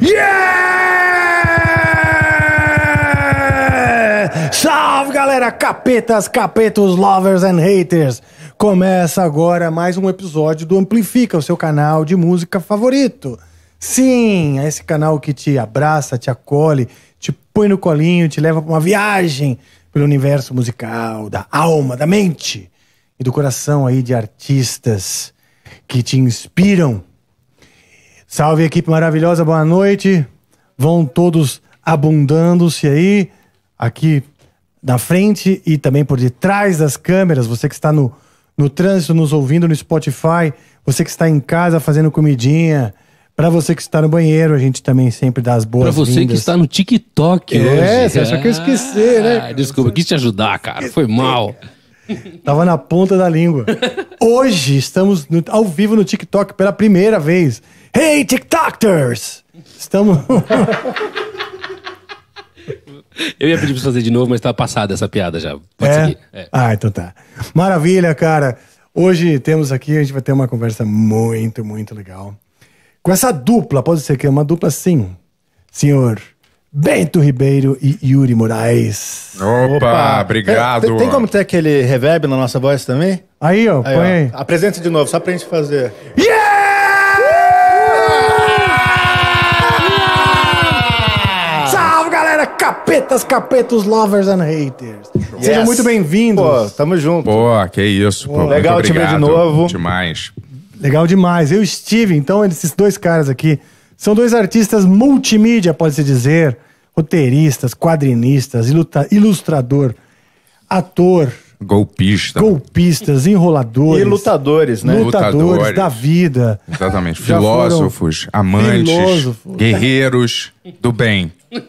Yeah! Salve, galera! Capetas, capetos, lovers and haters! Começa agora mais um episódio do Amplifica, o seu canal de música favorito. Sim, é esse canal que te abraça, te acolhe, te põe no colinho, te leva pra uma viagem pelo universo musical, da alma, da mente e do coração aí de artistas que te inspiram. Salve, equipe maravilhosa, boa noite. Vão todos abundando-se aí, aqui na frente e também por detrás das câmeras. Você que está no trânsito, nos ouvindo no Spotify, você que está em casa fazendo comidinha, para você que está no banheiro, a gente também sempre dá as boas-vindas. Pra você que está no TikTok hoje. Você achou que eu esqueci, né? Desculpa, quis te ajudar, cara. Foi mal. Tava na ponta da língua. Hoje estamos ao vivo no TikTok pela primeira vez. Hey, TikTokers! Estamos... Eu ia pedir pra você fazer de novo, mas tá passada essa piada já. Pode seguir. É. Ah, então tá. Maravilha, cara. Hoje temos aqui, a gente vai ter uma conversa muito, muito legal. Com essa dupla, pode ser que é uma dupla sim. Senhor Bento Ribeiro e Yuri Moraes. Opa, obrigado. Tem como ter aquele reverb na nossa voz também? Aí, ó, põe aí. Apresenta de novo, só pra gente fazer. Yeah! Salve, galera! Capetas, capetos, lovers and haters. Sejam muito bem-vindos. Pô, tamo junto. Pô, que isso. Pô, legal te ver de novo. Demais. Legal demais. Eu estive, então, esses dois caras aqui são dois artistas multimídia, pode-se dizer. Roteiristas, quadrinistas, ilustrador, ator, golpistas, enroladores. E lutadores, né? Lutadores da vida. Exatamente. Filósofos, amantes, guerreiros do bem.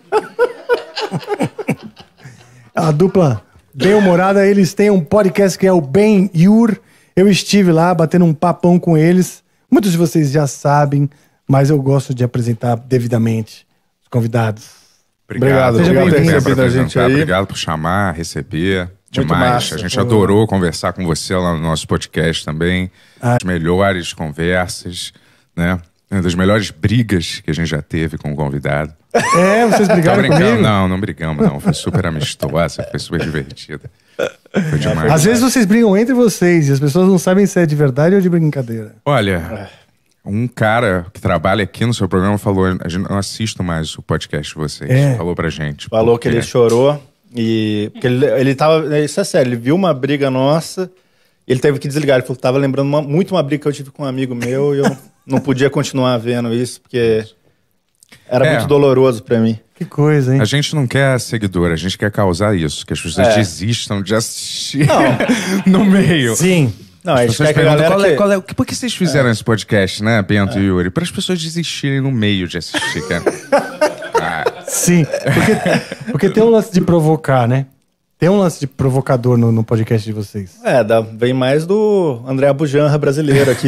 A dupla bem-humorada, eles têm um podcast que é o Ben Yur. Eu estive lá batendo um papão com eles. Muitos de vocês já sabem, mas eu gosto de apresentar devidamente os convidados. Obrigado. Seja bem-vindo. Obrigado por chamar, receber. Muito Demais. massa. A gente adorou conversar com você lá no nosso podcast também. As melhores conversas, né? Uma das melhores brigas que a gente já teve com o convidado. É, vocês brigaram comigo? Não brigamos, não. Foi super amistosa, foi super divertida. Foi demais. Às vezes vocês brigam entre vocês e as pessoas não sabem se é de verdade ou de brincadeira. Olha, um cara que trabalha aqui no seu programa falou, a gente não assiste mais o podcast de vocês. Falou pra gente. Falou que ele chorou e... Porque ele tava... Isso é sério, ele viu uma briga nossa e ele teve que desligar. Ele falou que tava lembrando muito uma briga que eu tive com um amigo meu e eu não podia continuar vendo isso porque era muito doloroso pra mim. Que coisa, hein? A gente não quer seguidor, a gente quer causar isso, que as pessoas desistam de assistir no meio. Sim. Não, a gente As pessoas quer que a perguntam galera por que vocês fizeram esse podcast, né, Bento e Yuri? Para as pessoas desistirem no meio de assistir, cara. Sim, porque tem um lance de provocar, né? Tem um lance de provocador no podcast de vocês. vem mais do André Abujanra brasileiro aqui.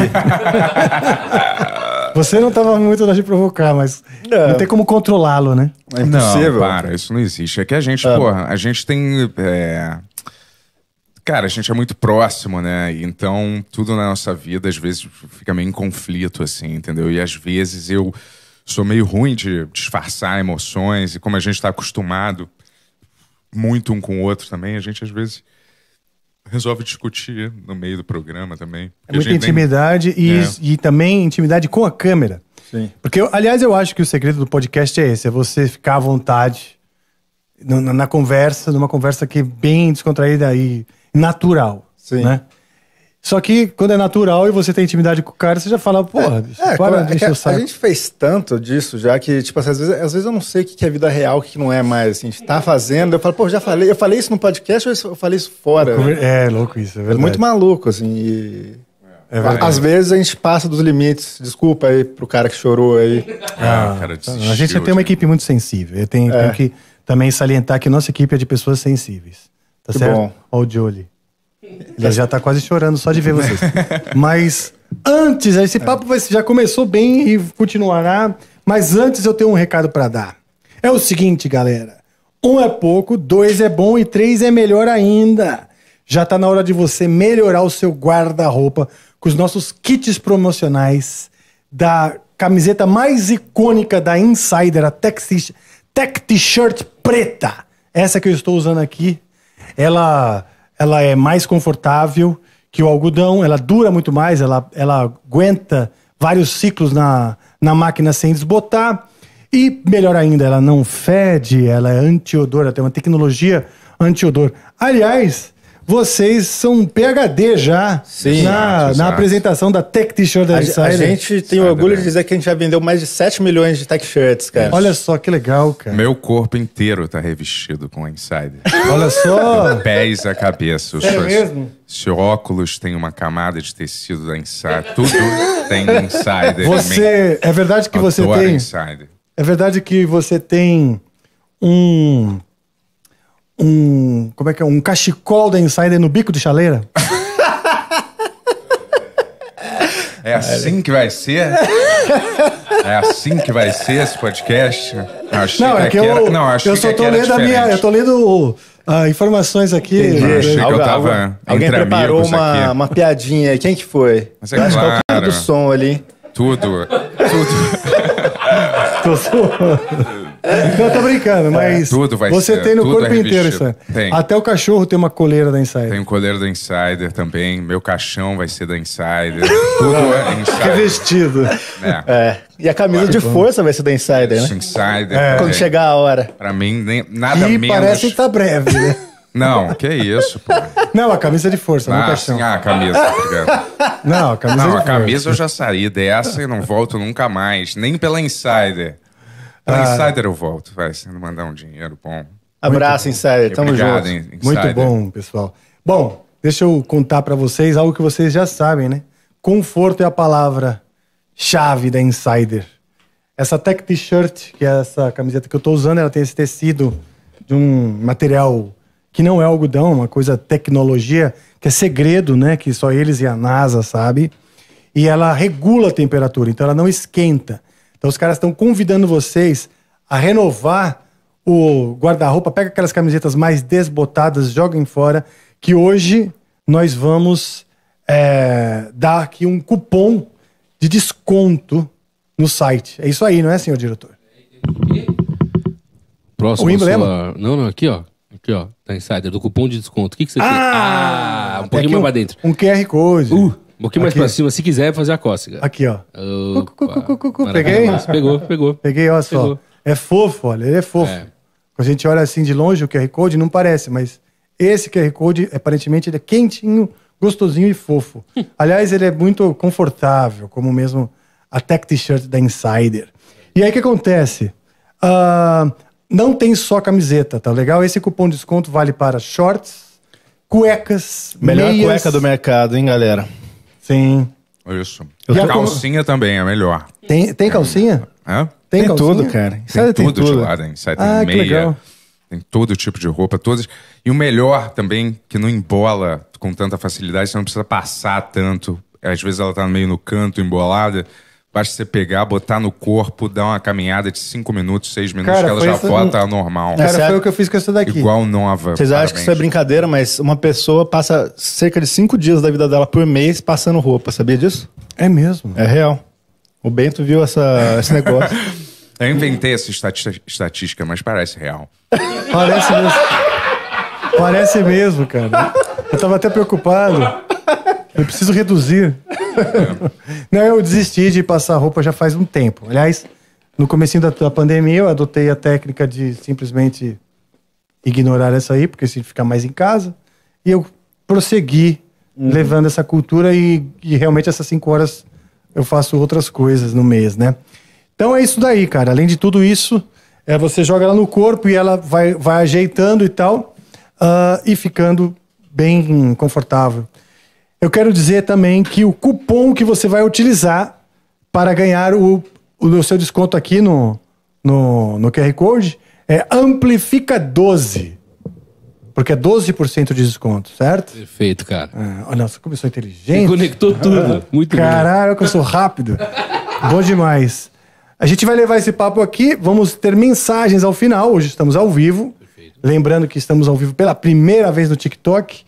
Você não tava muito lá de provocar, mas não tem como controlá-lo, né? É impossível. Não, para, isso não existe. É que a gente, porra, a gente tem... Cara, a gente é muito próximo, né? Então, tudo na nossa vida, às vezes, fica meio em conflito, assim, entendeu? E às vezes eu sou meio ruim de disfarçar emoções. E como a gente tá acostumado muito um com o outro também, a gente, às vezes, resolve discutir no meio do programa também. É muita intimidade e também intimidade com a câmera. Sim. Porque, aliás, eu acho que o segredo do podcast é esse. É você ficar à vontade na conversa, numa conversa que é bem descontraída e natural, Sim. Né? Só que quando é natural e você tem intimidade com o cara, você já fala, porra, bicho, para de encher o saco. A gente fez tanto disso já que, tipo, às vezes eu não sei o que é vida real, o que não é mais. Assim, a gente tá fazendo, eu falo, pô, eu falei isso no podcast ou eu falei isso fora? É louco isso, é verdade. Muito maluco, assim. E... É verdade. Às vezes a gente passa dos limites. Desculpa aí pro cara que chorou aí. Cara, a gente já tem uma equipe muito sensível. Eu tenho que também salientar que nossa equipe é de pessoas sensíveis. Tá que certo? Bom. Olha o Jolie. Ele já tá quase chorando só de ver vocês. Mas antes, esse papo já começou bem e continuará. Mas antes eu tenho um recado pra dar. É o seguinte, galera. 1 é pouco, 2 é bom e 3 é melhor ainda. Já tá na hora de você melhorar o seu guarda-roupa com os nossos kits promocionais da camiseta mais icônica da Insider, a Tech T-shirt preta. Essa que eu estou usando aqui, ela é mais confortável que o algodão, ela dura muito mais, ela aguenta vários ciclos na máquina sem desbotar. E, melhor ainda, ela não fede, ela é anti-odor, ela tem uma tecnologia anti-odor. Aliás, vocês são PhD já. Sim, na apresentação da Tech T-shirt da Insider. A gente tem orgulho de dizer que a gente já vendeu mais de 7 milhões de Tech Shirts, cara. Olha só que legal, cara. Meu corpo inteiro tá revestido com a Insider. Olha só. Do pés à cabeça. É mesmo? Se óculos tem uma camada de tecido da Insider. Tudo tem Insider. É verdade que você Adoro tem... Insider. É verdade que você tem um cachecol da Insider no bico de chaleira? É assim que vai ser? É assim que vai ser esse podcast? Eu só tô lendo eu tô lendo informações aqui. Achei que eu tava alguém entre preparou amigos uma piadinha aí. Quem que foi? Mas é eu acho que é o cara claro. do som ali. Tudo. Não, tô brincando, mas tudo vai você ser, tem no tudo corpo é inteiro revestido. isso aí. Tem. Até o cachorro tem uma coleira da Insider. Tem o coleiro da Insider também. Meu caixão vai ser da Insider. Tudo é Que Insider. vestido. É. E a camisa de força vai ser da Insider, né? Insider. Quando chegar a hora. Pra mim, nada E menos... parece que tá breve, né? Não, que isso, pô. Não, a camisa de força, não o caixão. Sim, a camisa. Obrigado. Não, a camisa Não, de a força. camisa eu já saí dessa e não volto nunca mais. Nem pela Insider. Pela Insider eu volto, vai. Se não mandar um dinheiro bom. Abraço, Insider. Tamo Obrigado, junto. hein, Insider. Muito bom, pessoal. Bom, deixa eu contar pra vocês algo que vocês já sabem, né? Conforto é a palavra-chave da Insider. Essa Tech T-shirt, que é essa camiseta que eu tô usando, ela tem esse tecido de um material que não é algodão, uma coisa tecnologia, que é segredo, né? Que só eles e a NASA sabem. E ela regula a temperatura, então ela não esquenta. Então os caras estão convidando vocês a renovar o guarda-roupa, pega aquelas camisetas mais desbotadas, joguem fora, que hoje nós vamos dar aqui um cupom de desconto no site. É isso aí, não é, senhor diretor? Próximo. O emblema? Não, aqui, ó. Aqui, ó. Da Insider, do cupom de desconto. O que você tem? Um pouquinho mais pra dentro. Um QR Code. Um pouquinho mais Aqui. pra cima, se quiser fazer a cócega. Aqui, ó. Opa, Peguei? Pegou. Peguei, olha só. Pegou. É fofo, olha, ele é fofo. É. Quando a gente olha assim de longe, o QR Code não parece, mas esse QR Code, aparentemente, ele é quentinho, gostosinho e fofo. Aliás, ele é muito confortável, como mesmo a Tech T-shirt da Insider. E aí, o que acontece? Não tem só camiseta, tá legal? Esse cupom de desconto vale para shorts, cuecas, Melhor meias. cueca do mercado, hein, galera? Sim. Isso. E a Calcinha também é melhor. Tem calcinha? Hã? Tem calcinha? tudo, cara. Tem Insider tudo de lá, né? Insider tem Ah, que meia, legal. tem todo tipo de roupa, todas. E o melhor também, que não embola com tanta facilidade, você não precisa passar tanto. Às vezes ela tá meio no canto, embolada. Basta você pegar, botar no corpo, dar uma caminhada de 5 minutos, 6 minutos, Cara, que ela foi já essa- volta normal. Cara, sério? foi o que eu fiz com essa daqui. Igual nova. Vocês acham que isso é Parabéns. brincadeira, mas uma pessoa passa cerca de 5 dias da vida dela por mês passando roupa. Sabia disso? É mesmo. É real. O Bento viu esse negócio. Eu inventei essa estatística, mas parece real. Parece mesmo. Parece mesmo, cara. Eu tava até preocupado. Eu preciso reduzir. Não, eu desisti de passar roupa já faz um tempo. Aliás, no comecinho da pandemia, eu adotei a técnica de simplesmente ignorar essa aí, porque se ficar mais em casa. E eu prossegui levando essa cultura e realmente essas 5 horas eu faço outras coisas no mês, né? Então é isso daí, cara. Além de tudo isso, você joga ela no corpo e ela vai ajeitando e tal, e ficando bem confortável. Eu quero dizer também que o cupom que você vai utilizar para ganhar o seu desconto aqui no QR Code é Amplifica12. Porque é 12% de desconto, certo? Perfeito, cara. Nossa, como eu sou inteligente. Conectou tudo. Muito bom. Caralho, que eu sou rápido. Bom demais. A gente vai levar esse papo aqui, vamos ter mensagens ao final. Hoje estamos ao vivo. Perfeito. Lembrando que estamos ao vivo pela primeira vez no TikTok.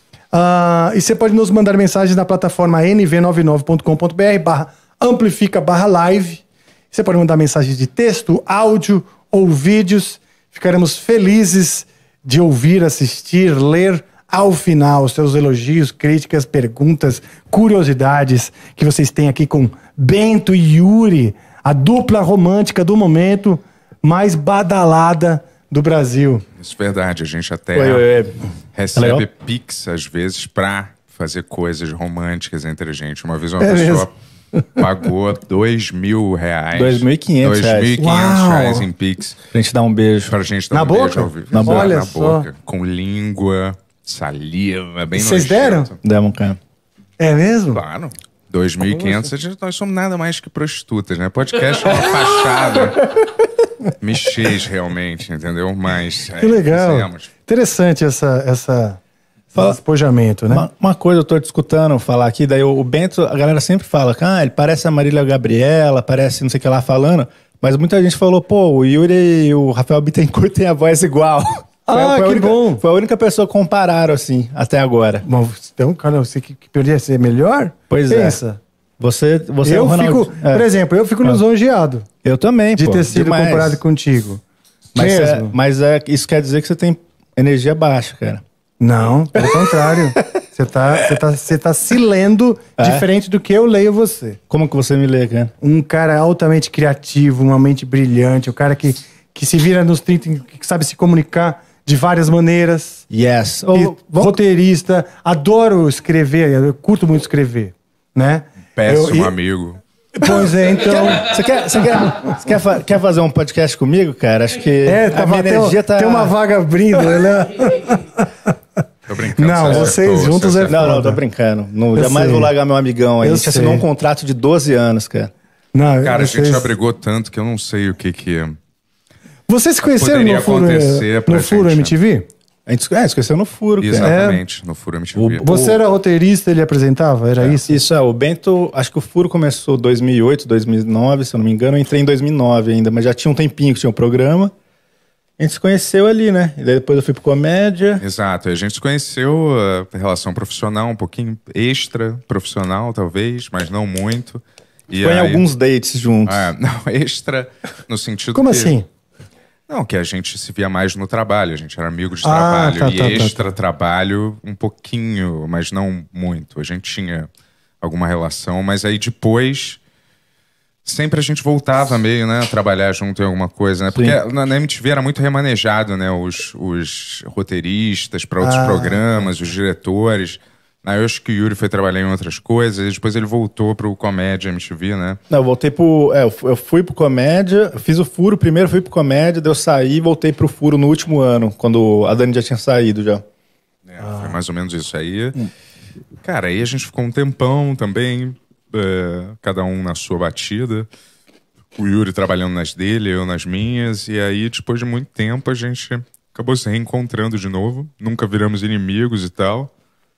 E você pode nos mandar mensagens na plataforma nv99.com.br/amplifica/live. Você pode mandar mensagens de texto, áudio ou vídeos. Ficaremos felizes de ouvir, assistir, ler ao final seus elogios, críticas, perguntas, curiosidades que vocês têm aqui com Bento e Yuri, a dupla romântica do momento mais badalada do Brasil. Isso é verdade, a gente até Oi. recebe Pix, às vezes, pra fazer coisas românticas entre a gente. Uma vez uma É pessoa pagou R$2.000. R$2.500. R$2.500 em Pix. Pra gente dar um beijo. Pra gente dar Na um boca? beijo ao vivo. Na boca? Olha Na só. boca. Com língua, saliva, bem Vocês nojento. Demos, cara. É mesmo? Claro. 2.500, nós somos nada mais que prostitutas, né? Podcast é uma fachada. Mexês, realmente, entendeu? Mas Que legal. fizemos. Interessante esse despojamento, né? Uma coisa eu tô te escutando falar aqui, daí o Bento, a galera sempre fala, ele parece a Marília Gabriela, parece não sei o que lá falando, mas muita gente falou, pô, o Yuri e o Rafael Bittencourt têm a voz igual. Que bom. Foi a única pessoa que compararam, assim, até agora. Bom, então, cara, você que poderia ser melhor? Pois Pensa. Você é o Eu Ronaldo. fico, por exemplo, eu fico lisonjeado Eu também, de pô, ter sido demais. comparado contigo. Mas, Mesmo? isso quer dizer que você tem energia baixa, cara. Não, pelo contrário. Você tá se lendo diferente do que eu leio você. Como que você me lê, cara? Um cara altamente criativo, uma mente brilhante, um cara que se vira nos 30, que sabe se comunicar de várias maneiras. Yes. Roteirista, adoro escrever, eu curto muito escrever, né? Péssimo Eu- amigo. Pois é, então... Você quer fazer um podcast comigo, cara? Acho que a minha tem, energia tá... tem uma vaga abrindo, né? Tô brincando. Não, você vocês acertou, juntos você é acertou. Não, foda. tô brincando. Eu Jamais sei. vou largar meu amigão aí. Eu A gente assinou sei. um contrato de 12 anos, cara. Não, Cara, a gente vocês- já brigou tanto que eu não sei o que é. Vocês se conheceram Poderia no Furo, acontecer pra no Furo gente, MTV? A gente esqueceu no furo, cara. Exatamente, no Furo MTV. Você era roteirista, ele apresentava? Era isso? Isso o Bento, acho que o Furo começou 2008, 2009, se eu não me engano. Eu entrei em 2009 ainda, mas já tinha um tempinho que tinha um programa. A gente se conheceu ali, né? E daí depois eu fui pro Comédia. Exato, a gente se conheceu, relação profissional, um pouquinho extra profissional, talvez, mas não muito. E Foi em aí- alguns dates juntos. Não, extra no sentido Como que... assim? Não, que a gente se via mais no trabalho, a gente era amigo de Ah, trabalho. tá, E tá, tá, extra trabalho, um pouquinho, mas não muito. A gente tinha alguma relação, mas aí depois... Sempre a gente voltava meio, né, a trabalhar junto em alguma coisa, né? Porque na MTV era muito remanejado, né? Os roteiristas para outros programas, os diretores. Aí eu acho que o Yuri foi trabalhar em outras coisas, e depois ele voltou pro Comédia MTV, né? Não, eu voltei pro... eu fui pro Comédia, eu fiz o Furo primeiro, fui pro Comédia, daí eu saí e voltei pro Furo no último ano, quando a Dani já tinha saído já. Foi mais ou menos isso aí. Cara, aí a gente ficou um tempão também, cada um na sua batida. O Yuri trabalhando nas dele, eu nas minhas. E aí, depois de muito tempo, a gente acabou se reencontrando de novo. Nunca viramos inimigos e tal.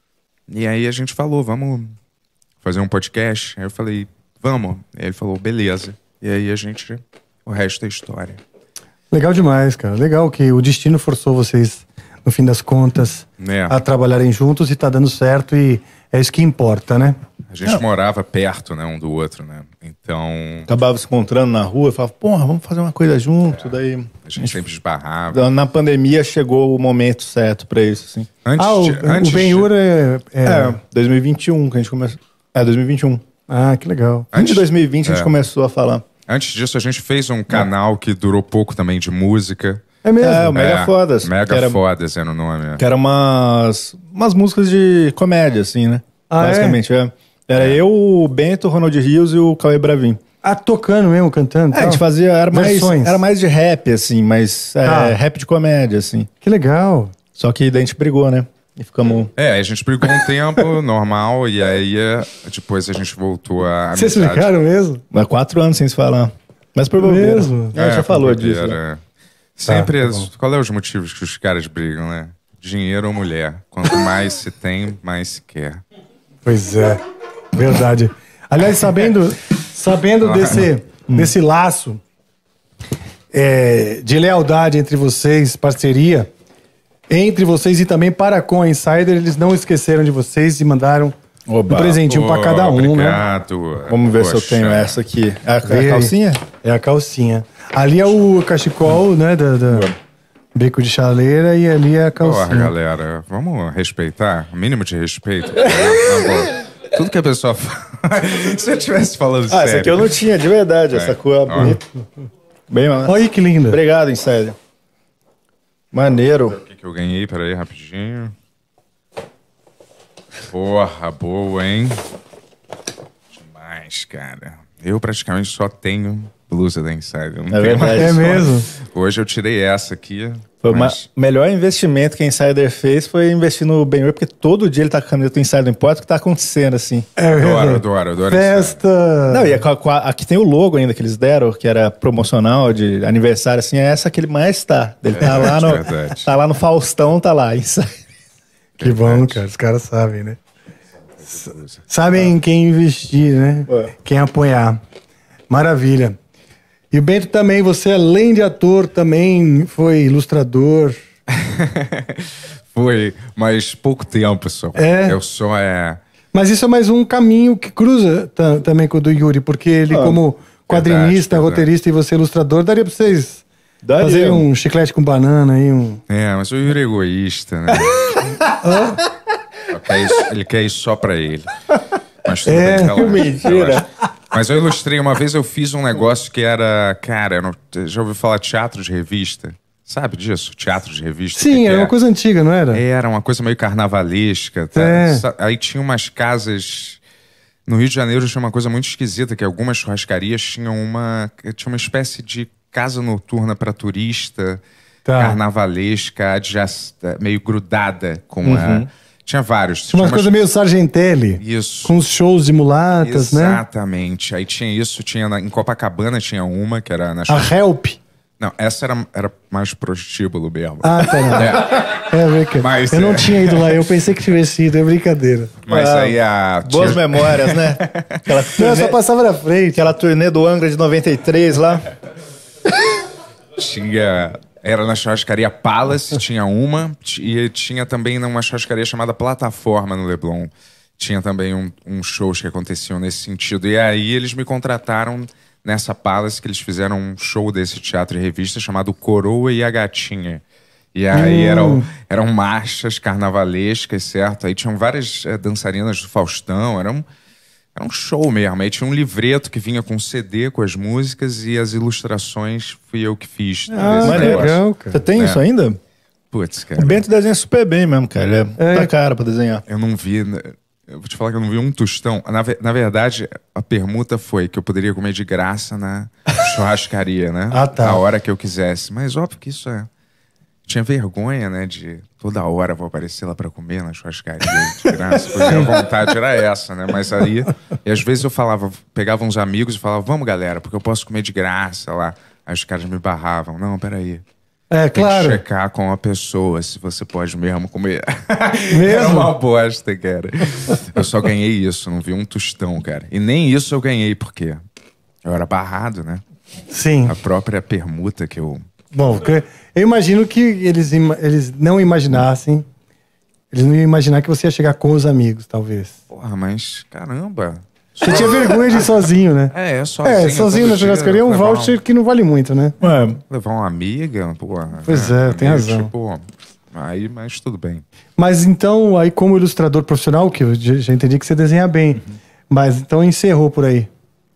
E aí a gente falou, vamos fazer um podcast? Aí eu falei, vamos. Aí ele falou, beleza. E aí o resto é história. Legal demais, cara. Legal que o destino forçou vocês, no fim das contas, a trabalharem juntos e tá dando certo e é isso que importa, né? A gente morava perto, né, um do outro, né? Então... Acabava se encontrando na rua, falava, porra, vamos fazer uma coisa junto, daí... A gente sempre esbarrava. Na pandemia chegou o momento certo pra isso, assim. O Ben-Hur é... 2021 que a gente começou. 2021. Ah, que legal. Antes de 2020 a gente começou a falar. Antes disso, a gente fez um canal que durou pouco também de música. É mesmo? O Mega Fodas. Mega Fodas era o nome. Que era umas músicas de comédia, assim, né? Basicamente, Era eu, o Bento, o Ronald Rios e o Cauê Bravin. Tocando mesmo, cantando? A gente fazia... Versões. Era mais de rap, assim, mas... rap de comédia, assim. Que legal. Só que daí a gente brigou, né? E ficamos... A gente brigou um tempo normal e aí depois a gente voltou a Vocês ficaram mesmo? Há 4 anos sem se falar. Mas por bobeira. Mesmo? A gente já falou disso. Né? Sempre... qual é os motivos que os caras brigam, né? Dinheiro ou mulher. Quanto mais se tem, mais se quer. Pois é. Verdade. Aliás, sabendo desse laço de lealdade entre vocês, parceria entre vocês e também para com a Insider, eles não esqueceram de vocês e mandaram Oba. Um presentinho pra cada um, né? Obrigado. Vamos ver se eu Poxa. tenho essa aqui. É a Vê aí. calcinha? É a calcinha. Ali é o cachecol, né? Da bico de chaleira e ali é a calcinha. Porra, galera, vamos respeitar? O mínimo de respeito. Na boa. Tudo que a pessoa fala. Se eu estivesse falando sério. Essa aqui eu não tinha, de verdade. Essa cor é bonita. Bem massa. Olha aí que linda. Obrigado, Insider. Maneiro. O que eu ganhei? Peraí, rapidinho. Porra, boa, hein? Demais, cara. Eu praticamente só tenho blusa da Insider. Eu não É tenho verdade. É mais. mesmo? Hoje eu tirei essa aqui. Foi o mas- melhor investimento que a Insider fez foi investir no Ben-Hur, porque todo dia ele tá com a camiseta do Insider, não importa o que tá acontecendo, assim. É Adoro. Festa. Não, e aqui tem o logo ainda que eles deram, que era promocional de aniversário, assim, é essa que ele mais tá. Ele tá lá no, verdade. tá lá no Faustão, tá lá, Insider. Que bom, cara. Os caras sabem, né? Sabem em quem investir, né? É. Quem apoiar. Maravilha. E o Bento também, você além de ator, também foi ilustrador. Foi, mas pouco tempo só. É? Eu só Mas isso é mais um caminho que cruza também com o do Yuri, porque ele, como quadrinista, verdade. roteirista e você ilustrador, daria pra vocês Daria. fazerem um chiclete com banana aí, um. mas o Yuri é egoísta, né? Ele quer isso só pra ele. Mas tudo bem, relaxa, que mentira. relaxa. Mas eu ilustrei, uma vez eu fiz um negócio que era, cara, já ouviu falar teatro de revista? Sabe disso? Teatro de revista? Sim, que era é? uma coisa antiga, não era? Era uma coisa meio carnavalesca. Tá? É. Aí tinha umas casas. No Rio de Janeiro tinha uma coisa muito esquisita, que algumas churrascarias tinham uma espécie de casa noturna para turista, Tá. carnavalesca, meio grudada com a. Tinha vários. Tinha umas coisas meio Sargentelli. Isso. Com os shows de mulatas, né? Exatamente. Aí tinha isso, em Copacabana tinha uma, que era na A Help. Não, essa era mais prostíbulo mesmo. Ah, tá. Não. Mas, eu não tinha ido lá, eu pensei que tivesse ido, é brincadeira. Mas aí Boas memórias, né? Aquela Não, eu só turnê, passava na frente. aquela turnê do Angra de 93 lá. Era na churrascaria Palace, tinha uma, e tinha também uma churrascaria chamada Plataforma no Leblon. Tinha também um shows que aconteciam nesse sentido. E aí eles me contrataram nessa Palace, que eles fizeram um show desse teatro e revista chamado Coroa e a Gatinha. E aí eram marchas carnavalescas, certo? Aí tinham várias dançarinas do Faustão, era um show mesmo. Aí tinha um livreto que vinha com um CD com as músicas e as ilustrações fui eu que fiz. Ah, desse negócio. legal, cara. Você tem isso ainda? Putz, cara. O Bento desenha super bem mesmo, cara. Ele tá cara pra desenhar. Eu não vi. Eu vou te falar que eu não vi um tostão. Na verdade, a permuta foi que eu poderia comer de graça na churrascaria, né? Ah, tá. A hora que eu quisesse. Mas óbvio que isso tinha vergonha, né? De toda hora vou aparecer lá pra comer na churrascaria de graça. Porque a vontade era essa, né? Mas aí, e às vezes eu pegava uns amigos e falava, vamos galera, porque eu posso comer de graça lá. Aí os caras me barravam. Não, peraí. É, Tem claro. que checar com a pessoa se você pode mesmo comer. Mesmo? Era uma bosta, cara. Eu só ganhei isso, não vi um tostão, cara. E nem isso eu ganhei, porque eu era barrado, né? Sim. A própria permuta que eu... Bom, eu imagino que eles não imaginassem. Eles não iam imaginar que você ia chegar com os amigos, talvez. Porra, mas caramba. Você tinha vergonha de ir sozinho, né? Sozinho na churrascaria é um voucher que não vale muito, né? Levar uma amiga, porra. Pois é, tem razão. Tipo, mas tudo bem. Mas então, aí como ilustrador profissional, que eu já entendi que você desenha bem, mas então encerrou por aí.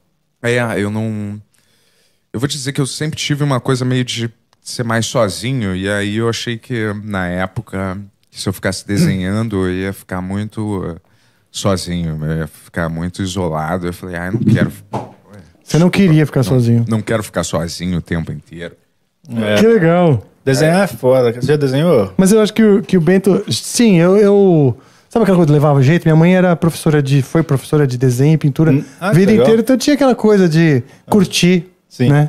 Eu não... Eu vou te dizer que eu sempre tive uma coisa meio de ser mais sozinho, e aí eu achei que, na época, se eu ficasse desenhando, eu ia ficar muito sozinho, eu ia ficar muito isolado. Eu falei, eu não quero... Você não queria ficar sozinho. Não quero ficar sozinho o tempo inteiro. Que legal. Desenhar é foda. Você já desenhou? Mas eu acho que o Bento... Sim, eu... Sabe aquela coisa que levava jeito? Minha mãe foi professora de desenho e pintura a vida legal. inteira, então tinha aquela coisa de curtir, Sim. né?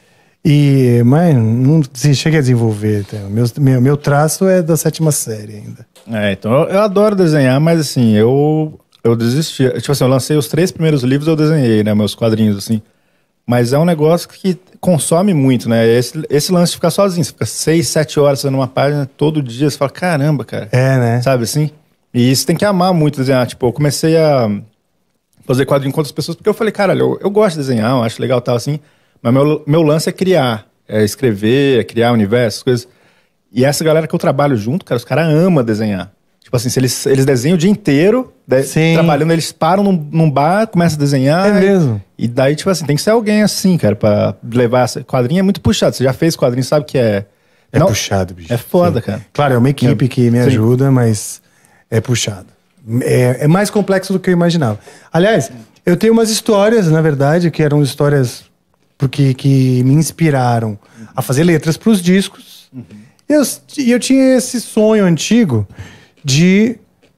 Mas não cheguei a desenvolver. Tá? Meu traço é da 7ª série ainda. Então eu adoro desenhar, mas assim, eu desisti. Tipo assim, eu lancei os 3 primeiros livros, eu desenhei, né? Meus quadrinhos, assim. Mas é um negócio que consome muito, né? Esse lance de ficar sozinho. Você fica 6, 7 horas fazendo uma página todo dia, você fala, caramba, cara. É, né? Sabe assim? E você tem que amar muito desenhar. Tipo, eu comecei a fazer quadrinho com outras pessoas porque eu falei, caralho, eu gosto de desenhar, eu acho legal e tal assim, mas meu lance é criar, é escrever, é criar universos, coisas. E essa galera que eu trabalho junto, cara, os caras amam desenhar. Tipo assim, se eles desenham o dia inteiro, trabalhando, eles param num bar, começam a desenhar. É mesmo. E daí, tipo assim, tem que ser alguém assim, cara, pra levar essa... Quadrinho é muito puxado. Você já fez quadrinho, sabe que é... É puxado, bicho. É foda, Sim. cara. Claro, é uma equipe que me Sim. ajuda, mas é puxado. É mais complexo do que eu imaginava. Aliás, eu tenho umas histórias, na verdade, que eram histórias que me inspiraram a fazer letras para os discos. E eu tinha esse sonho antigo de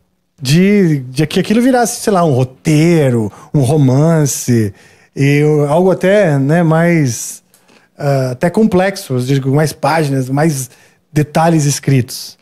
que aquilo virasse, sei lá, um roteiro, um romance, algo até, né, mais até complexo, eu digo, mais páginas, mais detalhes escritos.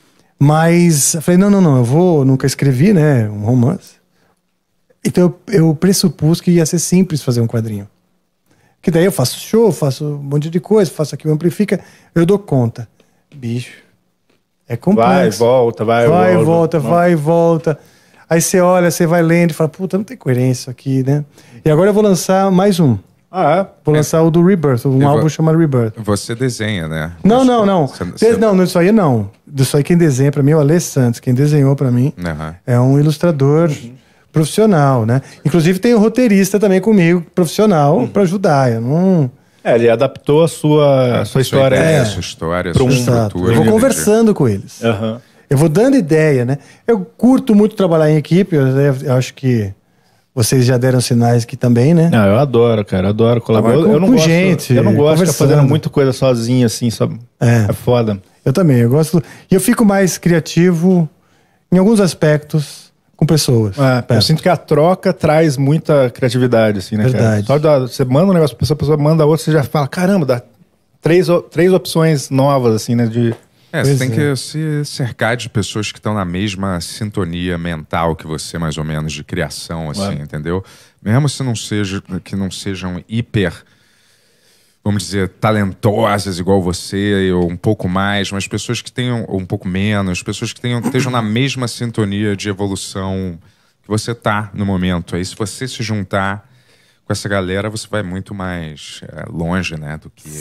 Mas eu falei, não, eu nunca escrevi, né, um romance. Então eu pressupus que ia ser simples fazer um quadrinho. Que daí eu faço show, faço um monte de coisa, faço aqui o Amplifica, eu dou conta. Bicho, é complexo. Vai e volta. Aí você olha, você vai lendo e fala, puta, não tem coerência aqui, né? E agora eu vou lançar mais um. Vou lançar o do Rebirth, álbum chamado Rebirth. Você desenha, né? Não. Não, Isso aí não. Isso aí quem desenha pra mim é o Alê Santos. Quem desenhou pra mim é um ilustrador profissional, né? Inclusive tem um roteirista também comigo, profissional, pra ajudar. Eu não... ele adaptou a sua história. Sua história, sua estrutura. Eu vou conversando com eles. Eu vou dando ideia, né? Eu curto muito trabalhar em equipe, eu acho que vocês já deram sinais que também, né? Não, eu adoro, cara, adoro colaborar. Eu não gosto de ficar fazendo muita coisa sozinho, assim, sabe? É foda. Eu também, eu gosto... E eu fico mais criativo em alguns aspectos com pessoas. Eu sinto que a troca traz muita criatividade, assim, né, Verdade. cara? Você manda um negócio pra pessoa, a pessoa manda outro, você já fala, caramba, dá três opções novas, assim, né, você tem que se cercar de pessoas que estão na mesma sintonia mental que você, mais ou menos, de criação, assim, entendeu? Mesmo que não sejam hiper, vamos dizer, talentosas igual você, ou um pouco mais, mas pessoas que tenham, ou um pouco menos, pessoas que estejam na mesma sintonia de evolução que você tá no momento. Aí se você se juntar com essa galera, você vai muito mais longe, né,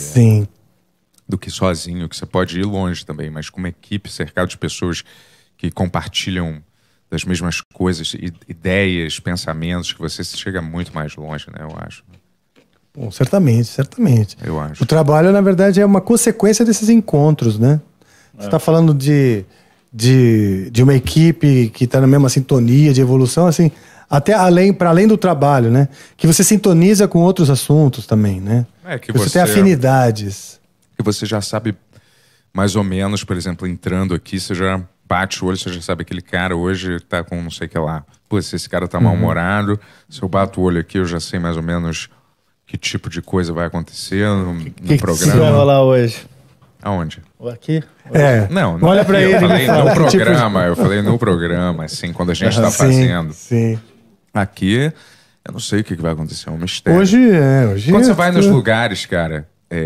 do que sozinho, que você pode ir longe também, mas com uma equipe cercada de pessoas que compartilham das mesmas coisas, ideias, pensamentos, que você chega muito mais longe, né, eu acho. Bom, certamente. Eu acho. O trabalho, na verdade, é uma consequência desses encontros, né? Você está falando de uma equipe que está na mesma sintonia de evolução, assim, até para além do trabalho, né? Que você sintoniza com outros assuntos também, né? Que você tem afinidades. Que você já sabe mais ou menos, por exemplo, entrando aqui, você já bate o olho, você já sabe aquele cara hoje tá com não sei o que lá. Pô, se esse cara tá mal-humorado, se eu bato o olho aqui, eu já sei mais ou menos que tipo de coisa vai acontecer no programa. Que vai rolar hoje? Aonde? Aqui? Não olha pra ele. Eu falei no programa, eu falei no programa, assim, quando a gente tá fazendo. Sim. Aqui, eu não sei o que vai acontecer, é um mistério. Hoje Quando você vai nos lugares, cara,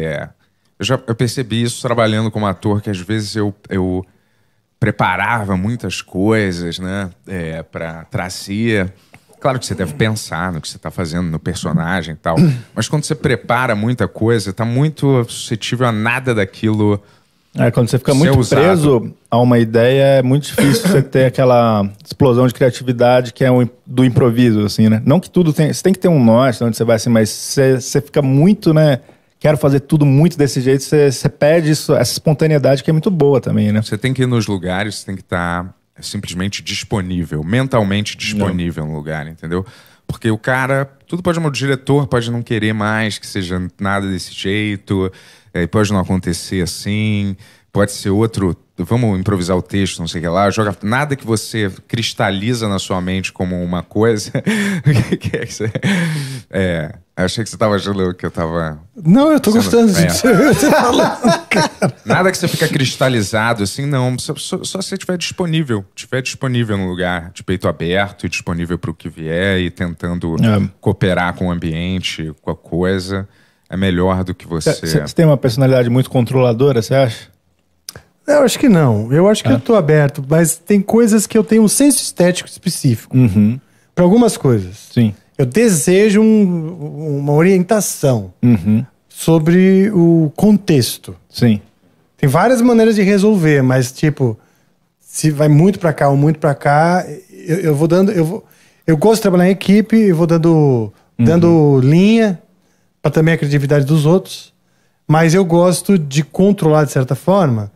eu percebi isso trabalhando como ator, que às vezes eu preparava muitas coisas, né, pra trazer. Claro que você deve pensar no que você tá fazendo, no personagem e tal, mas quando você prepara muita coisa, tá muito suscetível a nada daquilo. Quando você fica muito preso a uma ideia, é muito difícil você ter aquela explosão de criatividade que é do improviso, assim, né? Não que tudo tem... Você tem que ter um norte onde você vai assim, mas você fica muito, né? Quero fazer tudo muito desse jeito, você perde essa espontaneidade que é muito boa também, né? Você tem que ir nos lugares, você tem que estar simplesmente disponível, mentalmente disponível no lugar, entendeu? Porque o cara... Tudo pode... O diretor pode não querer mais que seja nada desse jeito... pode não acontecer assim, pode ser outro, vamos improvisar o texto, não sei o que lá, joga nada que você cristaliza na sua mente como uma coisa. O que é que você... achei que você tava achando que eu tava... Não, eu tô gostando disso. Você falando, cara. Nada que você fica cristalizado, assim, não. Só se você estiver disponível no lugar, de peito aberto e disponível para o que vier e tentando cooperar com o ambiente, com a coisa... É melhor do que você... Você tem uma personalidade muito controladora, você acha? Eu acho que não. Eu acho que eu tô aberto, mas tem coisas que eu tenho um senso estético específico. Para algumas coisas. Sim. Eu desejo uma orientação sobre o contexto. Sim. Tem várias maneiras de resolver, mas tipo, se vai muito pra cá ou muito pra cá, eu vou dando, eu gosto de trabalhar em equipe, eu vou dando linha pra também a criatividade dos outros, mas eu gosto de controlar de certa forma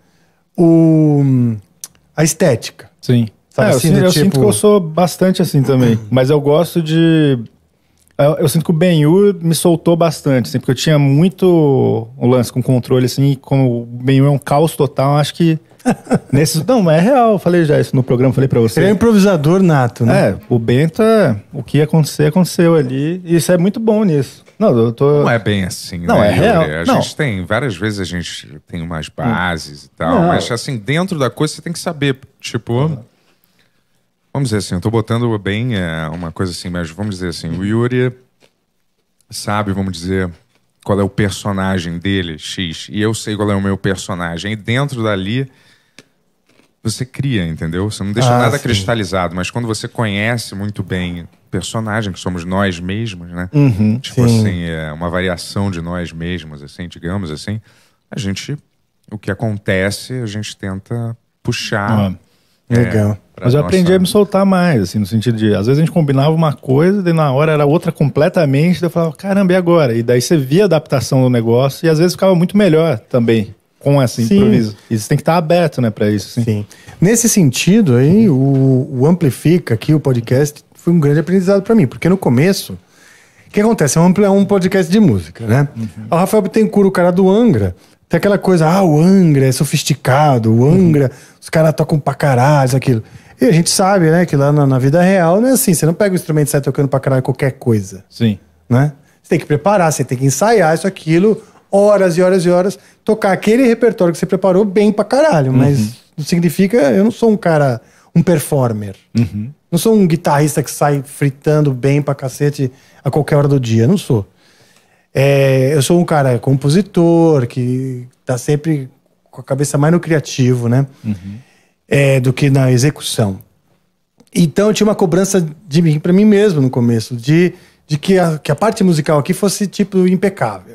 a estética. Sim. Sabe assim, eu do sinto tipo- que eu sou bastante assim também. Mas eu gosto de... Eu sinto que o Ben-Hur me soltou bastante, assim, porque eu tinha muito um lance com controle, assim, e como o Ben-Hur é um caos total, acho que nesses... Não, mas é real, eu falei já isso no programa, falei pra você. Ele é um improvisador nato, né? O Bento o que ia acontecer, aconteceu ali, e isso é muito bom nisso. Não, eu tô... Não é bem assim, Não, né, é real. Yuri? A Não. gente tem, várias vezes a gente tem umas bases e tal, mas assim, dentro da coisa você tem que saber, tipo... Vamos dizer assim, eu tô botando bem uma coisa assim, mas vamos dizer assim, o Yuri sabe, vamos dizer, qual é o personagem dele, X, e eu sei qual é o meu personagem, e dentro dali você cria, entendeu? Você não deixa nada sim. cristalizado, mas quando você conhece muito bem o personagem, que somos nós mesmos, né? Tipo sim. assim, é uma variação de nós mesmos, assim, digamos assim, o que acontece, a gente tenta puxar. Legal. Mas eu aprendi a me soltar mais, assim, no sentido de... Às vezes a gente combinava uma coisa, daí na hora era outra completamente, daí eu falava, caramba, e agora? E daí você via a adaptação do negócio e às vezes ficava muito melhor também, com esse improviso. E você tem que estar aberto, né, pra isso, assim. Sim. Nesse sentido aí, o Amplifica aqui, o podcast, foi um grande aprendizado pra mim, porque no começo, o que acontece? É um podcast de música, né? O Rafael Bittencourt, o cara do Angra, tem aquela coisa, o Angra é sofisticado, o Angra, os caras tocam pra caralho, isso, aquilo. E a gente sabe, né, que lá na vida real não é assim, você não pega o instrumento e sai tocando pra caralho qualquer coisa, Sim. né? Você tem que preparar, você tem que ensaiar isso, aquilo, horas e horas e horas, tocar aquele repertório que você preparou bem pra caralho, mas não significa, eu não sou um cara, um performer. Não sou um guitarrista que sai fritando bem pra cacete a qualquer hora do dia, não sou. Eu sou um cara compositor, que tá sempre com a cabeça mais no criativo, né? Do que na execução. Então eu tinha uma cobrança de mim, pra mim mesmo no começo, de que a parte musical aqui fosse tipo impecável.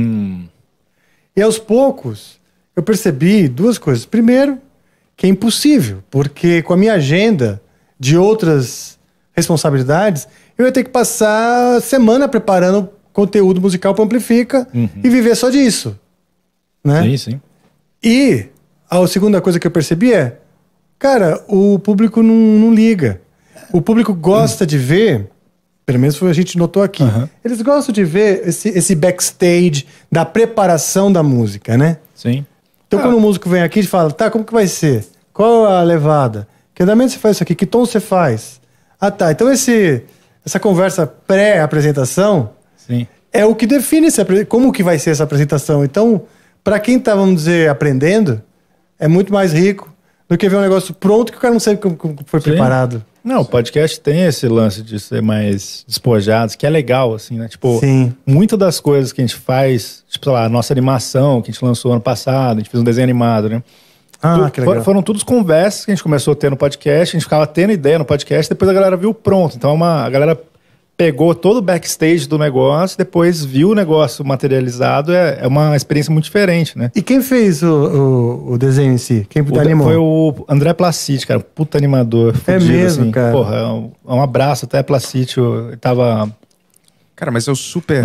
E aos poucos eu percebi duas coisas. Primeiro, que é impossível, porque com a minha agenda de outras responsabilidades, eu ia ter que passar a semana preparando conteúdo musical para Amplifica e viver só disso, né? Sim, sim. E a segunda coisa que eu percebi é, cara, o público não liga. O público gosta de ver, pelo menos a gente notou aqui, eles gostam de ver esse backstage da preparação da música, né? Sim. Então quando o músico vem aqui e fala, tá, como que vai ser? Qual a levada? Que andamento você faz isso aqui? Que tom você faz? Ah, tá. Então essa conversa pré-apresentação Sim. é o que define como que vai ser essa apresentação. Então, para quem tá, vamos dizer, aprendendo, é muito mais rico do que ver um negócio pronto que o cara não sabe como foi preparado. Não, o podcast tem esse lance de ser mais despojado, que é legal, assim, né? Tipo, muitas das coisas que a gente faz, tipo, sei lá, a nossa animação que a gente lançou ano passado, a gente fez um desenho animado, né? Que legal. Foram todas conversas que a gente começou a ter no podcast, a gente ficava tendo ideia no podcast, depois a galera viu pronto. Então a galera pegou todo o backstage do negócio, depois viu o negócio materializado, é uma experiência muito diferente, né? E quem fez o desenho em si? Quem animou? Foi o André Placite, cara, puta animador. É fudido, mesmo, assim. cara? Porra, um abraço até Placite, ele tava... Cara, mas eu super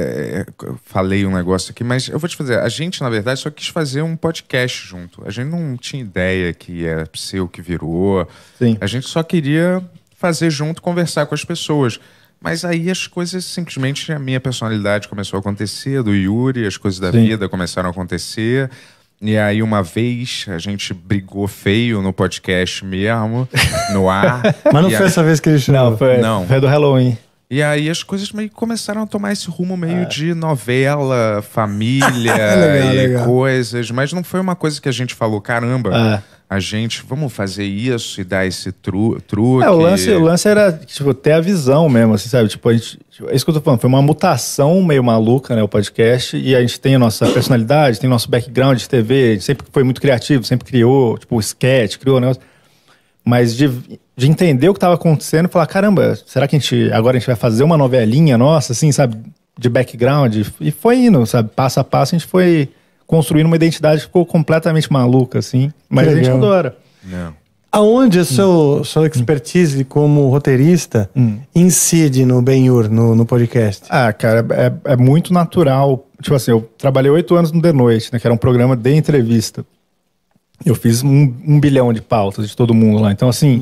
falei um negócio aqui, mas eu vou te fazer. A gente, na verdade, só quis fazer um podcast junto. A gente não tinha ideia que ia ser o que virou. Sim. A gente só queria fazer junto, conversar com as pessoas. Mas aí as coisas, simplesmente, a minha personalidade começou a acontecer, do Yuri, as coisas da vida começaram a acontecer. E aí, uma vez, a gente brigou feio no podcast mesmo, no ar. Mas não foi essa vez que ele chamou. Não, foi do Halloween. E aí as coisas meio que começaram a tomar esse rumo meio de novela, família Legal. coisas. Mas não foi uma coisa que a gente falou, caramba, a gente, vamos fazer isso e dar esse truque. O lance era, tipo, ter a visão mesmo, assim, sabe? Tipo, é isso que eu tô falando, foi uma mutação meio maluca, né, o podcast, e a gente tem a nossa personalidade, tem o nosso background de TV, a gente sempre foi muito criativo, sempre criou, tipo, sketch, criou um negócio. Mas de entender o que estava acontecendo e falar, caramba, será que agora a gente vai fazer uma novelinha nossa, assim, sabe, de background? E foi indo, sabe, passo a passo a gente foi construindo uma identidade que ficou completamente maluca, assim, mas a gente adora. Aonde a sua expertise como roteirista incide no Ben-Hur, no podcast? Ah, cara, é muito natural. Tipo assim, eu trabalhei 8 anos no The Noite, né, que era um programa de entrevista. Eu fiz 1 bilhão de pautas de todo mundo lá. Então, assim,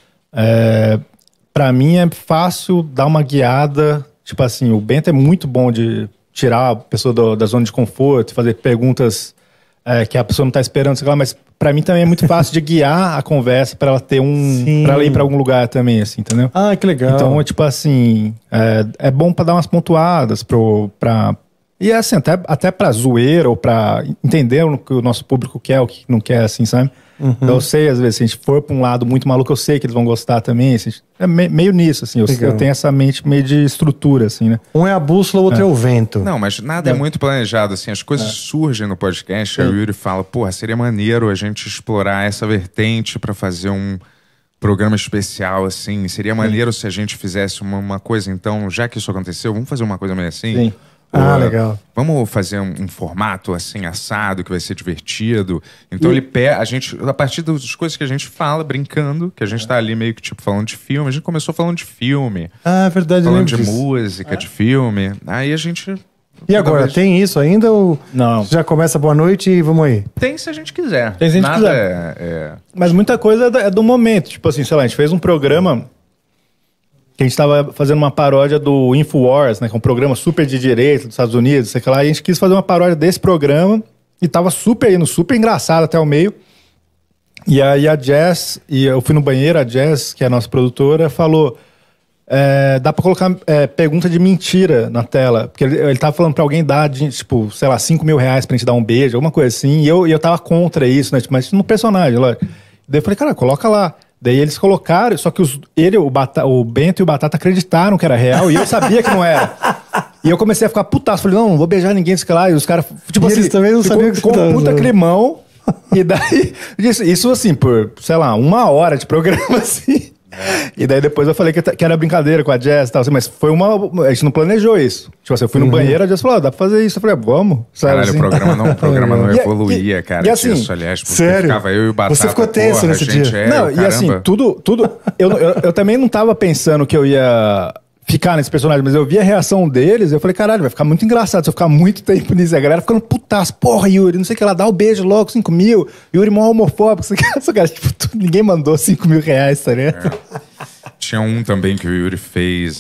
pra mim é fácil dar uma guiada. Tipo assim, o Bento é muito bom de tirar a pessoa da zona de conforto, fazer perguntas que a pessoa não tá esperando, sei lá, mas pra mim também é muito fácil de guiar a conversa pra ela ter pra ela ir pra algum lugar também, assim, entendeu? Ah, que legal. Então, tipo assim, é bom pra dar umas pontuadas e assim, até pra zoeira ou pra entender o que o nosso público quer, o que não quer, assim, sabe? Então eu sei, às vezes, se a gente for pra um lado muito maluco, eu sei que eles vão gostar também. Assim, é meio nisso, assim. Eu tenho essa mente meio de estrutura, assim, né? Um é a bússola, o outro é o vento. Não, mas nada é muito planejado, assim. As coisas surgem no podcast. Aí o Yuri fala, porra, seria maneiro a gente explorar essa vertente pra fazer um programa especial, assim. Seria maneiro se a gente fizesse uma coisa, então, já que isso aconteceu, vamos fazer uma coisa meio assim? Sim. Legal. Vamos fazer um formato assim, assado, que vai ser divertido. Então a gente, a partir das coisas que a gente fala, brincando, que a gente tá ali meio que tipo falando de filme, a gente começou falando de filme. Ah, é verdade. Falando de música, de filme. Aí a gente... E agora, tem isso ainda ou não? Já começa boa noite e vamos aí? Tem se a gente quiser. Tem se a gente quiser. Mas muita coisa é do momento. Tipo assim, sei lá, a gente fez um programa que a gente tava fazendo uma paródia do InfoWars, né? Que é um programa super de direita dos Estados Unidos, sei lá. E a gente quis fazer uma paródia desse programa e tava super engraçado até o meio. E aí a Jess, e eu fui no banheiro, a Jess, que é a nossa produtora, falou... dá pra colocar pergunta de mentira na tela. Porque ele tava falando pra alguém dar, tipo, sei lá, 5 mil reais pra gente dar um beijo, alguma coisa assim. E eu tava contra isso, né? Mas no personagem, lá. Daí eu falei, cara, coloca lá. Daí eles colocaram, só que o Bento e o Batata acreditaram que era real e eu sabia que não era. E eu comecei a ficar putaço. Falei, não vou beijar ninguém, sei lá. E os caras, tipo assim, eles também não sabiam que ficou um puta climão. E daí, isso assim, por, sei lá, 1 hora de programa, assim. E daí depois eu falei que era brincadeira com a Jess e tal, assim, mas foi a gente não planejou isso. Tipo assim, eu fui no banheiro, a Jess falou, dá pra fazer isso. Eu falei, vamos. Caralho, assim. o programa não evoluía, cara. E assim, disso, aliás, porque sério? ficava eu e o Batata. Você ficou tenso nesse dia. Não, e assim, tudo eu também não tava pensando que eu ia ficar nesse personagem, mas eu vi a reação deles, eu falei, caralho, vai ficar muito engraçado se eu ficar muito tempo nisso. A galera ficando putaço, porra, Yuri, não sei o que lá, dá o beijo logo, 5 mil, Yuri mó homofóbico, cara, tipo, ninguém mandou 5 mil reais, tá ligado? Tinha um também que o Yuri fez...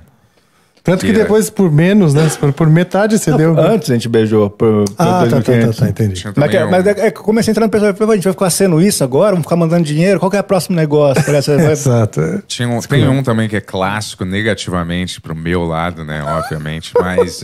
Tanto que depois, por menos, né? Por metade você deu. Antes a gente beijou por tá, entendi. Mas comecei a entrar no pessoal, a gente vai ficar sendo isso agora, vamos ficar mandando dinheiro, qual que é o próximo negócio? Exato. Tem um também que é clássico negativamente pro meu lado, né? Obviamente, mas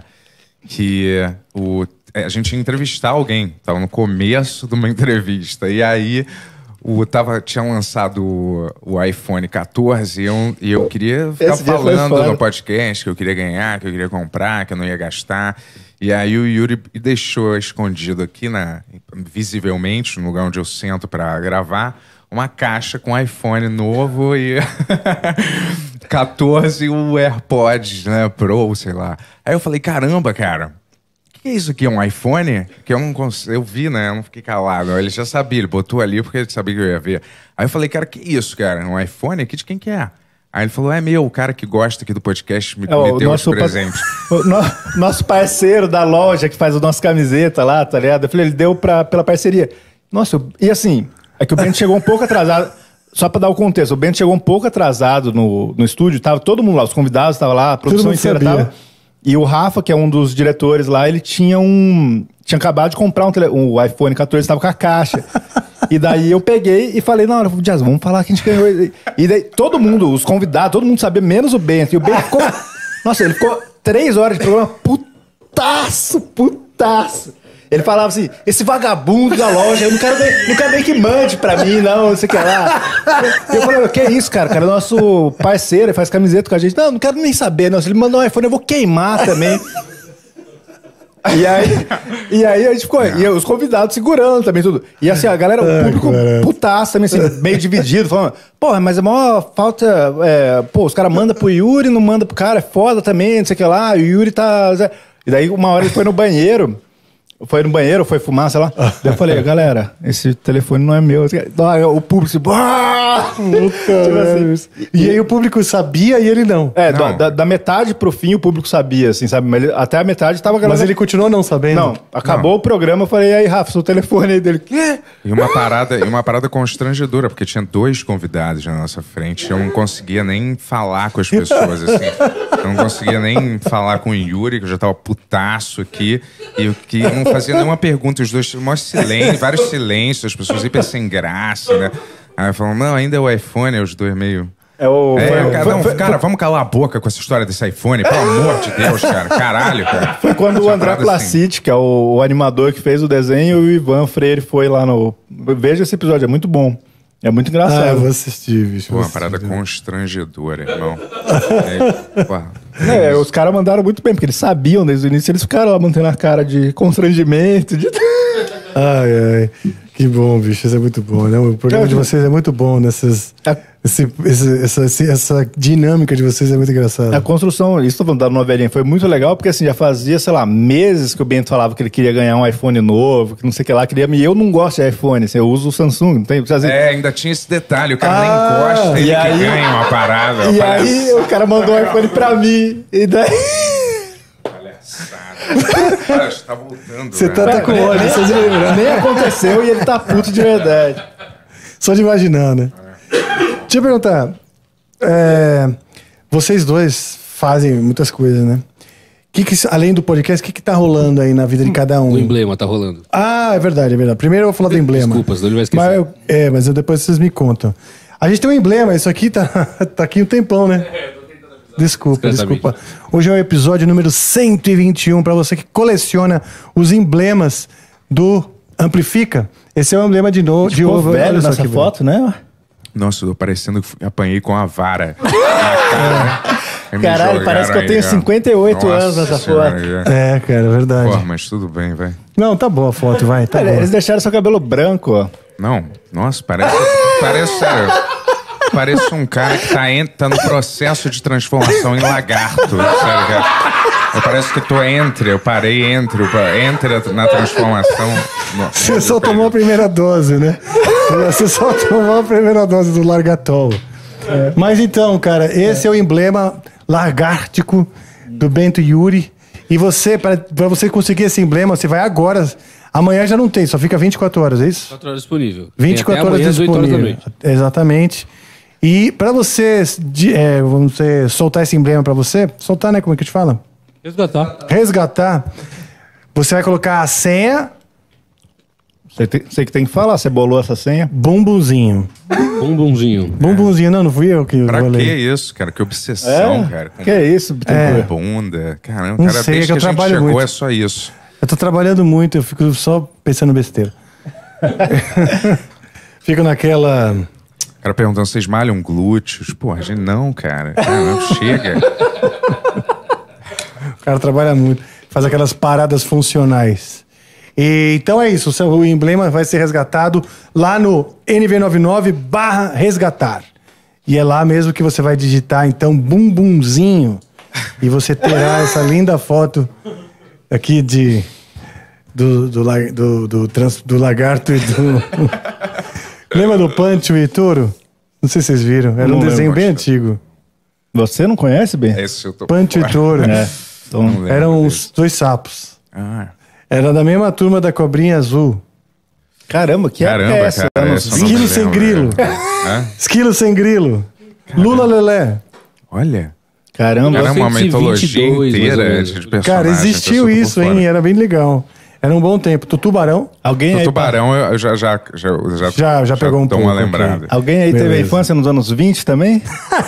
que a gente ia entrevistar alguém, tava no começo de uma entrevista, e aí... tinha lançado o iPhone 14 e eu queria ficar falando no podcast que eu queria ganhar, que eu queria comprar, que eu não ia gastar. E aí o Yuri deixou escondido aqui, visivelmente, no lugar onde eu sento pra gravar, uma caixa com iPhone novo e 14 o AirPods, né, Pro, sei lá. Aí eu falei, caramba, cara... que isso aqui é um iPhone? Que eu vi, né? Eu não fiquei calado. Ele já sabia, ele botou ali porque ele sabia que eu ia ver. Aí eu falei, cara, que isso, cara? Um iPhone? Aqui de quem que é? Aí ele falou, é meu, o cara que gosta aqui do podcast me deu os presentes. Nosso parceiro da loja que faz a nossa camiseta lá, tá ligado? Eu falei, ele deu pela parceria. Nossa, e assim, é que o Bento chegou um pouco atrasado. Só pra dar o contexto, o Bento chegou um pouco atrasado no estúdio, tava todo mundo lá, os convidados estavam lá, a produção inteira tava... E o Rafa, que é um dos diretores lá, ele tinha acabado de comprar um iPhone 14, estava com a caixa. E daí eu peguei e falei, não, Jazz, vamos falar que a gente ganhou. E daí todo mundo, os convidados, todo mundo sabia, menos o Bento. E o Bento ficou... Nossa, ele ficou 3 horas de programa putaço. Ele falava assim, esse vagabundo da loja, eu não quero nem que mande pra mim, não sei o que lá. E eu falei, que é isso, cara? O cara é nosso parceiro, ele faz camiseta com a gente. Não quero nem saber, não. Se ele mandou um iPhone, eu vou queimar também. E aí a gente ficou, e os convidados segurando também tudo. E assim, a galera, o público putaço também, assim, meio dividido, falando, porra, mas é maior falta, os caras mandam pro Yuri, não manda pro cara, é foda também, não sei o que lá, e o Yuri tá... E daí uma hora ele foi no banheiro, foi fumar, sei lá. Daí eu falei, galera, esse telefone não é meu. O público se... assim. E aí o público sabia e ele não. Da metade pro fim o público sabia, assim, sabe? Mas até a metade tava... Mas ele continuou não sabendo? Não, acabou o programa, eu falei, aí, Rafa, seu telefone aí dele. Quê? E uma parada constrangedora, porque tinha 2 convidados na nossa frente. Eu não conseguia nem falar com as pessoas, assim. Eu não conseguia nem falar com o Yuri, que eu já tava putaço aqui. E eu que não fazia nenhuma pergunta. Os dois, maior silêncio, vários silêncios, as pessoas hiper sem graça, né? Aí falam, não, ainda é o iPhone, os dois meio... Cara, vamos calar a boca com essa história desse iPhone, pelo amor de Deus, cara. Caralho, cara. Foi quando o André Placid, que é o animador que fez o desenho, e o Ivan Freire foi lá no... Veja esse episódio, é muito bom. É muito engraçado. Eu vou assistir, bicho. Pô, uma parada constrangedora, irmão. Os caras mandaram muito bem, porque eles sabiam desde o início, eles ficaram lá mantendo a cara de constrangimento, de... Ai. Que bom, bicho, isso é muito bom, né? O programa de vocês é muito bom nessas... Essa dinâmica de vocês é muito engraçada. A construção, isso tô falando da novelinha, foi muito legal, porque assim, já fazia, sei lá, meses que o Bento falava que ele queria ganhar um iPhone novo, que não sei o que lá, queria... E eu não gosto de iPhone, assim, eu uso o Samsung, não tem... Assim... ainda tinha esse detalhe, o cara nem gosta, ele que ganha uma parada. E aí o cara mandou um iPhone pra mim, e daí... Cara, você tá voltando. Você tá com ódio, só de lembrar. Nem aconteceu e ele tá puto de verdade. Só de imaginar, né? Deixa eu perguntar. Vocês dois fazem muitas coisas, né? Além do podcast, o que tá rolando aí na vida de cada um? O emblema tá rolando. É verdade. Primeiro eu vou falar do emblema. Desculpa, senão ele vai esquecer. Mas depois vocês me contam. A gente tem um emblema, isso aqui tá aqui um tempão, né? Desculpa. Hoje é o episódio número 121 para você que coleciona os emblemas do Amplifica. Esse é o emblema de ovo. Velho nessa foto, né? Nossa, eu tô parecendo que apanhei com a vara. Caralho, parece que eu tenho 58 anos nessa foto. Cara, é verdade. Pô, mas tudo bem, vai. Não, tá boa a foto, vai. Tá eles deixaram seu cabelo branco, ó. Não, nossa, parece sério. Parece um cara que tá no processo de transformação em lagarto. Sério, cara. Parece que eu parei entre na transformação. Você só tomou a primeira dose, né? Você só tomou a primeira dose do Largatol. Mas então, cara, esse é o emblema lagartico do Bento Yuri. E você, pra você conseguir esse emblema, você vai agora. Amanhã já não tem, só fica 24 horas, é isso? 4 horas disponível. 24 horas disponível. 8 horas da noite. Exatamente. E pra você, soltar esse emblema pra você, soltar, né? Como é que te fala? Resgatar. Você vai colocar a senha. Você que tem que falar, você bolou essa senha? Bumbumzinho. Bumbumzinho, não fui eu que pra bolei. Que isso, cara? Que obsessão, cara. Que é isso? Bunda. Caramba, não cara, sei, desde que a gente chegou muito. É só isso. Eu tô trabalhando muito, eu fico só pensando besteira. Fico naquela... O cara perguntando, vocês malham glúteos? Pô, a gente não, cara. Não chega. O cara trabalha muito, faz aquelas paradas funcionais. Então é isso, o emblema vai ser resgatado lá no NV99/resgatar. E é lá mesmo que você vai digitar, então, bumbumzinho. E você terá essa linda foto aqui do lagarto e do... Lembra do Pancho e Toro? Não sei se vocês viram. Era um desenho bem antigo. Você não conhece, Ben? Esse eu tô... Pancho e Toro. Então, eram os 2 sapos. Era da mesma turma da Cobrinha Azul. Caramba, que época é essa? Cara, Esquilo sem grilo. Esquilo sem grilo. Lula Lelé. Olha. Caramba, uma mitologia inteira de personagens. Cara, existiu isso, hein? Era bem legal. Era um bom tempo. Tubarão. Alguém O aí, Tubarão eu já pegou um dou pouco, uma lembrada. alguém aí teve a Beleza. infância nos anos 20 também?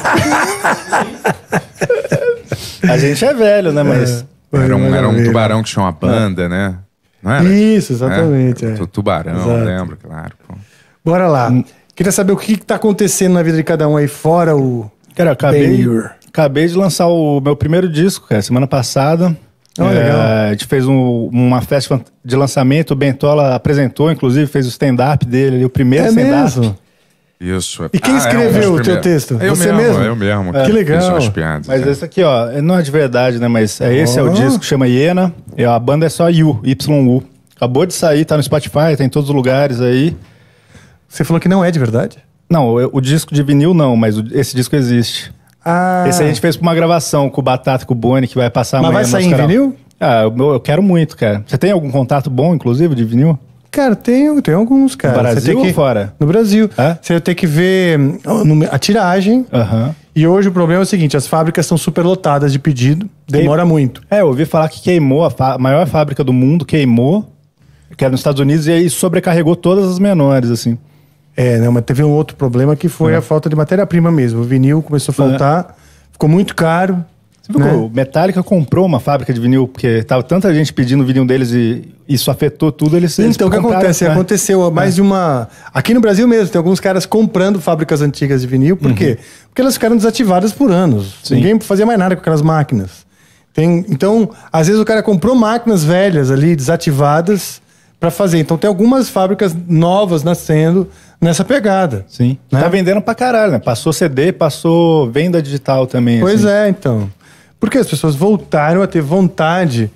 A gente é velho, né? Mas... Era um Maravilha. tubarão que tinha uma banda, né? Não era? Isso, exatamente. É. é. Tubarão, Exato. lembro, claro. Pô. Bora lá. Queria saber o que tá acontecendo na vida de cada um aí, fora o... Cara, eu Benhur. acabei de lançar o meu primeiro disco, cara, semana passada. Legal. A gente fez uma festa de lançamento, o Bentola apresentou, inclusive, fez o stand-up dele, ali, o primeiro É stand-up. mesmo? Isso. E quem escreveu o teu texto? Eu Você mesmo? mesmo? Eu mesmo. Que legal. Fiz umas piadas. Mas é. esse aqui, ó, não é de verdade, né? Mas esse é o disco, chama Iena. E a banda é só YU. Acabou de sair, tá no Spotify, tá em todos os lugares aí. Você falou que não é de verdade? Não, o disco de vinil não, mas esse disco existe. Ah, Esse a gente fez pra uma gravação com o Batata e com o Boni, que vai passar mas amanhã vai no sair nosso em canal. vinil? Ah, eu quero muito, cara. Você tem algum contato bom, inclusive, de vinil? Cara, tem alguns, cara. No Brasil Você tem ou fora? No Brasil. É? Você vai ter que ver a tiragem. Aham. E hoje o problema é o seguinte, as fábricas estão superlotadas de pedido, demora muito. É, eu ouvi falar que queimou, a maior fábrica do mundo queimou, que era nos Estados Unidos, e aí sobrecarregou todas as menores, assim. É, não, mas teve um outro problema que foi a falta de matéria-prima mesmo. O vinil começou a faltar, ficou muito caro. Você viu Né? que o Metallica comprou uma fábrica de vinil, porque tava tanta gente pedindo o vinil deles e isso afetou tudo, eles Então, o que compraram, acontece? né? Aconteceu mais de uma... Aqui no Brasil mesmo, tem alguns caras comprando fábricas antigas de vinil. Por quê? Porque elas ficaram desativadas por anos. Sim. Ninguém fazia mais nada com aquelas máquinas. Então, às vezes o cara comprou máquinas velhas ali, desativadas, para fazer. Então, tem algumas fábricas novas nascendo nessa pegada. Sim. Né? Tá vendendo pra caralho, né? Passou CD, passou venda digital também. Pois assim. é, então. Porque as pessoas voltaram a ter vontade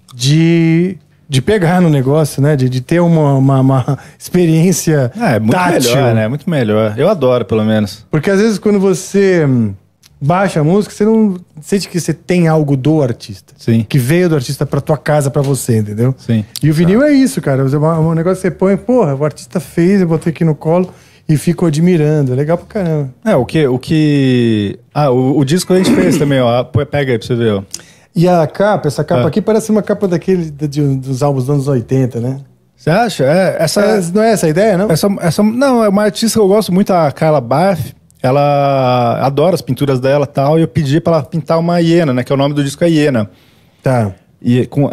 de pegar no negócio, né? De ter uma experiência É muito tátil. melhor, né? Muito melhor. Eu adoro, pelo menos. Porque às vezes quando você baixa a música, você não sente que você tem algo do artista. Sim. Que veio do artista pra tua casa, pra você, entendeu? Sim. E o vinil é isso, cara. Um negócio que você põe, porra, o artista fez, eu botei aqui no colo e fico admirando. É legal pra caramba. É, o que... Ah, o disco a gente fez também, ó. Pega aí pra você ver, ó. E a capa, essa capa aqui parece uma capa dos álbuns dos anos 80, né? Você acha? Não é essa a ideia, não? Não, é uma artista que eu gosto muito, a Carla Barth. Ela adora as pinturas dela e tal, e eu pedi pra ela pintar uma hiena, né? Que é o nome do disco, é Hiena. Tá. E com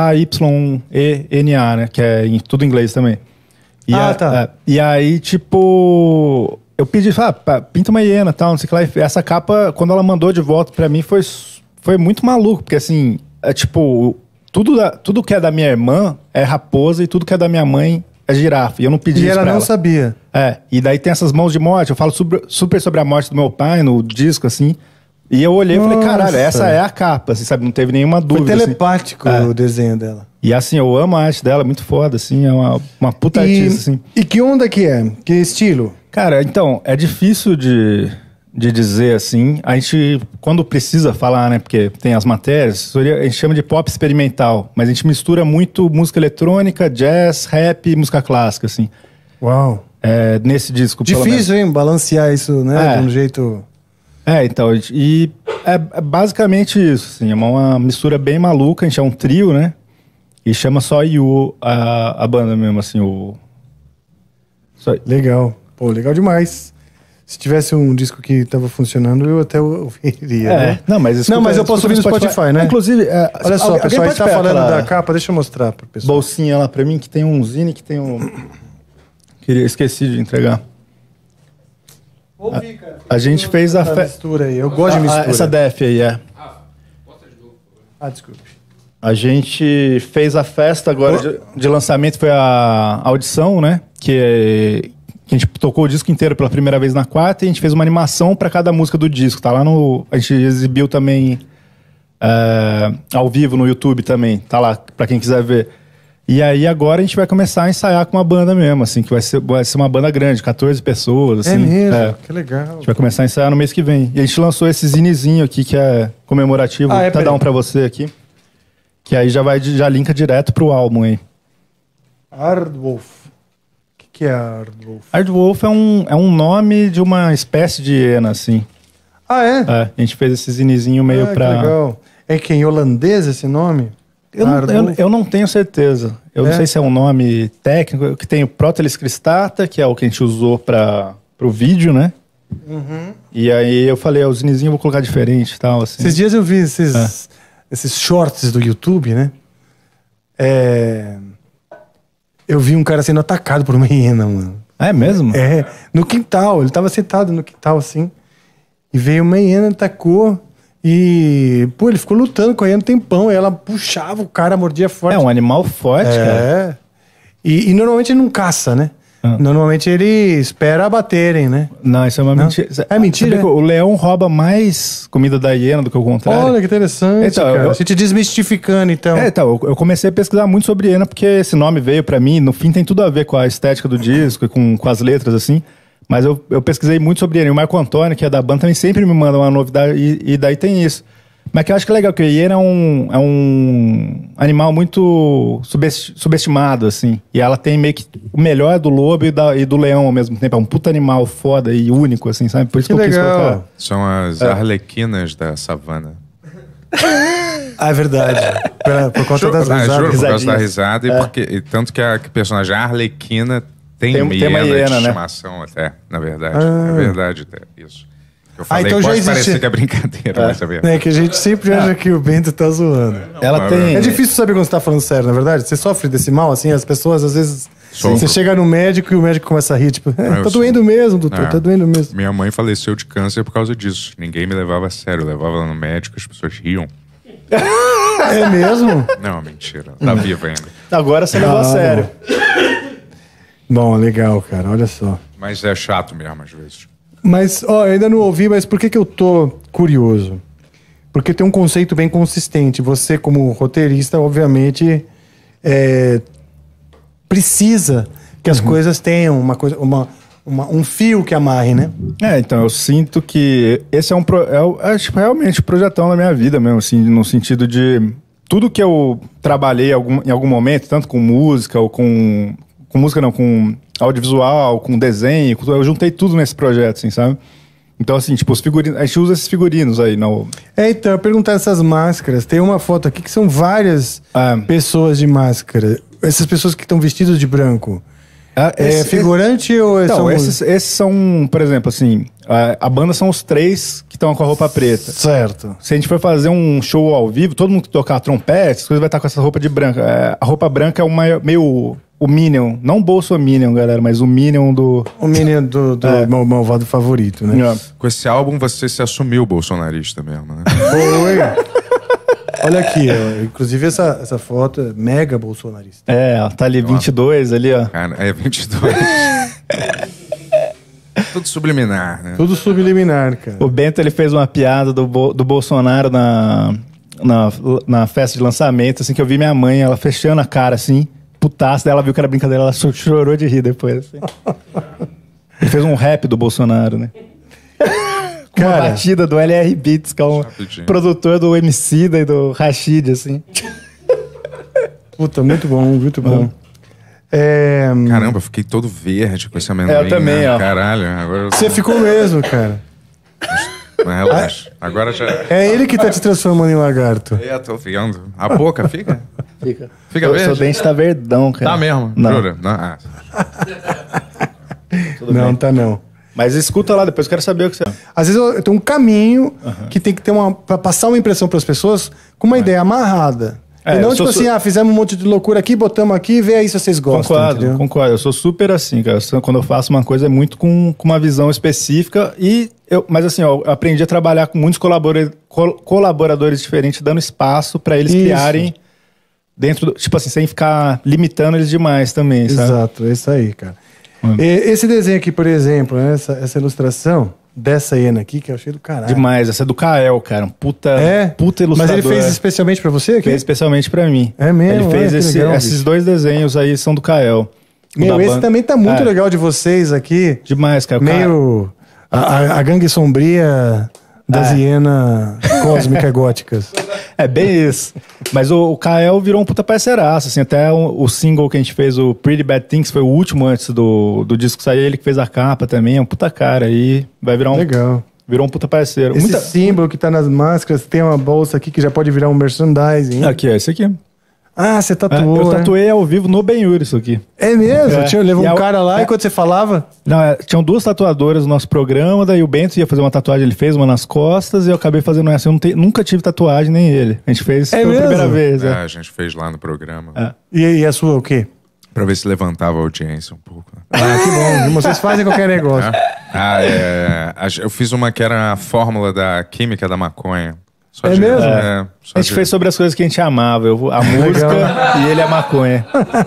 H-Y-E-N-A, né? Que é tudo em inglês também. Tá. E aí, tipo... Eu pedi, pinta uma hiena e tal, não sei o que lá. E essa capa, quando ela mandou de volta pra mim, foi muito maluco. Porque assim, é tipo... Tudo que é da minha irmã é raposa e tudo que é da minha mãe é girafa. E eu não pedi E isso ela pra não sabia. e daí tem essas mãos de morte. Eu falo super sobre a morte do meu pai no disco, assim. E eu olhei e falei, caralho, essa é a capa, assim, sabe? Não teve nenhuma Foi dúvida. assim. telepático o desenho dela. E assim, eu amo a arte dela, é muito foda, assim. É uma puta artista, assim. E que onda que é? Que estilo? Cara, então, é difícil de dizer, assim. A gente, quando precisa falar, né? Porque tem as matérias, a gente chama de pop experimental. Mas a gente mistura muito música eletrônica, jazz, rap e música clássica, assim. Uau. Nesse disco, pelo menos. Difícil, hein? Balancear isso, né? De um jeito... Então, e é basicamente isso, assim, é uma mistura bem maluca, a gente é um trio, né? E chama só You a banda mesmo, assim, Legal. Pô, legal demais. Se tivesse um disco que tava funcionando, eu até ouviria, né? Não, mas eu posso ouvir no Spotify, né? Inclusive, Olha só, o pessoal pode está pegar falando aquela da capa, deixa eu mostrar pro pessoal. bolsinha lá pra mim, que tem um zine, que tem um... Esqueci de entregar. Ouvi, cara. A gente fez a mistura aí. Eu gosto de mistura. Essa def aí, Desculpe. A gente fez a festa agora de lançamento, foi a audição, né? Que a gente tocou o disco inteiro pela primeira vez na quarta e a gente fez uma animação pra cada música do disco. Tá lá no... A gente exibiu também ao vivo no YouTube também. Tá lá pra quem quiser ver. E aí agora a gente vai começar a ensaiar com uma banda mesmo, assim, que vai ser uma banda grande, 14 pessoas, assim. É mesmo? Que legal. A gente vai começar a ensaiar no mês que vem. E a gente lançou esse zinezinho aqui, que é comemorativo. Vou até dar um pra você aqui. Que aí já linka direto pro álbum aí. Ardwolf. O que é Ardwolf? Ardwolf é um nome de uma espécie de hiena, assim. Ah, é? A gente fez esse zinezinho meio Que pra... legal. É que em holandês esse nome? Eu não tenho certeza. Eu não sei se é um nome técnico, que tem o Protelis cristata, que é o que a gente usou pro vídeo, né? E aí eu falei, os zinizinhos eu vou colocar diferente e tal, assim. Esses dias eu vi esses shorts do YouTube, né? Eu vi um cara sendo atacado por uma hiena, mano. É mesmo? No quintal. Ele tava sentado no quintal, assim. E veio uma hiena, atacou. E, pô, ele ficou lutando com a hiena um tempão. E ela puxava o cara, mordia forte. É um animal forte, cara. E normalmente ele não caça, né? Normalmente ele espera abaterem, né? Não, isso é uma mentira. É mentira? Sabia que o leão rouba mais comida da hiena do que o contrário? Olha que interessante, então, cara. Você te desmistificando, então. Então, eu comecei a pesquisar muito sobre hiena porque esse nome veio pra mim. No fim tem tudo a ver com a estética do disco e com as letras, assim. Mas eu pesquisei muito sobre hiena. E o Marco Antônio, que é da banda, também sempre me manda uma novidade. E daí tem isso. Mas que eu acho que é legal, que a hiena é um animal muito subestimado, assim. E ela tem meio que o melhor do lobo e do leão ao mesmo tempo. É um puta animal foda e único, assim, sabe? Por isso que eu quis colocar. São as arlequinas da savana. É verdade. Por conta das risadas. Juro, por causa da risada. E tanto que a personagem Arlequina tem uma hiena de né? estimação até, na verdade. É verdade até, isso. Eu falei, então pode já existe. parecer que é brincadeira, mas é verdade. É que a gente sempre acha que o Bento tá zoando. Ela tem... É difícil saber quando você tá falando sério, na verdade. Você sofre desse mal, assim, as pessoas, às vezes... Sofro. Você chega no médico e o médico começa a rir, tipo... tá eu doendo mesmo, doutor, tá doendo mesmo. Minha mãe faleceu de câncer por causa disso. Ninguém me levava a sério. Eu levava ela no médico, as pessoas riam. É mesmo? Não, mentira. Tá viva ainda. Agora você levou a sério. Bom, legal, cara, olha só. Mas é chato mesmo, às vezes. Mas, ó, eu ainda não ouvi, mas por que eu tô curioso? Porque tem um conceito bem consistente. Você, como roteirista, obviamente, precisa que as coisas tenham um fio que amarre, né? Então, eu sinto que esse é tipo, realmente um projetão na minha vida mesmo, assim, no sentido de tudo que eu trabalhei em algum momento, tanto com música ou com música não, com audiovisual, com desenho, eu juntei tudo nesse projeto, assim, sabe? Então, assim, tipo, os figurinos, a gente usa esses figurinos aí. Então, eu perguntar essas máscaras, tem uma foto aqui que são várias pessoas de máscara. Essas pessoas que estão vestidas de branco. Figurante ou então, são... esses são, por exemplo, assim, a banda são os 3 que estão com a roupa preta. Certo. Se a gente for fazer um show ao vivo, todo mundo que tocar trompete, as coisas vai estar com essa roupa de branca. A roupa branca é meio o Minion, não o Bolsominion, galera, mas o Minion do... O Minion do meu malvado favorito, né? Com esse álbum você se assumiu bolsonarista mesmo, né? Foi. Olha aqui, ó. Inclusive essa foto é mega bolsonarista. Tá ali 22 ali, ó. Cara, 22. Tudo subliminar, né? Tudo subliminar, cara. O Bento, ele fez uma piada do Bolsonaro na festa de lançamento, assim, que eu vi minha mãe, ela fechando a cara, assim, putaça, daí ela viu que era brincadeira, ela chorou de rir depois, assim. Ele fez um rap do Bolsonaro, né? Com uma batida do LR Beats, que é um produtor do Emicida e do Rashid, assim. Puta, muito bom, muito bom. Caramba, eu fiquei todo verde com esse amendoim. Eu também, ó. Caralho, agora... Você ficou mesmo, cara. Mas relaxa. Agora já... É ele que tá te transformando em lagarto. Tô vendo. A boca fica? Fica. Fica verde? Seu dente tá verdão, cara. Tá mesmo? Não. Jura? Não. Não, tá não. Mas escuta lá, depois eu quero saber o que você... Às vezes eu tenho um caminho que tem que ter pra passar uma impressão pras pessoas com uma ideia amarrada. E não tipo assim, fizemos um monte de loucura aqui, botamos aqui, vê aí se vocês gostam. Concordo. Eu sou super assim, cara. Quando eu faço uma coisa é muito com uma visão específica mas assim, eu aprendi a trabalhar com muitos colaboradores diferentes, dando espaço pra eles criarem dentro tipo assim, sem ficar limitando eles demais também, sabe? Exato, é isso aí, cara. Esse desenho aqui, por exemplo, né, essa ilustração dessa hiena aqui, que eu achei do caralho. Demais, essa é do Kael, cara. Puta ilustrador. Mas ele fez especialmente pra você aqui? Fez especialmente pra mim. É mesmo? Ele fez esses 2 desenhos aí, são do Kael. Esse também tá muito legal de vocês aqui. Demais, cara. Meio a gangue sombria das hienas cósmicas góticas. É bem isso. Mas o Kael virou um puta parceiraço, assim, até o single que a gente fez, o Pretty Bad Things, foi o último antes do disco sair, ele que fez a capa também, é um puta cara aí, vai virar Legal. Virou um puta parceiro. Esse símbolo que tá nas máscaras, tem uma bolsa aqui que já pode virar um merchandising. Aqui, esse aqui. Ah, você tatuou, Eu né? tatuei ao vivo no Ben-Hur isso aqui. É mesmo? Levou E um a- cara lá enquanto você falava? Não, tinham 2 tatuadoras no nosso programa, daí o Bento ia fazer uma tatuagem, ele fez uma nas costas e eu acabei fazendo essa. Eu nunca tive tatuagem, nem ele. A gente fez pela mesmo? primeira vez. A gente fez lá no programa. E a sua o quê? Pra ver se levantava a audiência um pouco. Né? Ah, que bom. Vocês fazem qualquer negócio. Eu fiz uma que era a fórmula da química da maconha. Só É mesmo? só A gente fez sobre as coisas que a gente amava. A música e ele a maconha.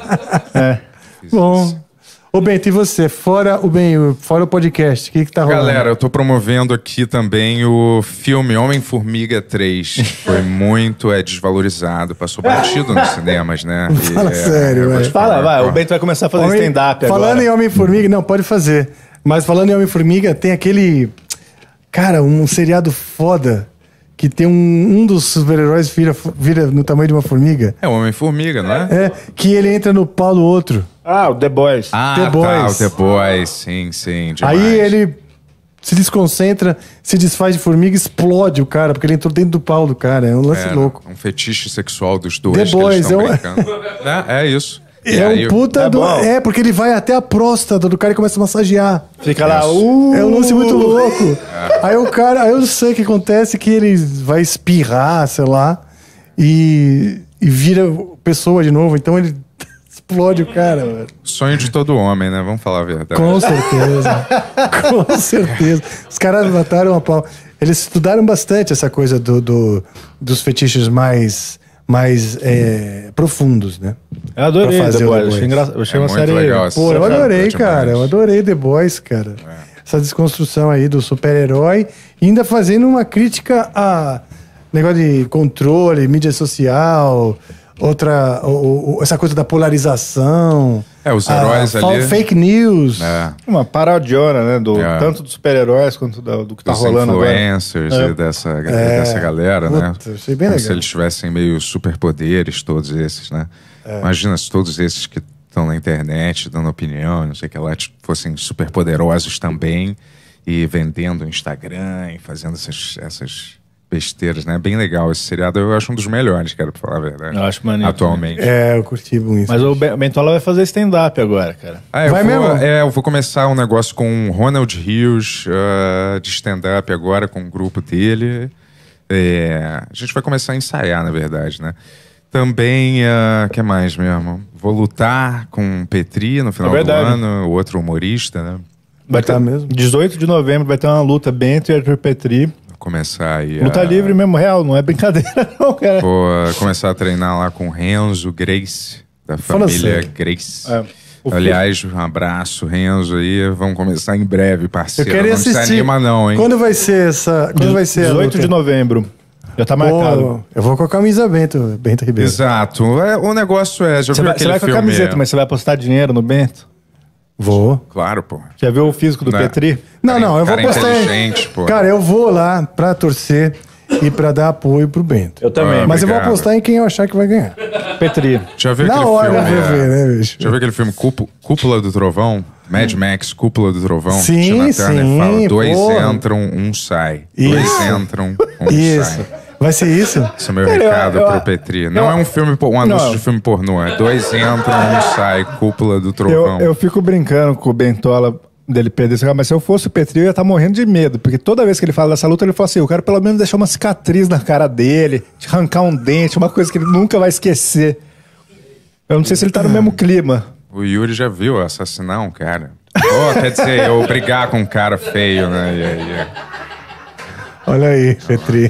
Bom. Ô, Bento, e você? Fora o Ben-Hur, fora o podcast, o que tá rolando? Galera, eu tô promovendo aqui também o filme Homem-Formiga 3. Foi muito desvalorizado, passou batido nos cinemas, né? Fala sério, eu vou velho. te falar, Fala, vai. pô. O Bento vai começar a fazer Homem- stand-up agora. Falando em Homem-Formiga, não, pode fazer. Mas falando em Homem-Formiga, tem aquele... Cara, um seriado foda que tem um dos super-heróis vira no tamanho de uma formiga. É o Homem-Formiga, não é? É, que ele entra no pau do outro. Ah, o The Boys. Ah, The tá, Boys. o The Boys, sim, demais. Aí ele se desconcentra, se desfaz de formiga, explode o cara, porque ele entrou dentro do pau do cara. É um lance louco. Um fetiche sexual dos dois The que Boys, eles estão é um- brincando. É isso. E É aí, um puta tá do... bom. É, porque ele vai até a próstata do cara e começa a massagear. Fica lá, É um lance muito louco. Aí o cara, aí eu não sei o que acontece, que ele vai espirrar, sei lá, e vira pessoa de novo. Então ele explode o cara, mano. Sonho de todo homem, né? Vamos falar a verdade. Com certeza. Com certeza. Os caras mataram a pau. Eles estudaram bastante essa coisa dos fetiches mais profundos, né? Eu adorei Pra fazer The o Boys. The Achei, Boys. eu achei É uma muito série... legal essa Pô, eu série, adorei, é demais. cara. Eu adorei The Boys, cara. Essa desconstrução aí do super-herói. E ainda fazendo uma crítica a negócio de controle, mídia social, essa coisa da polarização. Os heróis ali. Fake news. Uma parodiona, né? Tanto dos super-heróis quanto do que tá Dos rolando agora. influencers e dessa galera, né? Puta, achei bem Como legal. se eles tivessem meio superpoderes, todos esses, né? Imagina se todos esses que estão na internet dando opinião, não sei o que lá, fossem superpoderosos também e vendendo no Instagram e fazendo essas besteiras, né? Bem legal esse seriado. Eu acho um dos melhores, quero falar a verdade. Eu acho maneiro. Atualmente. Eu curti muito. Mas o Bentola vai fazer stand-up agora, cara. Vai mesmo? Eu vou começar um negócio com o Ronald Rios de stand-up agora, com o grupo dele. A gente vai começar a ensaiar, na verdade, né? Também, que mais mesmo? Vou lutar com o Petri no final do verdade. ano, o outro humorista, né? Vai Tá ter, mesmo? 18 de novembro vai ter uma luta Bento e Arthur Petri. Vou começar aí Luta livre mesmo, real, não é brincadeira não, cara. Vou começar a treinar lá com o Renzo Grace, da Fala família sério. Grace. O Aliás, um abraço, Renzo aí. Vamos começar em breve, Eu parceiro. queria Não se assistir. anima não, hein? Quando vai ser essa... Quando vai ser a 18 luta? de novembro. Já tá marcado. Pô, eu vou com a camisa Bento Ribeiro. Exato. O negócio já Você viu vai aquele com a filme? camiseta, mas você vai apostar dinheiro no Bento? Vou. Claro, pô. Já viu o físico do Né? Petri? Não, eu vou Cara postar... inteligente, pô. Cara, eu vou lá pra torcer e pra dar apoio pro Bento. Eu também. Mas eu vou obrigado. apostar em quem eu achar que vai ganhar. Petri. Já viu Na aquele hora filme? eu vou ver, né, bicho? Já viu aquele filme Cúpula do Trovão? Mad Max, Cúpula do Trovão? Sim, Tina Turner sim, fala, 2 porra. entram, um sai. Isso. 2 entram, um Isso. sai. Vai ser isso? Esse é o meu recado pro Petri. Não é um filme, um anúncio Não. de filme pornô. É 2 entram, um sai. Cúpula do Trovão. Eu fico brincando com o Bentola dele perder esse cara, mas se eu fosse o Petri, eu ia estar morrendo de medo, porque toda vez que ele fala dessa luta, ele fala assim, eu quero pelo menos deixar uma cicatriz na cara dele, arrancar um dente, uma coisa que ele nunca vai esquecer. Eu não sei se ele tá no mesmo clima. O Yuri já viu assassinar um cara. Quer dizer, eu brigar com um cara feio, né? E aí... Olha aí, Petri.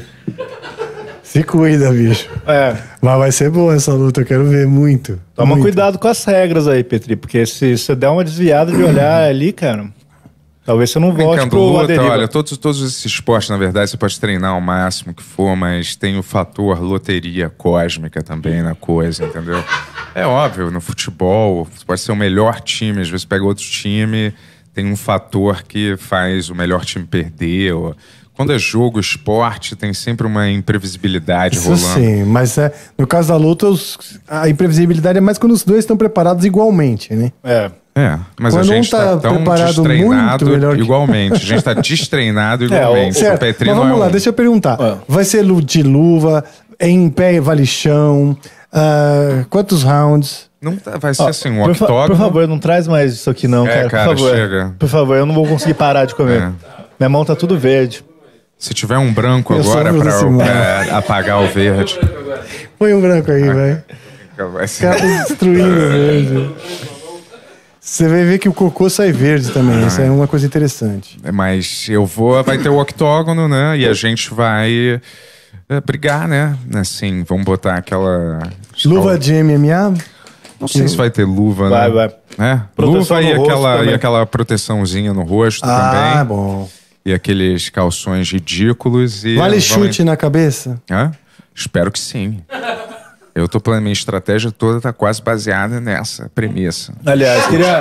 Se cuida, bicho. Mas vai ser boa essa luta, eu quero ver muito. Toma muito. cuidado com as regras aí, Petri, porque se você der uma desviada de olhar ali, cara, talvez você não volte Brincando, pro luta, Aderiva. olha, todos esses esportes, na verdade, você pode treinar o máximo que for, mas tem o fator loteria cósmica também na coisa, entendeu? É óbvio, no futebol, você pode ser o melhor time, às vezes pega outro time, tem um fator que faz o melhor time perder. Quando é jogo, esporte, tem sempre uma imprevisibilidade Isso rolando. sim, mas no caso da luta, a imprevisibilidade é mais quando os dois estão preparados igualmente, né? Mas Quando a gente um tá tá tão preparado destreinado muito melhor que- igualmente. A gente tá destreinado igualmente. Certo, O Petri mas não vamos é lá, um- deixa eu perguntar. Vai ser de luva, em pé vale chão, Quantos rounds? Não vai ser assim, um Por octógono. favor, não traz mais isso aqui não, cara. Cara, por favor. chega. Por favor, eu não vou conseguir parar de comer. Minha mão tá tudo verde. Se tiver um branco Eu agora sou pra apagar o verde. Põe um branco aí, vai. Vai ser... Cara, tá destruindo o verde. Você vai ver que o cocô sai verde também. Isso é uma coisa interessante. Mas vai ter o octógono, né? E a gente vai brigar, né? Assim, vamos botar aquela... Luva de MMA? Não sei se vai ter luva, Vai, né? vai. É? Proteção Luva no rosto e também. aquela proteçãozinha no rosto também. Bom. E aqueles calções ridículos. E Vale chute na cabeça? Hã? Espero que sim. Minha estratégia toda tá quase baseada nessa premissa. Aliás,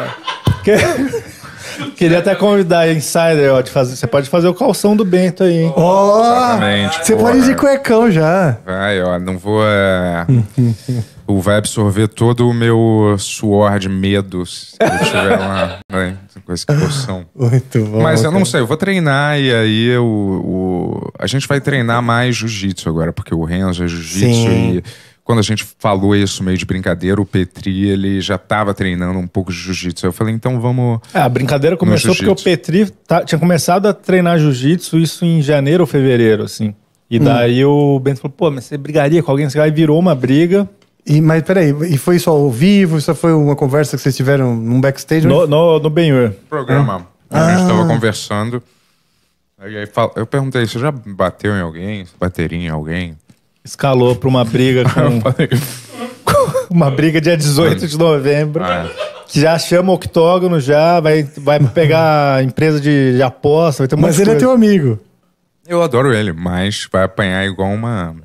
queria até convidar a Insider, ó, você pode fazer o calção do Bento aí, hein? Exatamente, Você porra. pode ir de cuecão já. Vai, ó, não vou... vai absorver todo o meu suor de medo se eu tiver lá, né, com esse calção. Muito bom. Mas eu não cara. sei, eu vou treinar e aí a gente vai treinar mais jiu-jitsu agora, porque o Renzo é jiu-jitsu Sim. e quando a gente falou isso meio de brincadeira, o Petri, ele já tava treinando um pouco de jiu-jitsu. Eu falei, então vamos... A brincadeira começou No porque o Petri tinha começado a treinar jiu-jitsu, isso em janeiro ou fevereiro, assim. E daí o Bento falou, pô, mas você brigaria com alguém? Aí virou uma briga. Mas peraí, e foi isso ao vivo? Isso foi uma conversa que vocês tiveram num backstage? No Ben-Hur. programa. A gente tava conversando. Aí eu perguntei, você já bateu em alguém? Você bateria em alguém? Escalou pra uma briga com... uma briga dia 18 de novembro. Que já chama o octógono, já vai pegar a empresa de aposta, vai ter um monte Mas de ele é coisa. teu amigo. Eu adoro ele, mas vai apanhar igual uma...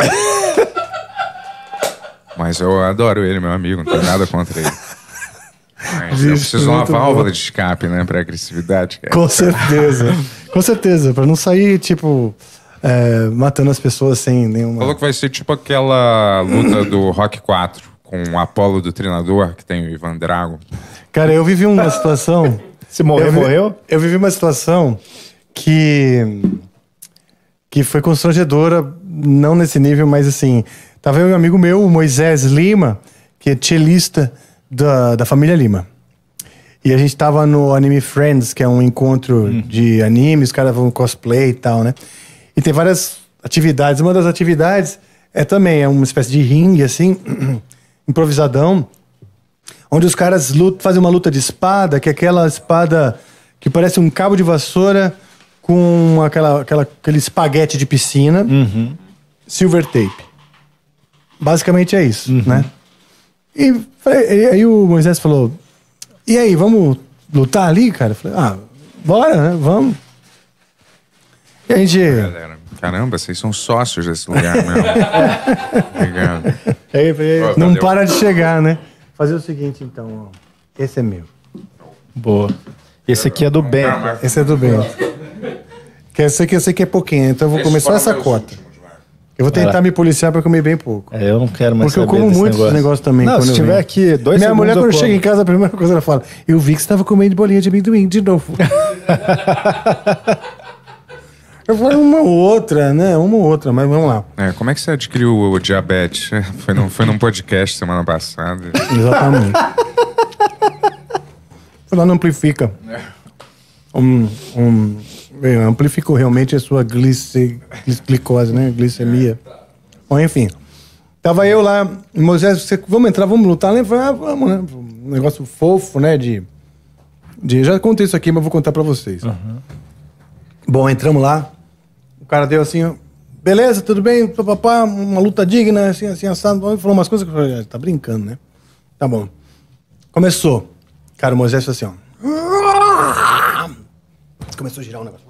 Mas eu adoro ele, meu amigo, não tenho nada contra ele. Mas eu preciso de uma muito válvula bom. de escape, né, pra agressividade. Cara. Com certeza. Com certeza. Pra não sair, tipo, matando as pessoas sem nenhuma... Falou que vai ser tipo aquela luta do Rock 4 com o Apollo do treinador, que tem o Ivan Drago. Cara, eu vivi uma situação... Se morrer, morreu? Eu vivi uma situação que foi constrangedora, não nesse nível, mas assim... Tava eu e um amigo meu, o Moisés Lima, que é cellista da família Lima. E a gente tava no Anime Friends, que é um encontro de anime, os caras vão cosplay e tal, né? E tem várias atividades. Uma das atividades é uma espécie de ringue, assim, improvisadão, onde os caras fazem uma luta de espada, que é aquela espada que parece um cabo de vassoura com aquele espaguete de piscina, silver tape. Basicamente é isso, né? E aí o Moisés falou, e aí, vamos lutar ali, cara? Eu falei, bora, né? Vamos. E a gente... Galera, caramba, vocês são sócios desse lugar mesmo. Obrigado. Não Valeu. para de chegar, né? Fazer o seguinte, então, ó. Esse é meu. Boa. Esse aqui é do Ben. Esse é do bem. Esse aqui eu sei que é pouquinho, então eu vou comer só essa cota. Eu vou tentar me policiar pra comer bem pouco. Eu não quero mais Porque eu saber como desse muito esse negócio também. Não, quando se eu tiver venho. aqui 2 Minha segundos mulher, quando eu chega em casa, a primeira coisa ela fala, eu vi que você tava comendo bolinha de amendoim de novo. Eu falei uma ou outra, né? Uma ou outra, mas vamos lá. Como é que você adquiriu o diabetes? Foi num podcast semana passada. Exatamente. Foi lá no Amplifica. Amplificou realmente a sua glicose, né? Glicemia. Bom, enfim. Tava eu lá, Moisés, vamos entrar, vamos lutar? Eu falei, vamos, né? Um negócio fofo, né? Já contei isso aqui, mas vou contar pra vocês. Bom, entramos lá. O cara deu assim, beleza, tudo bem? Papá, uma luta digna, assim, assado. Ele falou umas coisas que eu falei, tá brincando, né? Tá bom. Começou. Cara, o Moisés falou assim, ó. Começou a girar o negócio.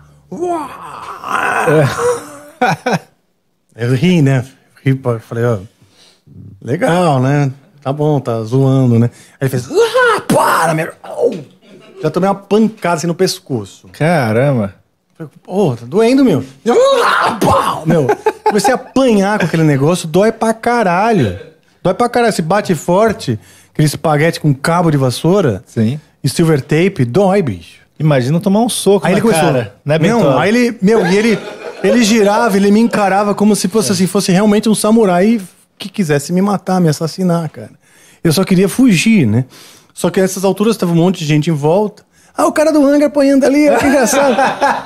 Eu ri, né? Falei, ó, legal, né? Tá bom, tá zoando, né? Aí ele fez, para, meu. Já tomei uma pancada assim no pescoço. Caramba. Falei, pô, tá doendo, meu. Meu, comecei a apanhar com aquele negócio, dói pra caralho. Dói pra caralho. Se bate forte, aquele espaguete com cabo de vassoura. Sim. E silver tape, dói, bicho. Imagina tomar um soco Aí na ele começou, cara, né, não, Bentola? aí ele girava, ele me encarava como se fosse assim, fosse realmente um samurai que quisesse me matar, me assassinar, cara. Eu só queria fugir, né? Só que nessas alturas tava um monte de gente em volta. O cara do hangar apanhando ali, que engraçado.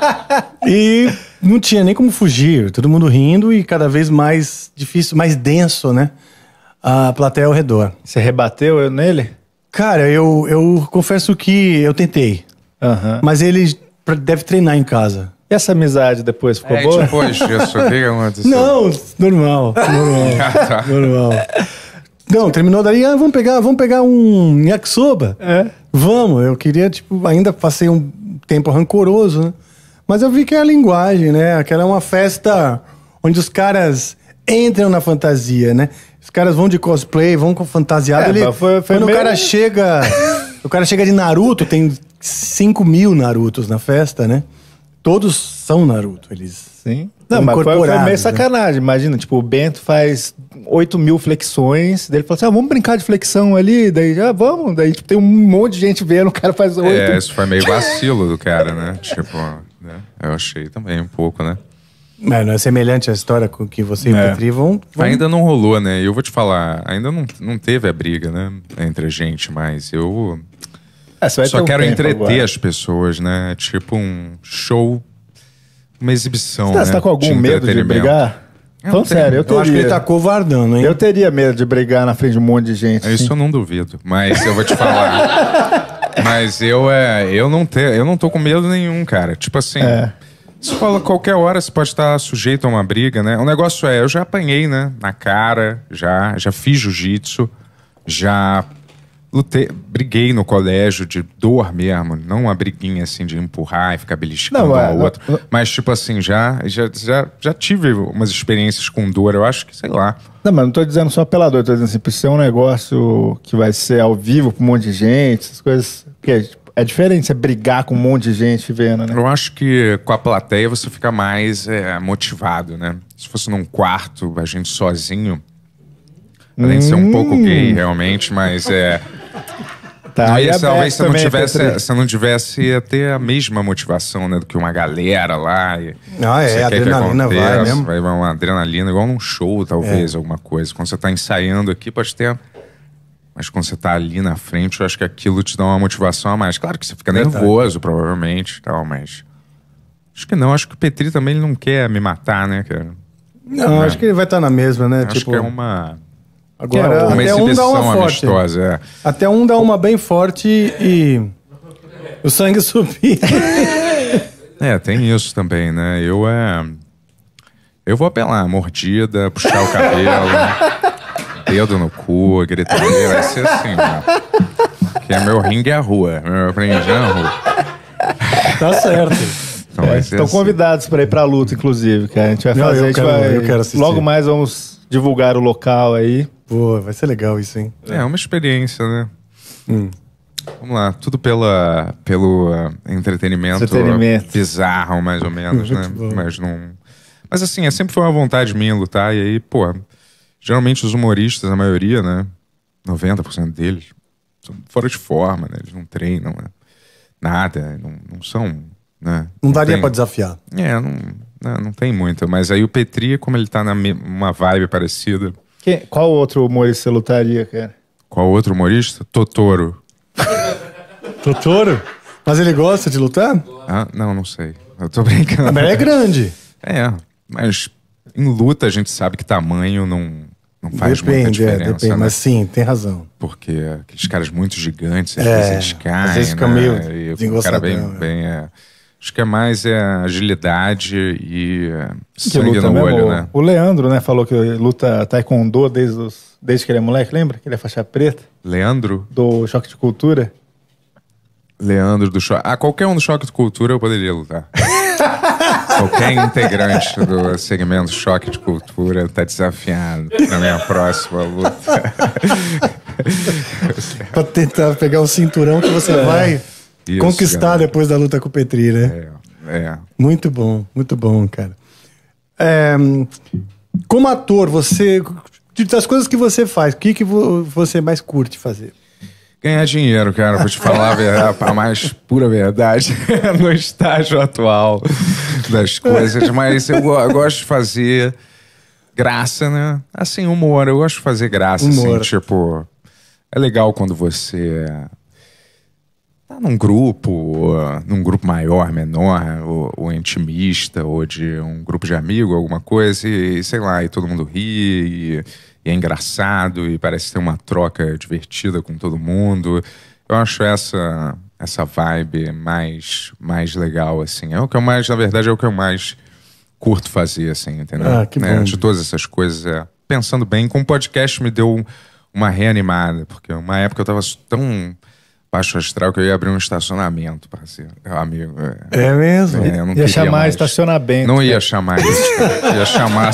E não tinha nem como fugir, todo mundo rindo e cada vez mais difícil, mais denso, né? A plateia ao redor. Você rebateu nele? Cara, eu confesso que eu tentei. Mas ele deve treinar em casa. E essa amizade depois ficou boa? Depois disso, o que aconteceu? Não, normal. Normal. Não, terminou daí, vamos pegar um yakisoba. Vamos, eu queria, ainda passei um tempo rancoroso, né? Mas eu vi que é a linguagem, né? Aquela é uma festa onde os caras entram na fantasia, né? Os caras vão de cosplay, vão com fantasiado. Quando o cara chega de Naruto, tem 5 mil Narutos na festa, né? Todos são Naruto, eles... Sim. Não, mas foi meio sacanagem. Imagina, o Bento faz 8 mil flexões, daí ele fala assim, vamos brincar de flexão ali, daí já vamos, daí tem um monte de gente vendo, o cara faz 8. Isso foi meio vacilo do cara, né? Né? Eu achei também um pouco, né? Mas não é semelhante à história com que você e o Petri vão... Ainda não rolou, né? Eu vou te falar, ainda não teve a briga, né? Entre a gente, mas eu... só quero entreter agora as pessoas, né? Tipo um show... Uma exibição, Você tá com algum medo de brigar? Então, sério, eu acho que ele tá covardando, hein? Eu teria medo de brigar na frente de um monte de gente. Isso eu não duvido, mas eu vou te falar. Mas eu não tô com medo nenhum, cara. Você fala, qualquer hora você pode estar sujeito a uma briga, né? O negócio eu já apanhei, né? Na cara, já fiz jiu-jitsu, já... briguei no colégio de dor mesmo, não uma briguinha assim de empurrar e ficar beliscando um ao outro. Mas já tive umas experiências com dor, eu acho que, sei lá. Não, mas não tô dizendo só pela dor, tô dizendo assim, isso é um negócio que vai ser ao vivo com um monte de gente, essas coisas. Porque é diferente você brigar com um monte de gente vendo, né? Eu acho que com a plateia você fica mais motivado, né? Se fosse num quarto, a gente sozinho, além de ser um pouco gay realmente, mas talvez você não tivesse a ter a mesma motivação, né, do que uma galera lá. A adrenalina vai mesmo. Vai uma adrenalina, igual num show, talvez, alguma coisa. Quando você tá ensaiando aqui, pode ter... Mas quando você tá ali na frente, eu acho que aquilo te dá uma motivação a mais. Claro que você fica nervoso, provavelmente, tal, mas... Acho que não, acho que o Petri também ele não quer me matar, né, cara? Não, acho que ele vai estar na mesma, né? Acho que é uma... Agora, uma até um dá uma forte. Amistosa, Até um dá uma bem forte e o sangue subir. Tem isso também, né? Eu vou apelar, mordida, puxar o cabelo, dedo no cu, gritaria, vai ser assim, né? Porque meu ringue é a rua, eu aprendi na rua. Tá certo. Então estão assim. Convidados para ir pra luta, inclusive, cara. A gente vai fazer, eu quero assistir. Logo mais vamos divulgar o local aí. Pô, vai ser legal isso, hein? É uma experiência, né? Vamos lá, tudo pelo entretenimento bizarro, mais ou menos, né? Mas assim, sempre foi uma vontade minha lutar. E aí, geralmente os humoristas, a maioria, né? 90% deles são fora de forma, né? Eles não treinam, né? Nada, não são, né? Não daria pra desafiar. Não tem muito. Mas aí o Petri, como ele tá numa vibe parecida... Qual outro humorista você lutaria, cara? Qual outro humorista? Totoro. Totoro? Mas ele gosta de lutar? Não sei. Eu tô brincando. Mas é grande. Mas em luta a gente sabe que tamanho não faz muita diferença. Depende, né? mas sim, tem razão. Porque aqueles caras muito gigantes, às vezes eles caem, às vezes fica né? meio E o cara bem acho que é mais agilidade e sangue no olho, né? O Leandro, né, falou que luta taekwondo desde que ele é moleque, lembra? Que ele é faixa preta. Leandro? Do Choque de Cultura. Leandro do Choque... qualquer um do Choque de Cultura eu poderia lutar. Qualquer integrante do segmento Choque de Cultura tá desafiado na minha próxima luta. Pra tentar pegar o cinturão que você vai... Isso, conquistar cara. Depois da luta com o Petri, né? Muito bom, cara. Como ator, das coisas que você faz, o que você mais curte fazer? Ganhar dinheiro, cara, vou te falar a mais pura verdade no estágio atual das coisas, mas eu gosto de fazer Graça, né? Assim, humor. Eu gosto de fazer graça, Humor. assim, tipo... É legal quando você tá num grupo maior, menor, ou intimista, ou de um grupo de amigos, alguma coisa, e sei lá, e todo mundo ri, e é engraçado, e parece ter uma troca divertida com todo mundo. Eu acho essa vibe mais legal, assim. É o que eu mais, na verdade, é o que eu mais curto fazer, assim, entendeu? Ah, que bom. De todas essas coisas, pensando bem, com o podcast me deu uma reanimada, porque uma época eu tava tão baixo astral que eu ia abrir um estacionamento para ser amigo. É mesmo? Eu não Ia queria chamar mais. estacionamento. Não ia chamar isso, cara. Ia chamar...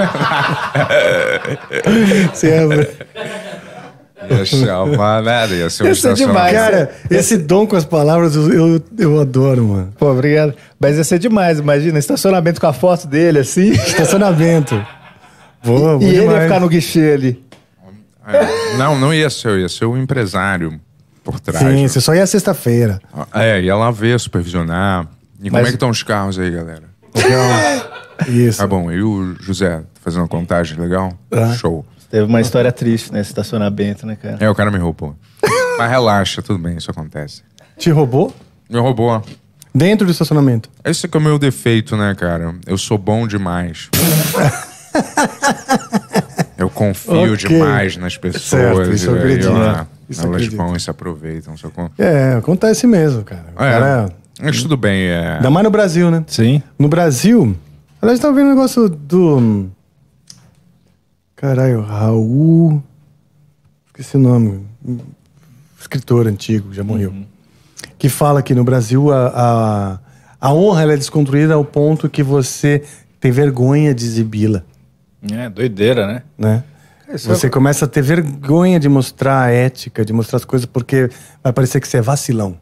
Ia chamar nada, ia ser um Isso é demais. estacionamento. Cara, esse dom com as palavras eu adoro, mano. Pô, obrigado. Mas ia ser demais, imagina, estacionamento com a foto dele, assim. Estacionamento. Vou E ele ia demais. ficar no guichê ali. Não ia ser, eu ia ser o empresário por trás. Sim, né? você só ia sexta-feira. Ia lá ver, supervisionar. E como Mas- é que estão os carros aí, galera? Isso. Tá bom, e o José, tá fazendo uma contagem legal? Ah. Show. Teve uma história triste nesse estacionamento, né, cara? O cara me roubou. Mas relaxa, tudo bem, isso acontece. Te roubou? Me roubou. Dentro do estacionamento. Esse que é o meu defeito, né, cara? Eu sou bom demais. Eu confio Ok. demais nas pessoas. Certo, isso eu e aí, acredito. elas Isso eu acredito. vão e se aproveitam. Sacou? Acontece mesmo, cara. O cara... Mas tudo bem, Ainda mais no Brasil, né? Sim. No Brasil, aliás, tava vendo um negócio do... Caralho, Raul... Esqueci o nome. Escritor antigo, já morreu. Que fala que no Brasil a honra ela é desconstruída ao ponto que você tem vergonha de exibi-la, É, doideira, né? né? Isso Você começa a ter vergonha de mostrar a ética, de mostrar as coisas, porque vai parecer que você é vacilão.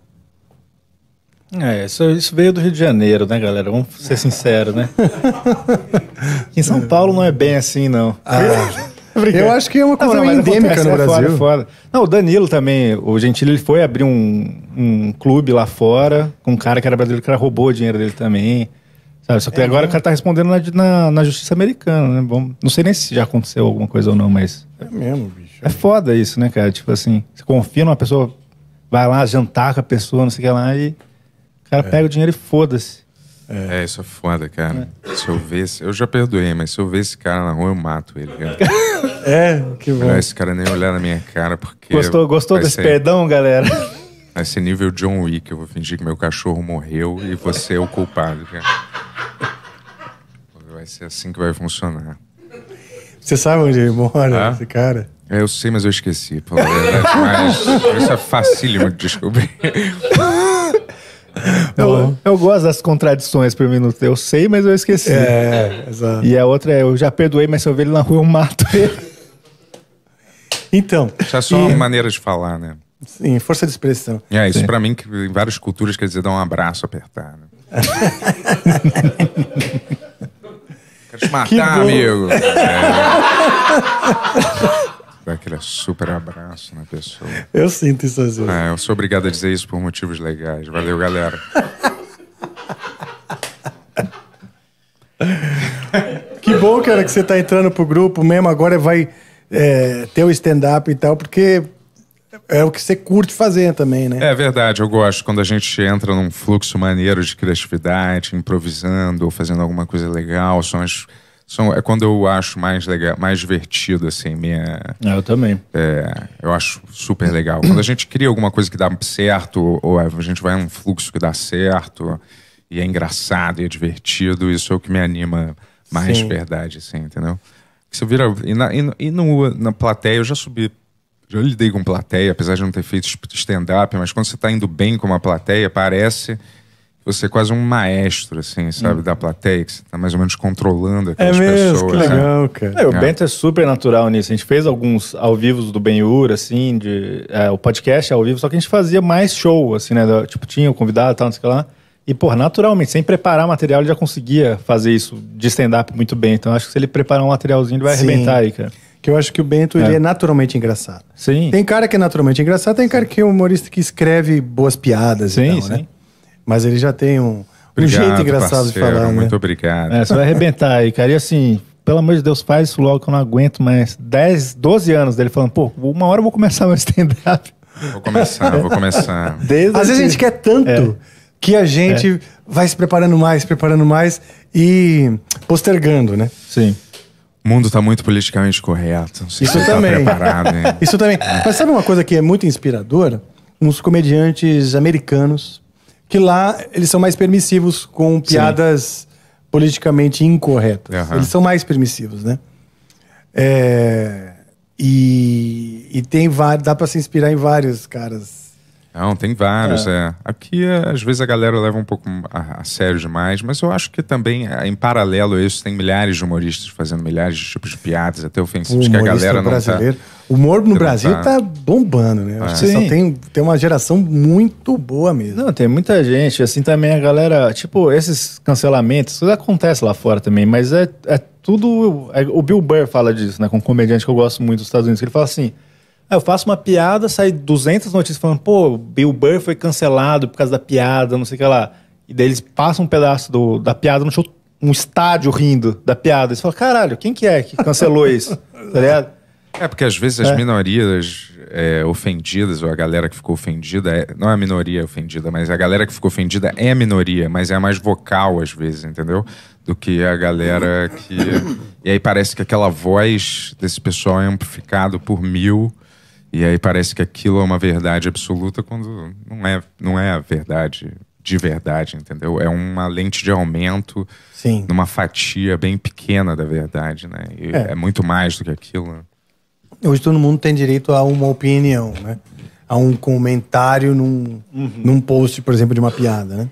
Isso veio do Rio de Janeiro, né, galera? Vamos ser sinceros, né? Aqui em São Paulo não é bem assim, não. Eu acho que é uma coisa meio mas endêmica acontece, no Brasil. Foda. Não, o Danilo também, o Gentili, ele foi abrir um clube lá fora com um cara que era brasileiro, que robou o dinheiro dele também. Sabe? Só que agora o cara tá respondendo na justiça americana, né? Bom, não sei nem se já aconteceu alguma coisa ou não, mas... É mesmo, bicho. É foda isso, né, cara? Tipo assim, você confia numa pessoa, vai lá jantar com a pessoa, não sei o que lá, e o cara pega o dinheiro e foda-se. Isso é foda, cara. Se eu ver, eu já perdoei, mas se eu ver esse cara na rua, eu mato ele, cara. Que bom. Melhor esse cara nem olhar na minha cara, porque... Gostou vai desse ser- perdão, galera? Vai ser nível John Wick, eu vou fingir que meu cachorro morreu e você é o culpado, cara. Vai ser assim que vai funcionar. Você sabe onde ele mora, Ah? esse cara? Eu sei, mas eu esqueci, pô. Mas isso é facílimo de descobrir. Eu gosto das contradições por minuto. Eu sei, mas eu esqueci. Exato. E a outra é, eu já perdoei, mas se eu ver ele na rua, eu mato ele. Então, Isso é só uma maneira de falar, né? sim, força de expressão. Isso pra mim, que em várias culturas, quer dizer dar um abraço, apertar, né? Quero te Que matar, bom. amigo. Dá aquele super abraço na pessoa. Eu sinto isso às vezes. Eu sou obrigado a dizer isso por motivos legais. Valeu, galera. Que bom, cara, que você tá entrando pro grupo mesmo. Agora vai ter o stand-up e tal, porque é o que você curte fazer também, né? É verdade, eu gosto quando a gente entra num fluxo maneiro de criatividade, improvisando ou fazendo alguma coisa legal. É quando eu acho mais legal, mais divertido, assim, Eu também. eu acho super legal. Quando a gente cria alguma coisa que dá certo, ou a gente vai num fluxo que dá certo, e é engraçado e é divertido, isso é o que me anima mais de Sim. verdade, assim, entendeu? Você vira. Na plateia, eu já lidei com plateia, apesar de não ter feito stand-up, mas quando você tá indo bem com uma plateia, parece que você é quase um maestro, assim, sabe, da plateia, que você tá mais ou menos controlando É aquelas mesmo, pessoas. que né? legal, cara. O Bento é super natural nisso. A gente fez alguns ao vivo do Ben-Hur, assim, o podcast ao vivo, só que a gente fazia mais show, assim, né? Tipo, tinha o convidado e tal, não sei o que lá. E, porra, naturalmente, sem preparar material, ele já conseguia fazer isso de stand-up muito bem. Então, acho que se ele preparar um materialzinho, ele vai Sim. arrebentar aí, cara. Que eu acho que o Bento ele é naturalmente engraçado. Sim. Tem cara que é naturalmente engraçado, tem cara que é humorista que escreve boas piadas Sim, e tal, né? sim. Mas ele já tem um Obrigado, jeito engraçado parceiro, de falar, né? muito obrigado. Você vai arrebentar aí, cara. E assim, pelo amor de Deus, faz isso logo que eu não aguento mais. 10, 12 anos dele falando, pô, uma hora eu vou começar meu stand-up. Vou começar. Às vezes a gente quer tanto que a gente vai se preparando mais e postergando, né? Sim. O mundo tá muito politicamente correto. Não sei Isso se você também. tá preparado, hein? Isso também. Mas sabe uma coisa que é muito inspiradora? Uns comediantes americanos, que lá eles são mais permissivos com piadas politicamente incorretas. Uhum. Eles são mais permissivos, né? E tem vários, dá pra se inspirar em vários caras. Não, tem vários, Aqui, às vezes, a galera leva um pouco a sério demais, mas eu acho que também, em paralelo a isso, tem milhares de humoristas fazendo milhares de tipos de piadas, até ofensivos, que a galera não brasileiro. tá... O humor no Brasil tá bombando, né? Acho que só tem uma geração muito boa mesmo. Não, tem muita gente. Assim, também a galera... Tipo, esses cancelamentos, isso acontece lá fora também, mas é tudo... o Bill Burr fala disso, né? Com um comediante que eu gosto muito dos Estados Unidos. Ele fala assim... eu faço uma piada, sai 200 notícias falando, pô, Bill Burr foi cancelado por causa da piada, não sei o que lá. E daí eles passam um pedaço da piada no show, um estádio rindo da piada. Eles falam, caralho, quem que cancelou isso? Tá ligado? Porque às vezes as minorias ofendidas, ou a galera que ficou ofendida, não é a minoria ofendida, mas a galera que ficou ofendida é a minoria, mas é a mais vocal às vezes, entendeu? Do que a galera que... E aí parece que aquela voz desse pessoal é amplificado por 1000... E aí parece que aquilo é uma verdade absoluta quando não é a verdade de verdade, entendeu? É uma lente de aumento numa fatia bem pequena da verdade, né? E é muito mais do que aquilo. Hoje todo mundo tem direito a uma opinião, né? A um comentário num post, por exemplo, de uma piada, né?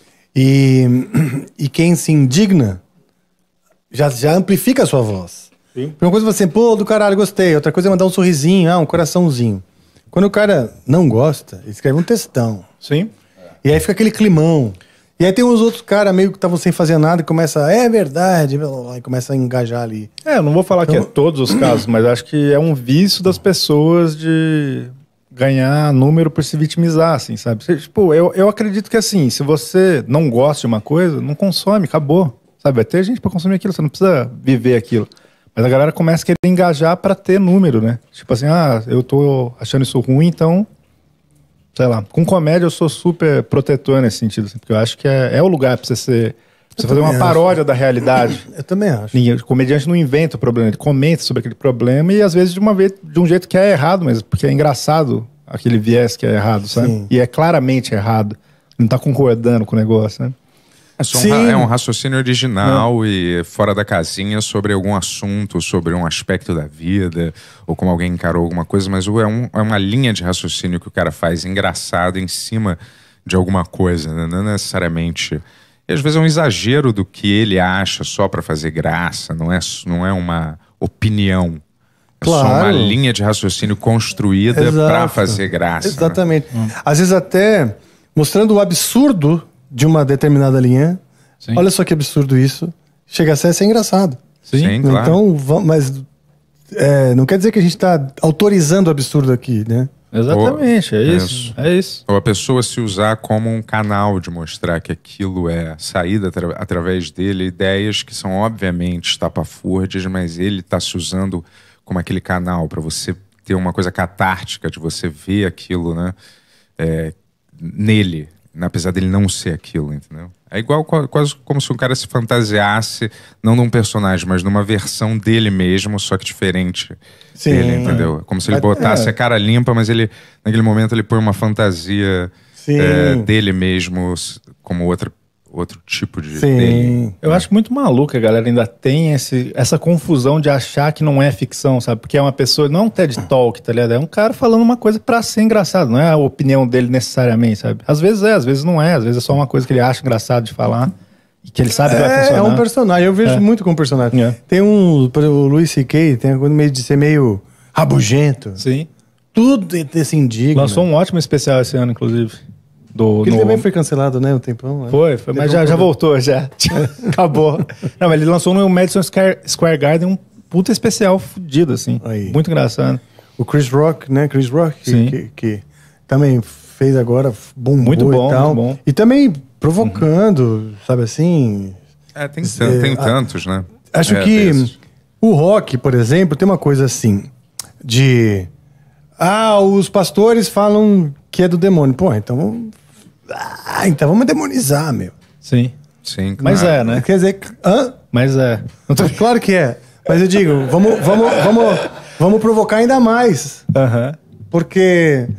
E quem se indigna já amplifica a sua voz. Uma coisa é você, pô, do caralho, gostei. Outra coisa é mandar um sorrisinho, um coraçãozinho. Quando o cara não gosta, ele escreve um textão. Sim. E aí fica aquele climão. E aí tem uns outros caras meio que estavam sem fazer nada e começa, é verdade, e começa a engajar ali. Eu não vou falar que é todos os casos, mas acho que é um vício das pessoas de ganhar número por se vitimizar, assim, sabe? Tipo, eu acredito que assim, se você não gosta de uma coisa, não consome, acabou. Sabe? Vai ter gente pra consumir aquilo, você não precisa viver aquilo. Mas a galera começa a querer engajar pra ter número, né? Tipo assim, eu tô achando isso ruim, então... Sei lá. Com comédia eu sou super protetor nesse sentido, assim, porque eu acho que é o lugar pra você fazer uma paródia da realidade. Eu também acho. O comediante não inventa o problema, ele comenta sobre aquele problema e às vezes de um jeito que é errado mesmo, porque é engraçado aquele viés que é errado, sabe? Sim. E é claramente errado. Não tá concordando com o negócio, né? É um raciocínio original e fora da casinha sobre algum assunto, sobre um aspecto da vida, ou como alguém encarou alguma coisa, mas é uma linha de raciocínio que o cara faz engraçado em cima de alguma coisa, né? Não necessariamente... E às vezes é um exagero do que ele acha só pra fazer graça, não é uma opinião. Claro. É só uma linha de raciocínio construída pra fazer graça. Exatamente. Né? Às vezes até mostrando o absurdo de uma determinada linha. Sim. Olha só que absurdo isso. Chega a ser engraçado. Sim, claro. Então, mas não quer dizer que a gente está autorizando o absurdo aqui, né? Exatamente, é isso. Ou a pessoa se usar como um canal de mostrar que aquilo é saída através dele, ideias que são obviamente estapafúrdias, mas ele está se usando como aquele canal para você ter uma coisa catártica de você ver aquilo, né? Nele, apesar dele não ser aquilo, entendeu? É igual quase como se um cara se fantasiasse, não num personagem, mas numa versão dele mesmo, só que diferente dele, entendeu? Como se ele botasse a cara limpa, mas ele, naquele momento, ele põe uma fantasia dele mesmo como outro tipo de dele. Eu acho muito maluco a galera ainda tem essa confusão de achar que não é ficção, sabe? Porque é uma pessoa, não é um TED Talk, tá ligado? É um cara falando uma coisa pra ser engraçado, não é a opinião dele necessariamente, sabe? Às vezes não é, às vezes é só uma coisa que ele acha engraçado de falar e que ele sabe que vai funcionar. É um personagem, eu vejo muito como personagem. Tem o Louis C.K., tem a coisa de ser meio rabugento. Sim. Tudo se indigna. Lançou um ótimo especial esse ano, inclusive. Ele também foi cancelado, né? Um tempão. Né? Foi, mas já voltou, já. Acabou. Não, mas ele lançou no Madison Square Garden um puta especial fudido, assim. Aí. Muito engraçado. O Chris Rock, né? Que também fez agora, bombou muito bom, e tal. Muito bom. E também provocando, sabe assim... Tem tantos, né? Acho que o rock, por exemplo, tem uma coisa assim, de... os pastores falam que é do demônio. Pô, então vamos demonizar, meu. Sim. Sim, claro. Mas é, né? Quer dizer... Mas é. Claro que é. Mas eu digo, vamos provocar ainda mais. Porque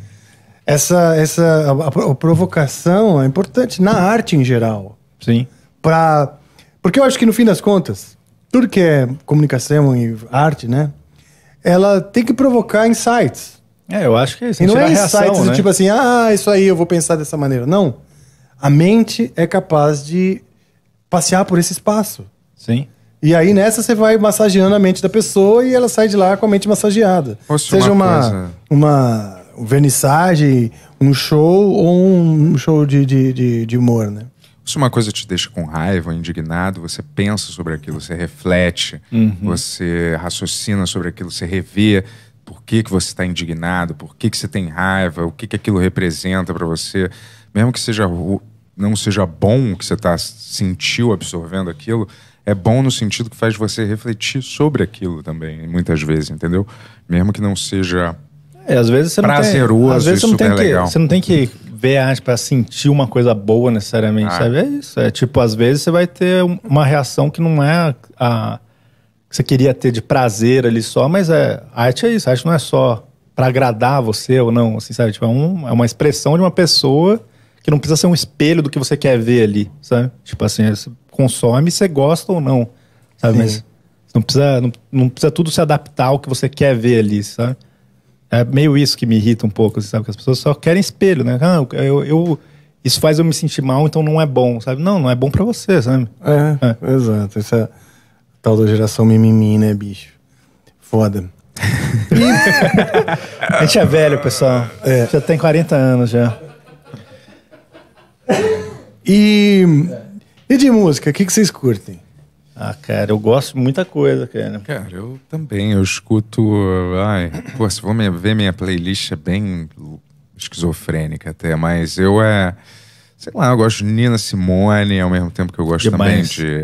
a provocação é importante na arte em geral. Sim. Porque eu acho que no fim das contas, tudo que é comunicação e arte, né? Ela tem que provocar insights. Eu acho que é isso. E não é reação, insights né? tipo assim, isso aí eu vou pensar dessa maneira. Não. A mente é capaz de passear por esse espaço. Sim. E aí nessa você vai massageando a mente da pessoa e ela sai de lá com a mente massageada. Seja uma vernissagem, um show ou um show de humor, né? Se uma coisa te deixa com raiva, indignado, você pensa sobre aquilo, você reflete, você raciocina sobre aquilo, você revê por que você está indignado, por que você tem raiva, o que aquilo representa para você. Mesmo que não seja bom o que você sentiu absorvendo aquilo, é bom no sentido que faz você refletir sobre aquilo também, muitas vezes, entendeu? Mesmo que não seja às vezes você prazeroso, não tem, às vezes e super legal. Você não tem que ver a arte pra sentir uma coisa boa necessariamente, sabe? É isso. É tipo, às vezes você vai ter uma reação que não é a que você queria ter de prazer ali só, mas a arte é isso. A arte não é só pra agradar você ou não, assim, sabe? Tipo, é uma expressão de uma pessoa que não precisa ser um espelho do que você quer ver ali, sabe? Tipo assim, você consome, você gosta ou não, sabe? Sim. Mas não precisa tudo se adaptar ao que você quer ver ali, sabe? É meio isso que me irrita um pouco, sabe? Que as pessoas só querem espelho, né? Isso faz eu me sentir mal, então não é bom, sabe? Não é bom pra você, sabe? Exato. Essa é a tal da geração mimimi, né, bicho? Foda. A gente é velho, pessoal. Já tem 40 anos já. E de música, o que vocês curtem? Cara, eu gosto de muita coisa, cara. Cara, eu também, eu escuto... se for ver minha playlist é bem esquizofrênica até, mas sei lá, eu gosto de Nina Simone, ao mesmo tempo que eu gosto também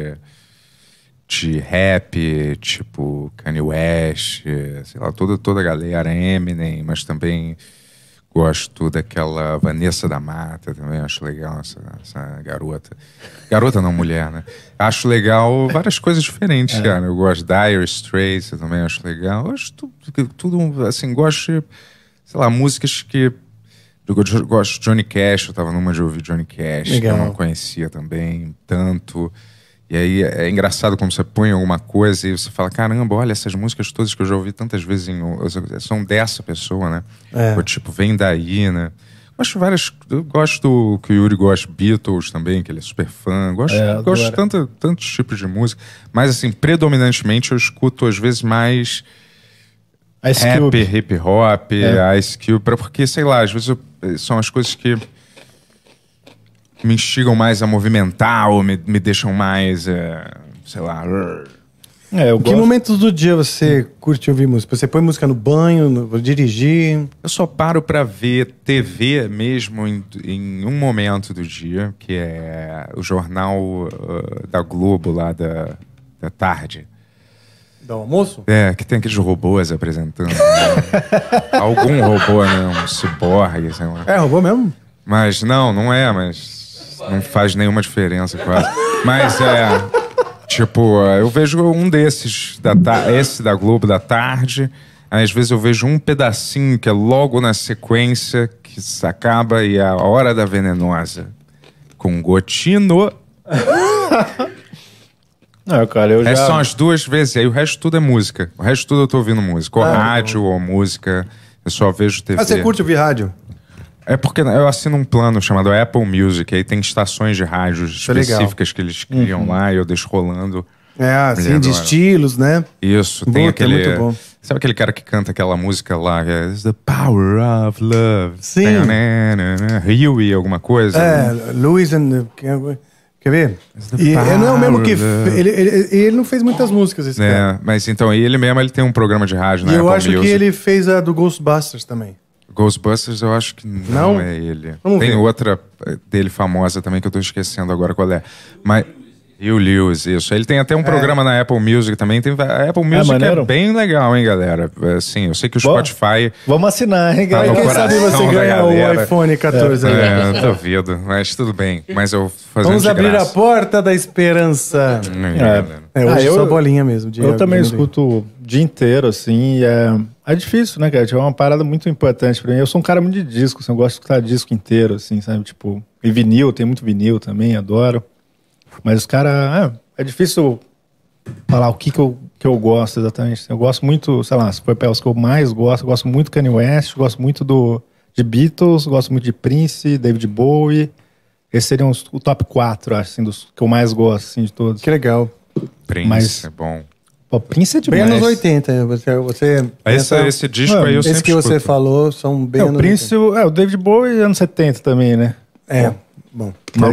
de rap, tipo Kanye West, sei lá, toda a galera, Eminem, mas também gosto daquela Vanessa da Mata, também acho legal essa garota. Garota não, mulher, né? Acho legal várias coisas diferentes, cara. Eu gosto de Dire Straits, eu também acho legal. Eu gosto tudo, assim, gosto de, sei lá, músicas que... Eu gosto de Johnny Cash, eu tava numa de ouvir Johnny Cash, legal. Que eu não conhecia também tanto. E aí é engraçado como você põe alguma coisa e você fala, caramba, olha, essas músicas todas que eu já ouvi tantas vezes são dessa pessoa, né? Ou tipo, vem daí, né? Eu gosto do que o Yuri gosta, Beatles também, que ele é super fã. Gosto de tantos tipos de música. Mas assim, predominantemente eu escuto às vezes mais rap, hip hop, Ice Cube, porque, sei lá, às vezes são as coisas que me instigam mais a movimentar ou me deixam mais, sei lá... Que momentos do dia você curte ouvir música? Você põe música no banho, dirigir? Eu só paro pra ver TV mesmo em um momento do dia, que é o jornal da Globo lá da tarde. Do almoço? Que tem aqueles robôs apresentando. Né? Algum robô, né? Um ciborgue, sei lá. É robô mesmo? Mas não é, mas não faz nenhuma diferença quase. Mas tipo, eu vejo um desses, esse da Globo da tarde, às vezes eu vejo um pedacinho que é logo na sequência, que se acaba e é a Hora da Venenosa, com Gotino. Não, cara, São as duas vezes, aí o resto tudo é música. O resto tudo eu tô ouvindo música, ou rádio, ou música, eu só vejo TV. Você curte ouvir rádio? É porque eu assino um plano chamado Apple Music, aí tem estações de rádio específicas que eles criam lá e eu deixo rolando. Assim, de estilos, né? Isso, tem aquele... É muito bom. Sabe aquele cara que canta aquela música lá, que é The Power of Love? Sim. Huey, alguma coisa? Louis and... Quer ver? E não é o mesmo que... Ele não fez muitas músicas, esse cara. Mas então, ele tem um programa de rádio na Apple Music. Eu acho que ele fez a do Ghostbusters também. Ghostbusters eu acho que não é ele. Tem outra dele famosa também que eu tô esquecendo agora qual é. Mas Hugh Lewis, isso. Ele tem até um programa na Apple Music também. A Apple Music é bem legal, hein, galera? Assim, eu sei que o Spotify... Vamos assinar, hein, galera? Quem sabe você ganha o iPhone 14 aí. Duvido, mas tudo bem. Mas eu vou fazer Vamos abrir a porta da esperança. Hoje só bolinha mesmo. Eu também escuto o dia inteiro, assim, e é difícil, né, cara? É uma parada muito importante pra mim. Eu sou um cara muito de disco, assim, eu gosto de escutar disco inteiro, assim, sabe? Tipo, e vinil, tem muito vinil também, adoro. Mas os caras... É difícil falar o que eu gosto exatamente. Eu gosto muito, sei lá, se for pelos que eu mais gosto, eu gosto muito do Kanye West, gosto muito de Beatles, gosto muito de Prince, David Bowie. Esses seriam o top 4, acho, assim, dos que eu mais gosto, assim, de todos. Que legal. Prince é bom. Pô, Prince é demais. Bem anos 80. Você esse disco aí eu sempre esse que você falou são bem anos o Prince, 80. O David Bowie anos 70 também, né? Bom.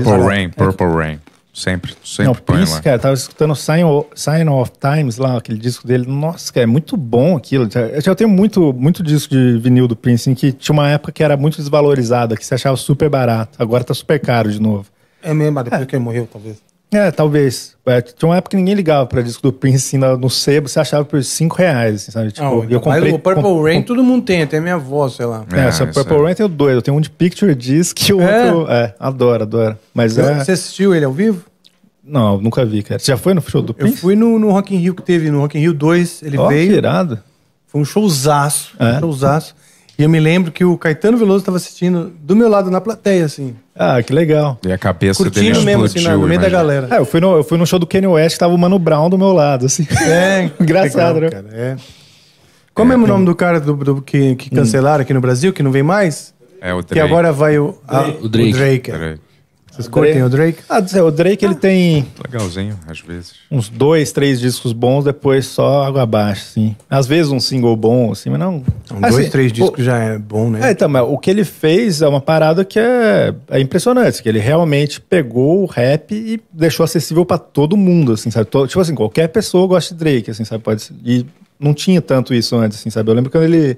Purple Rain. Sempre não, põe Prince, lá. cara, tava escutando Sign of Times lá, aquele disco dele. Nossa, cara, é muito bom aquilo. Eu já tenho muito disco de vinil do Prince, em que tinha uma época que era muito desvalorizado, que você achava super barato. Agora tá super caro de novo. É mesmo, depois que ele morreu, talvez. Talvez. Tinha uma época que ninguém ligava pra disco do Prince, assim, no sebo, você achava por R$5, assim, sabe? Tipo, eu comprei, mas o Purple Rain todo mundo tem, até minha avó, sei lá. Só o Purple Rain eu tenho dois. Eu tenho um de Picture Disc e o outro... adoro. Mas Você assistiu ele ao vivo? Não, nunca vi, cara. Você já foi no show do Prince? Eu fui no Rock in Rio que teve, no Rock in Rio 2, ele veio. Que irado. Foi um showzaço, E eu me lembro que o Caetano Veloso estava assistindo do meu lado na plateia, assim. Que legal. E a cabeça curtindo dele mesmo, assim, no meio da galera. Eu fui no show do Kanye West, tava o Mano Brown do meu lado, assim. Engraçado, legal, né? Cara, Como é o nome do cara que cancelaram aqui no Brasil, que não vem mais? É o Drake. Que agora vai o Drake. Vocês curtem o Drake? O Drake, ele tem... Legalzinho, às vezes. Uns 2, 3 discos bons, depois só água abaixo, assim. Às vezes um single bom, assim, mas não... 2, 3 discos já é bom, né? Então, mas o que ele fez é uma parada que é impressionante, que ele realmente pegou o rap e deixou acessível pra todo mundo, assim, sabe? Tipo assim, qualquer pessoa gosta de Drake, assim, sabe? E não tinha tanto isso antes, assim, sabe? Eu lembro quando ele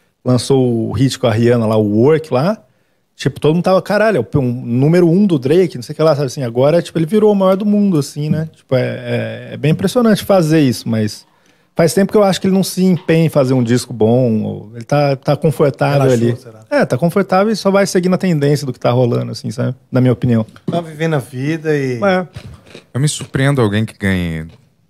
lançou o hit com a Rihanna lá, o Work lá, tipo, todo mundo tava, caralho, é o número 1 do Drake, não sei o que lá, sabe assim, agora, tipo, ele virou o maior do mundo, assim, né? Tipo, é bem impressionante fazer isso, mas faz tempo que eu acho que ele não se empenha em fazer um disco bom, ele tá confortável. Relaxou, ali. Será? Tá confortável e só vai seguindo a tendência do que tá rolando, assim, sabe? Na minha opinião. Tá vivendo a vida e... Eu me surpreendo alguém que ganhe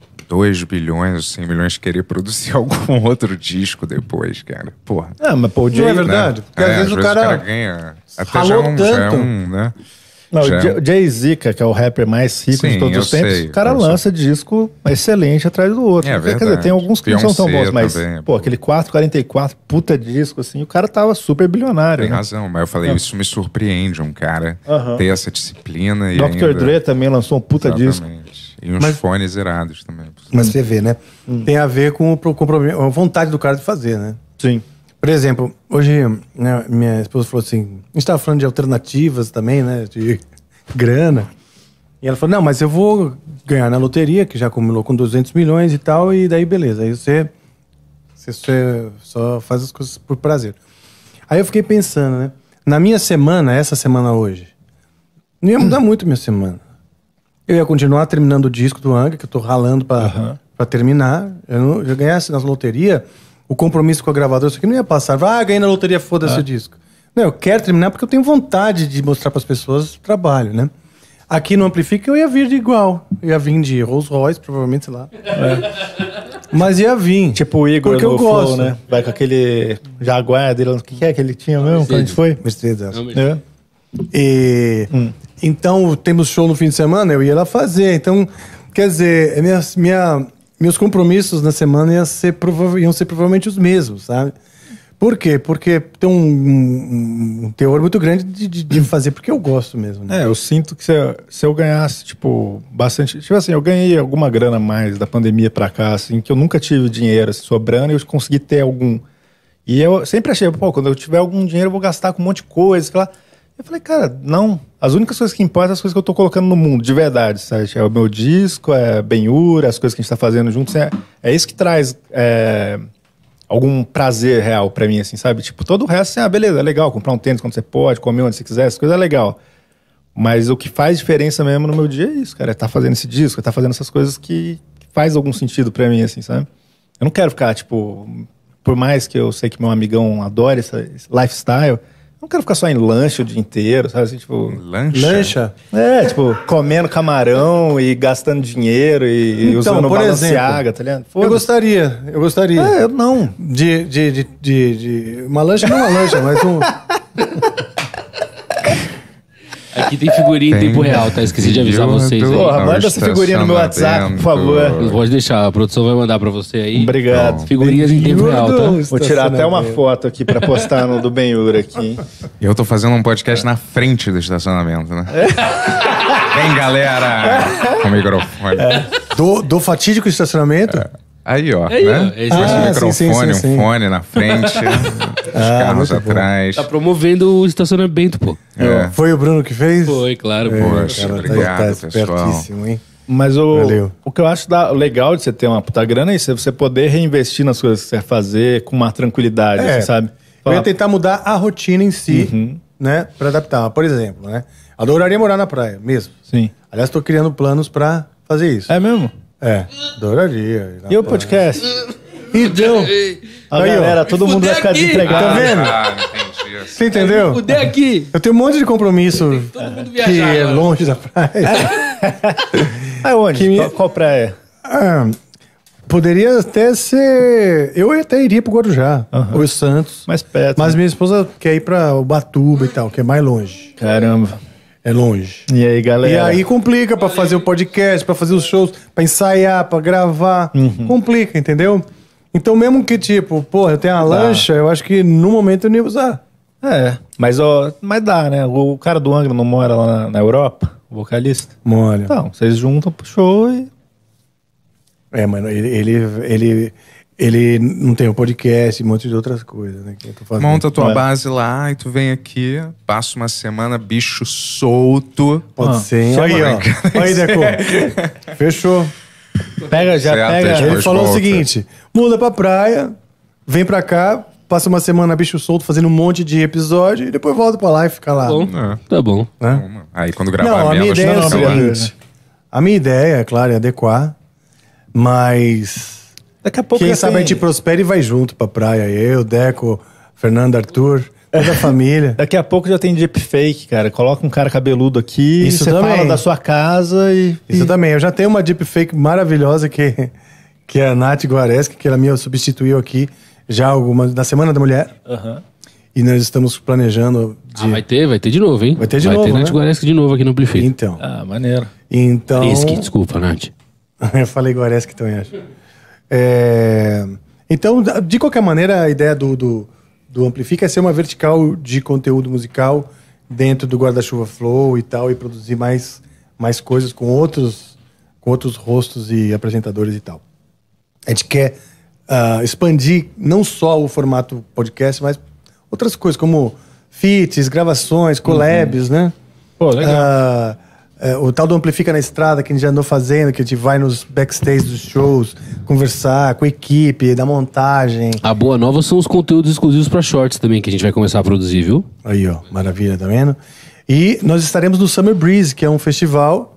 2 bilhões, 100 milhões querer produzir algum outro disco depois, cara. Porra. Mas pô, o Jay... Não é verdade? Né? Porque às vezes o cara ganha... Até ralou já é tanto. né? Não, o Jay-Z, que é o rapper mais rico de todos os tempos, o cara lança disco excelente atrás do outro. Quer dizer, tem alguns que não são tão bons, mas, também, aquele 444, puta disco, assim, o cara tava super bilionário. Tem razão, mas eu falei, isso me surpreende, um cara ter essa disciplina. E Dr. Dre também lançou um puta disco. E uns fones irados também. Mas você vê, né? Tem a ver com a vontade do cara de fazer, né? Sim. Por exemplo, hoje, né, minha esposa falou assim, a gente tava falando de alternativas também, né, de grana, e ela falou, não, mas eu vou ganhar na loteria, que já acumulou com 200 milhões e tal, e daí beleza, aí você só faz as coisas por prazer. Aí eu fiquei pensando, né, na minha semana, essa semana hoje, não ia mudar muito minha semana. Eu ia continuar terminando o disco do Angra, que eu tô ralando pra terminar, eu ganhasse nas loterias, o compromisso com a gravadora, isso aqui não ia passar. Ganhei na loteria, foda-se o disco. Não, eu quero terminar porque eu tenho vontade de mostrar pras pessoas o trabalho, né? Aqui no Amplifica eu ia vir de igual. Eu ia vir de Rolls Royce, provavelmente, sei lá. Mas ia vir. Tipo o Igor porque no eu Flow, gosto, né? Vai com aquele Jaguar dele. O que é que ele tinha mesmo? Quando a gente foi? Mercedes. Então, temos show no fim de semana, eu ia lá fazer. Então, quer dizer, meus compromissos na semana iam ser provavelmente os mesmos, sabe? Por quê? Porque tem um teor muito grande de fazer porque eu gosto mesmo. Né? Eu sinto que se eu ganhasse, tipo, bastante... Tipo assim, eu ganhei alguma grana a mais da pandemia pra cá, assim, que eu nunca tive dinheiro assim, sobrando e eu consegui ter algum... E eu sempre achei, quando eu tiver algum dinheiro eu vou gastar com um monte de coisa, sei lá. Eu falei, cara, não. As únicas coisas que importam são as coisas que eu tô colocando no mundo, de verdade, sabe? É o meu disco, é Ben-Hur, as coisas que a gente tá fazendo juntos. É isso que traz algum prazer real pra mim, assim, sabe? Tipo, todo o resto, beleza, é legal comprar um tênis quando você pode, comer onde você quiser, essa coisa é legal. Mas o que faz diferença mesmo no meu dia é isso, cara. É tá fazendo esse disco, é tá fazendo essas coisas que faz algum sentido pra mim, assim, sabe? Eu não quero ficar, tipo... Por mais que eu sei que meu amigão adore esse lifestyle, eu não quero ficar só em lanche o dia inteiro, sabe? Assim, tipo... Lancha? É, tipo, comendo camarão e gastando dinheiro e Então, usando por Balenciaga, exemplo, tá ligado? Eu gostaria. Eu não. De uma lancha, não uma lancha, mas um... Aqui tem figurinha em tempo real, tá? Esqueci de avisar vocês aí. Porra, manda essa figurinha no meu WhatsApp, por favor. Pode deixar, a produção vai mandar pra você aí. Obrigado. Figurinhas em tempo real, tá? Vou tirar até uma foto aqui pra postar no do Ben-Hur aqui, hein? Eu tô fazendo um podcast na frente do estacionamento, né? Vem, galera! Com o microfone. Do fatídico estacionamento? Aí, ó, Aí, né? ó, esse Esse aí. microfone, Sim. um fone na frente, os carros muito bom. atrás. Tá promovendo o estacionamento, pô. É. Foi o Bruno que fez? Foi, claro, pô. Poxa, Cara, obrigado, tá pessoal. espertíssimo, hein? Mas Valeu. o que eu acho legal de você ter uma puta grana é isso, é você poder reinvestir nas coisas que você quer fazer com uma tranquilidade, assim, sabe? Eu ia tentar mudar a rotina em si, né? Pra adaptar. Por exemplo, né? Adoraria morar na praia, mesmo. Sim. Aliás, tô criando planos pra fazer isso. É mesmo? Adoraria. E o podcast? Então, A Aí, ó. galera, todo mundo vai ficar aqui. desempregado. Tá vendo? Entendi. você entendeu? Fudei aqui. Eu tenho um monte de compromisso Todo mundo que viajar é agora. longe da praia. Aonde? Qual praia? Ah, poderia até ser... Eu até iria pro Guarujá, ou Santos. Mais perto. Mas minha esposa quer ir pra Ubatuba e tal, que é mais longe. Caramba. É longe. E aí, galera? E aí complica pra fazer o podcast, pra fazer os shows, pra ensaiar, pra gravar. Complica, entendeu? Então mesmo que tipo, porra, eu tenho uma lancha, eu acho que no momento eu não ia usar. É, mas dá, né? O cara do Angra não mora lá na Europa, o vocalista? Molha. Então, vocês juntam pro show e... É, mano, ele não tem o podcast e um monte de outras coisas, né? Que eu tô fazendo. Monta a tua É. base lá e tu vem aqui, passa uma semana, bicho solto. Pode ser, hein? Só Aí, ó. brincadeira. Aí, Deco. Fechou. Pega, já Certo, pega... depois Ele falou volta. o seguinte: muda pra praia, vem pra cá, passa uma semana bicho solto fazendo um monte de episódio e depois volta pra lá e fica lá. Bom, É. tá bom. Né? Aí quando gravar Não, a minha menos, ideia é o tu fica lá. seguinte. A minha ideia, é claro, é adequar, mas Daqui a pouco quem já sabe tem- a gente prospera e vai junto pra praia. Eu, Deco, Fernando, Arthur, toda a família. Daqui a pouco já tem deepfake, cara. Coloca um cara cabeludo aqui, Isso você também. fala da sua casa e... Isso também. Eu já tenho uma deepfake maravilhosa que é a Nath Guareschi, que ela me substituiu aqui já na Semana da Mulher. Aham. E nós estamos planejando de... Vai ter de novo, hein? Vai ter de novo, Vai ter né? Nath Guareschi de novo aqui no Amplifica. Então. Ah, maneiro. Então... Desculpa, Nath. Eu falei Guareschi também, acho. Então, de qualquer maneira, a ideia do Amplifica é ser uma vertical de conteúdo musical dentro do Guarda-Chuva Flow e tal, e produzir mais coisas com outros rostos e apresentadores e tal. A gente quer expandir não só o formato podcast, mas outras coisas, como feats, gravações, collabs, né? Pô, legal. O tal do Amplifica na Estrada, que a gente já andou fazendo, que a gente vai nos backstage dos shows, conversar com a equipe, da montagem. A boa nova são os conteúdos exclusivos pra shorts também, que a gente vai começar a produzir, viu? Aí, ó, maravilha, tá vendo? E nós estaremos no Summer Breeze, que é um festival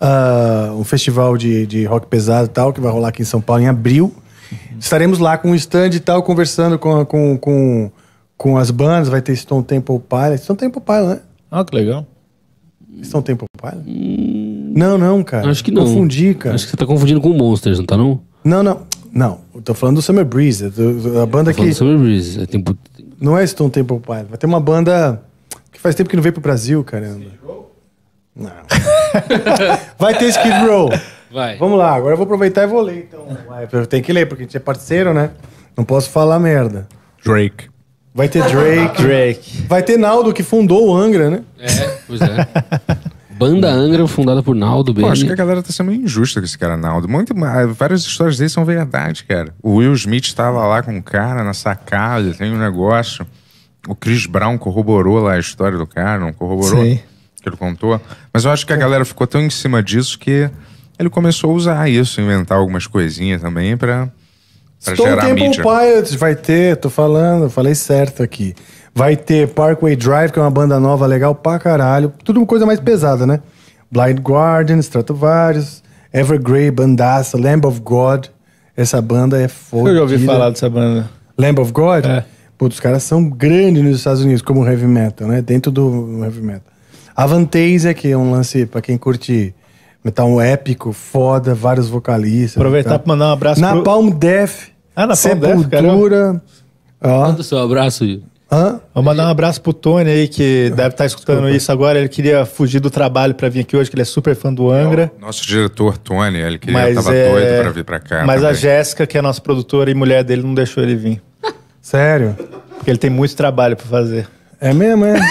de rock pesado e tal, que vai rolar aqui em São Paulo em abril. Estaremos lá com um stand e tal, conversando com as bandas. Vai ter Stone Temple Pilots. Stone Temple Pilots, né? Ah, que legal. Stone Temple Pilots? Não, cara. Acho que não. Confundi, cara. Acho que você tá confundindo com Monsters, não tá não? Não. Eu tô falando do Summer Breeze. A banda Tô falando que... do Summer Breeze. É tempo... Não é Stone Temple Pilots. Vai ter uma banda que faz tempo que não veio pro Brasil, caramba. Não. Vai ter Skid Row. Vai. Vamos lá, agora eu vou aproveitar e vou ler, então. Eu tenho que ler, porque a gente é parceiro, né? Não posso falar merda. Drake. Vai ter Drake. Drake. Vai ter Naldo, que fundou o Angra, né? Pois é. Banda Angra, fundada por Naldo Pô, acho que a Bene. galera tá sendo meio injusta com esse cara, Naldo. Várias histórias dele são verdade, cara. O Will Smith tava lá com o cara na sacada, tem um negócio. O Chris Brown corroborou lá a história do cara, não corroborou? Sim. Que ele contou. Mas eu acho que a galera ficou tão em cima disso que ele começou a usar isso, inventar algumas coisinhas também pra Stone gerar Temple mídia. Pilots vai ter, tô falando, falei certo aqui. Vai ter Parkway Drive, que é uma banda nova legal pra caralho. Tudo uma coisa mais pesada, né? Blind Guardian, Stratovarius, Evergrey, bandaça, Lamb of God. Essa banda é foda. Eu já ouvi falar dessa banda. Lamb of God? É. Putz, os caras são grandes nos Estados Unidos como heavy metal, né? Dentro do heavy metal. Avantasia, que é um lance pra quem curte metal épico, foda, vários vocalistas. Aproveitar pra mandar um abraço Napalm Death, Napalm Death, Sepultura. Ó. Manda o seu abraço. Hã? Vou mandar um abraço pro Tony aí, que deve estar escutando isso agora. Ele queria fugir do trabalho pra vir aqui hoje, que ele é super fã do Angra. Nosso diretor, Tony, ele Mas tava doido pra vir pra cá. Mas também. a Jéssica, que é a nossa produtora e mulher dele, não deixou ele vir. Sério? Porque ele tem muito trabalho pra fazer. É mesmo, é?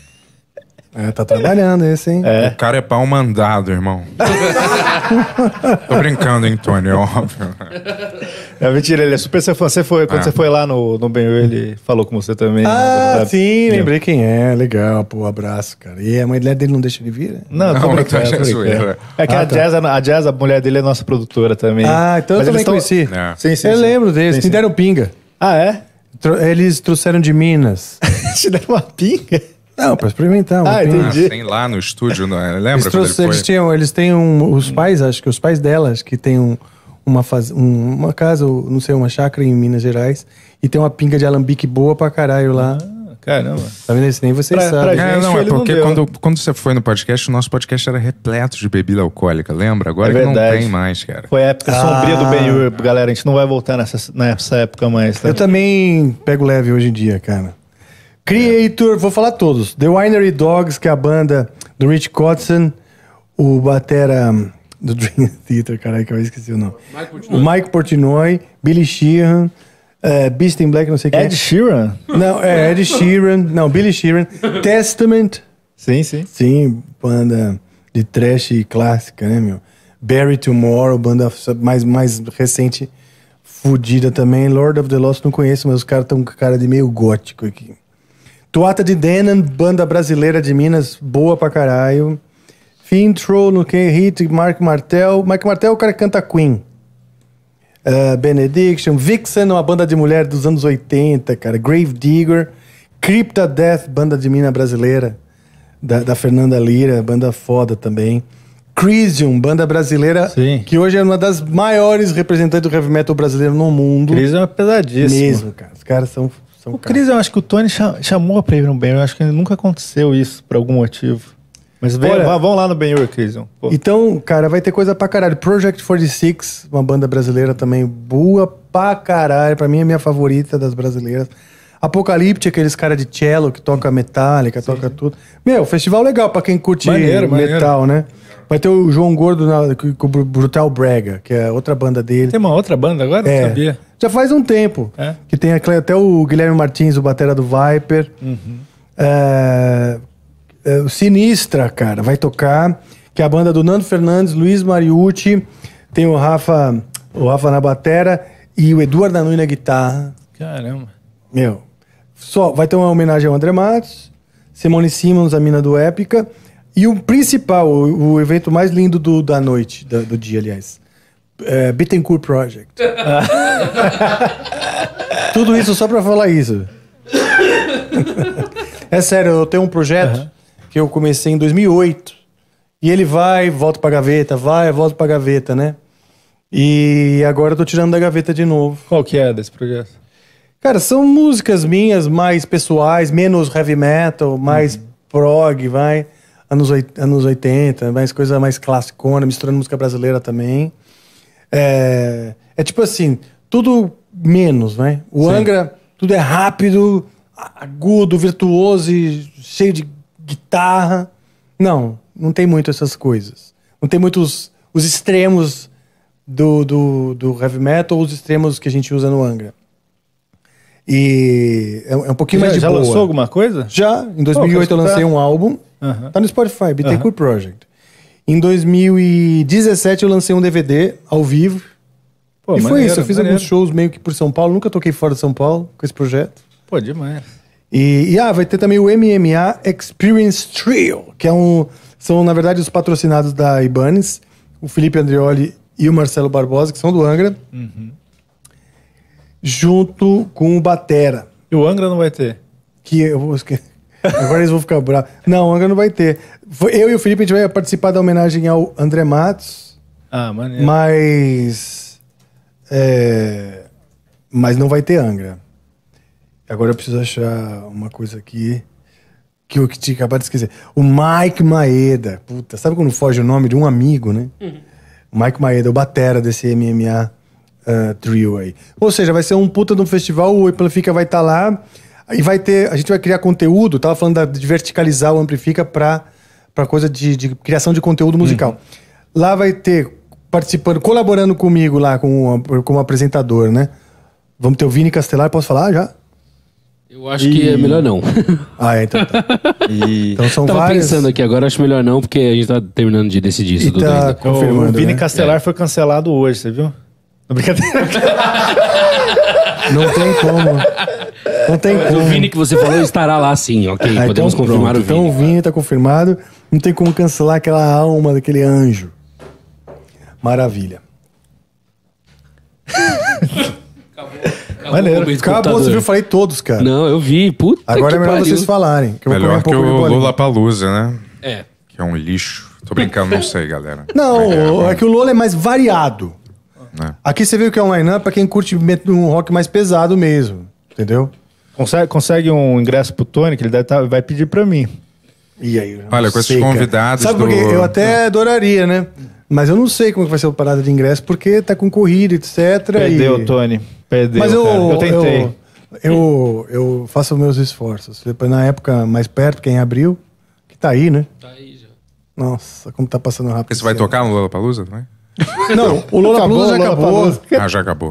Tá trabalhando esse, hein? O cara é pau mandado, irmão. Tô brincando, hein, Tony, é óbvio. É mentira, ele é super seu fã. Quando você foi lá no Benhur, ele falou com você também. né? Sim, lembrei quem é. Legal, pô, abraço, cara. E a mulher dele não deixa ele vir, né? Não, tô Não, brincando, tá tô brincando. zoeira. É que a Jazz, a mulher dele é nossa produtora também. Então Mas eu também eles conheci. É. Sim, sim. Eu sim. lembro deles, Sim, me sim. deram pinga. Ah, é? Eles trouxeram de Minas. Te deram uma pinga? Não, pra experimentar. Ah, pinga. entendi. Tem lá no estúdio, não é? Lembra Eles, quando ele foi? eles têm os pais, acho que os pais delas, que tem uma casa, não sei, uma chácara em Minas Gerais, e tem uma pinga de alambique boa pra caralho lá. Caramba. Tá vendo? Esse nem vocês Pra sabem. gente, É, não, é ele não porque deu. quando você foi no podcast, o nosso podcast era repleto de bebida alcoólica, lembra? Agora É que não verdade. tem mais, cara. Foi a época sombria do Benhur, galera. A gente não vai voltar nessa época mais, tá? Eu também pego leve hoje em dia, cara. Creator, vou falar todos. The Winery Dogs, que é a banda do Rich Kotzen, o batera do Dream Theater, caralho, que eu esqueci o nome. O Mike Portnoy, Billy Sheehan, Beast in Black, não sei quem. Ed Sheeran? Não, Ed Sheeran, não, Billy Sheeran. Testament, Sim, sim. sim, banda de trash clássica, né, meu? Bury Tomorrow, banda mais recente, fudida também. Lord of the Lost não conheço, mas os caras estão com cara de meio gótico aqui. Tuata de Denan, banda brasileira de Minas, boa pra caralho. Fintro, no que Hit, Mark Martel. Mark Martel é o cara que canta Queen. Benediction, Vixen, uma banda de mulher dos anos 80, cara. Grave Digger. Crypta Death, banda de mina brasileira. Da Fernanda Lira, banda foda também. Crisium, banda brasileira, Sim. que hoje é uma das maiores representantes do heavy metal brasileiro no mundo. Cris é pesadíssimo. Mesmo, cara. Os caras são O Cris, eu acho que o Tony chamou pra ir no Benhur. Eu acho que nunca aconteceu isso, por algum motivo. Mas Olha, vamos lá no Benhur, Cris. Então, cara, vai ter coisa pra caralho. Project 46, uma banda brasileira também boa pra caralho. Pra mim é minha favorita das brasileiras. Apocalipse, aqueles caras de cello que toca metálica, toca tudo. Meu, festival legal pra quem curte metal, né? Vai ter o João Gordo com o Brutal Brega, que é outra banda dele. Tem uma outra banda agora? Não sabia. Já faz um tempo. É? Que tem até o Guilherme Martins, o batera do Viper. O Sinistra, cara, vai tocar. Que é a banda do Nando Fernandes, Luiz Mariucci. Tem o Rafa na batera e o Eduardo Danui na guitarra. Caramba. Meu, vai ter uma homenagem ao André Matos, Simone Simmons, a mina do Épica. E o principal, o evento mais lindo da noite, do dia, aliás. Bittencourt Project. Tudo isso só pra falar isso. É sério, eu tenho um projeto que eu comecei em 2008. E ele volta pra gaveta, volta pra gaveta, né? E agora eu tô tirando da gaveta de novo. Qual que é desse projeto? Cara, são músicas minhas mais pessoais, menos heavy metal, mais prog, vai. Anos 80, mais coisa mais classicona, misturando música brasileira também. É tipo assim, tudo menos, vai. O Angra, tudo é rápido, agudo, virtuoso e cheio de guitarra. Não tem muito essas coisas. Não tem muitos os extremos do heavy metal ou os extremos que a gente usa no Angra. E é um pouquinho mais de boa. Já lançou alguma coisa? Já, em 2008 eu lancei um álbum. Tá no Spotify, Bittencourt Project. Em 2017 eu lancei um DVD ao vivo. Pô, e foi maneiro, isso, eu fiz alguns shows meio que por São Paulo. Nunca toquei fora de São Paulo com esse projeto. Pô, demais. E vai ter também o MMA Experience Trio, que são, na verdade, os patrocinados da Ibanez, o Felipe Andreoli e o Marcelo Barbosa, que são do Angra, junto com o Batera. E o Angra não vai ter? que eu vou esquecer. Agora eles vão ficar bravos. Não, Angra não vai ter. Eu e o Felipe, a gente vai participar da homenagem ao André Matos. Ah, maneiro. Mas não vai ter Angra. Agora eu preciso achar uma coisa aqui que eu tinha acabado de esquecer. O Mike Maeda. Puta, sabe quando foge o nome de um amigo, né? O Mike Maeda, o batera desse MMA trio aí. Ou seja, vai ser um puta de um festival, o Amplifica vai estar lá e vai ter... A gente vai criar conteúdo, tava falando de verticalizar o Amplifica pra coisa de criação de conteúdo musical. Lá vai ter, participando, colaborando comigo lá como apresentador, né? Vamos ter o Vini Castelar, posso falar já? Eu acho que é melhor não. Então tá. Então são Tava várias... pensando aqui agora, acho melhor não, porque a gente tá terminando de decidir isso tudo tá ainda. confirmando, O Vini né? Castelar foi cancelado hoje, você viu? Não, brincadeira. Não tem como. Não tem como. O Vini que você falou estará lá sim, ok? Podemos então confirmar pronto. o Vini. Então o Vini tá confirmado. Não tem como cancelar aquela alma daquele anjo. Maravilha. Maneiro. Acabou, você viu? Eu falei todos, cara. Não, eu vi. Puta Agora que é melhor pariu. vocês falarem. Que eu vou comer Melhor um que pouco de o bolinha. Lollapalooza, né? É. Que é um lixo. Tô brincando, não sei, galera. Não, é que o Lola é mais variado. É. Aqui você viu que é um line-up pra quem curte um rock mais pesado mesmo. Entendeu? Consegue um ingresso pro Tony, que ele vai pedir pra mim. E aí? eu não Olha, com esses sei, cara. convidados Sabe por quê? Eu até adoraria, né? Mas eu não sei como que vai ser a parada de ingresso, porque tá com corrida, etc. Perdeu, Tony. Perdeu, Mas cara. Eu tentei. Eu faço meus esforços. Depois, na época mais perto, que é em abril, que tá aí, né? Tá aí já. Nossa, como tá passando rápido. Porque você vai esse ano. tocar no Lollapalooza também? Não, o Lollapalooza já acabou. Ah, já acabou.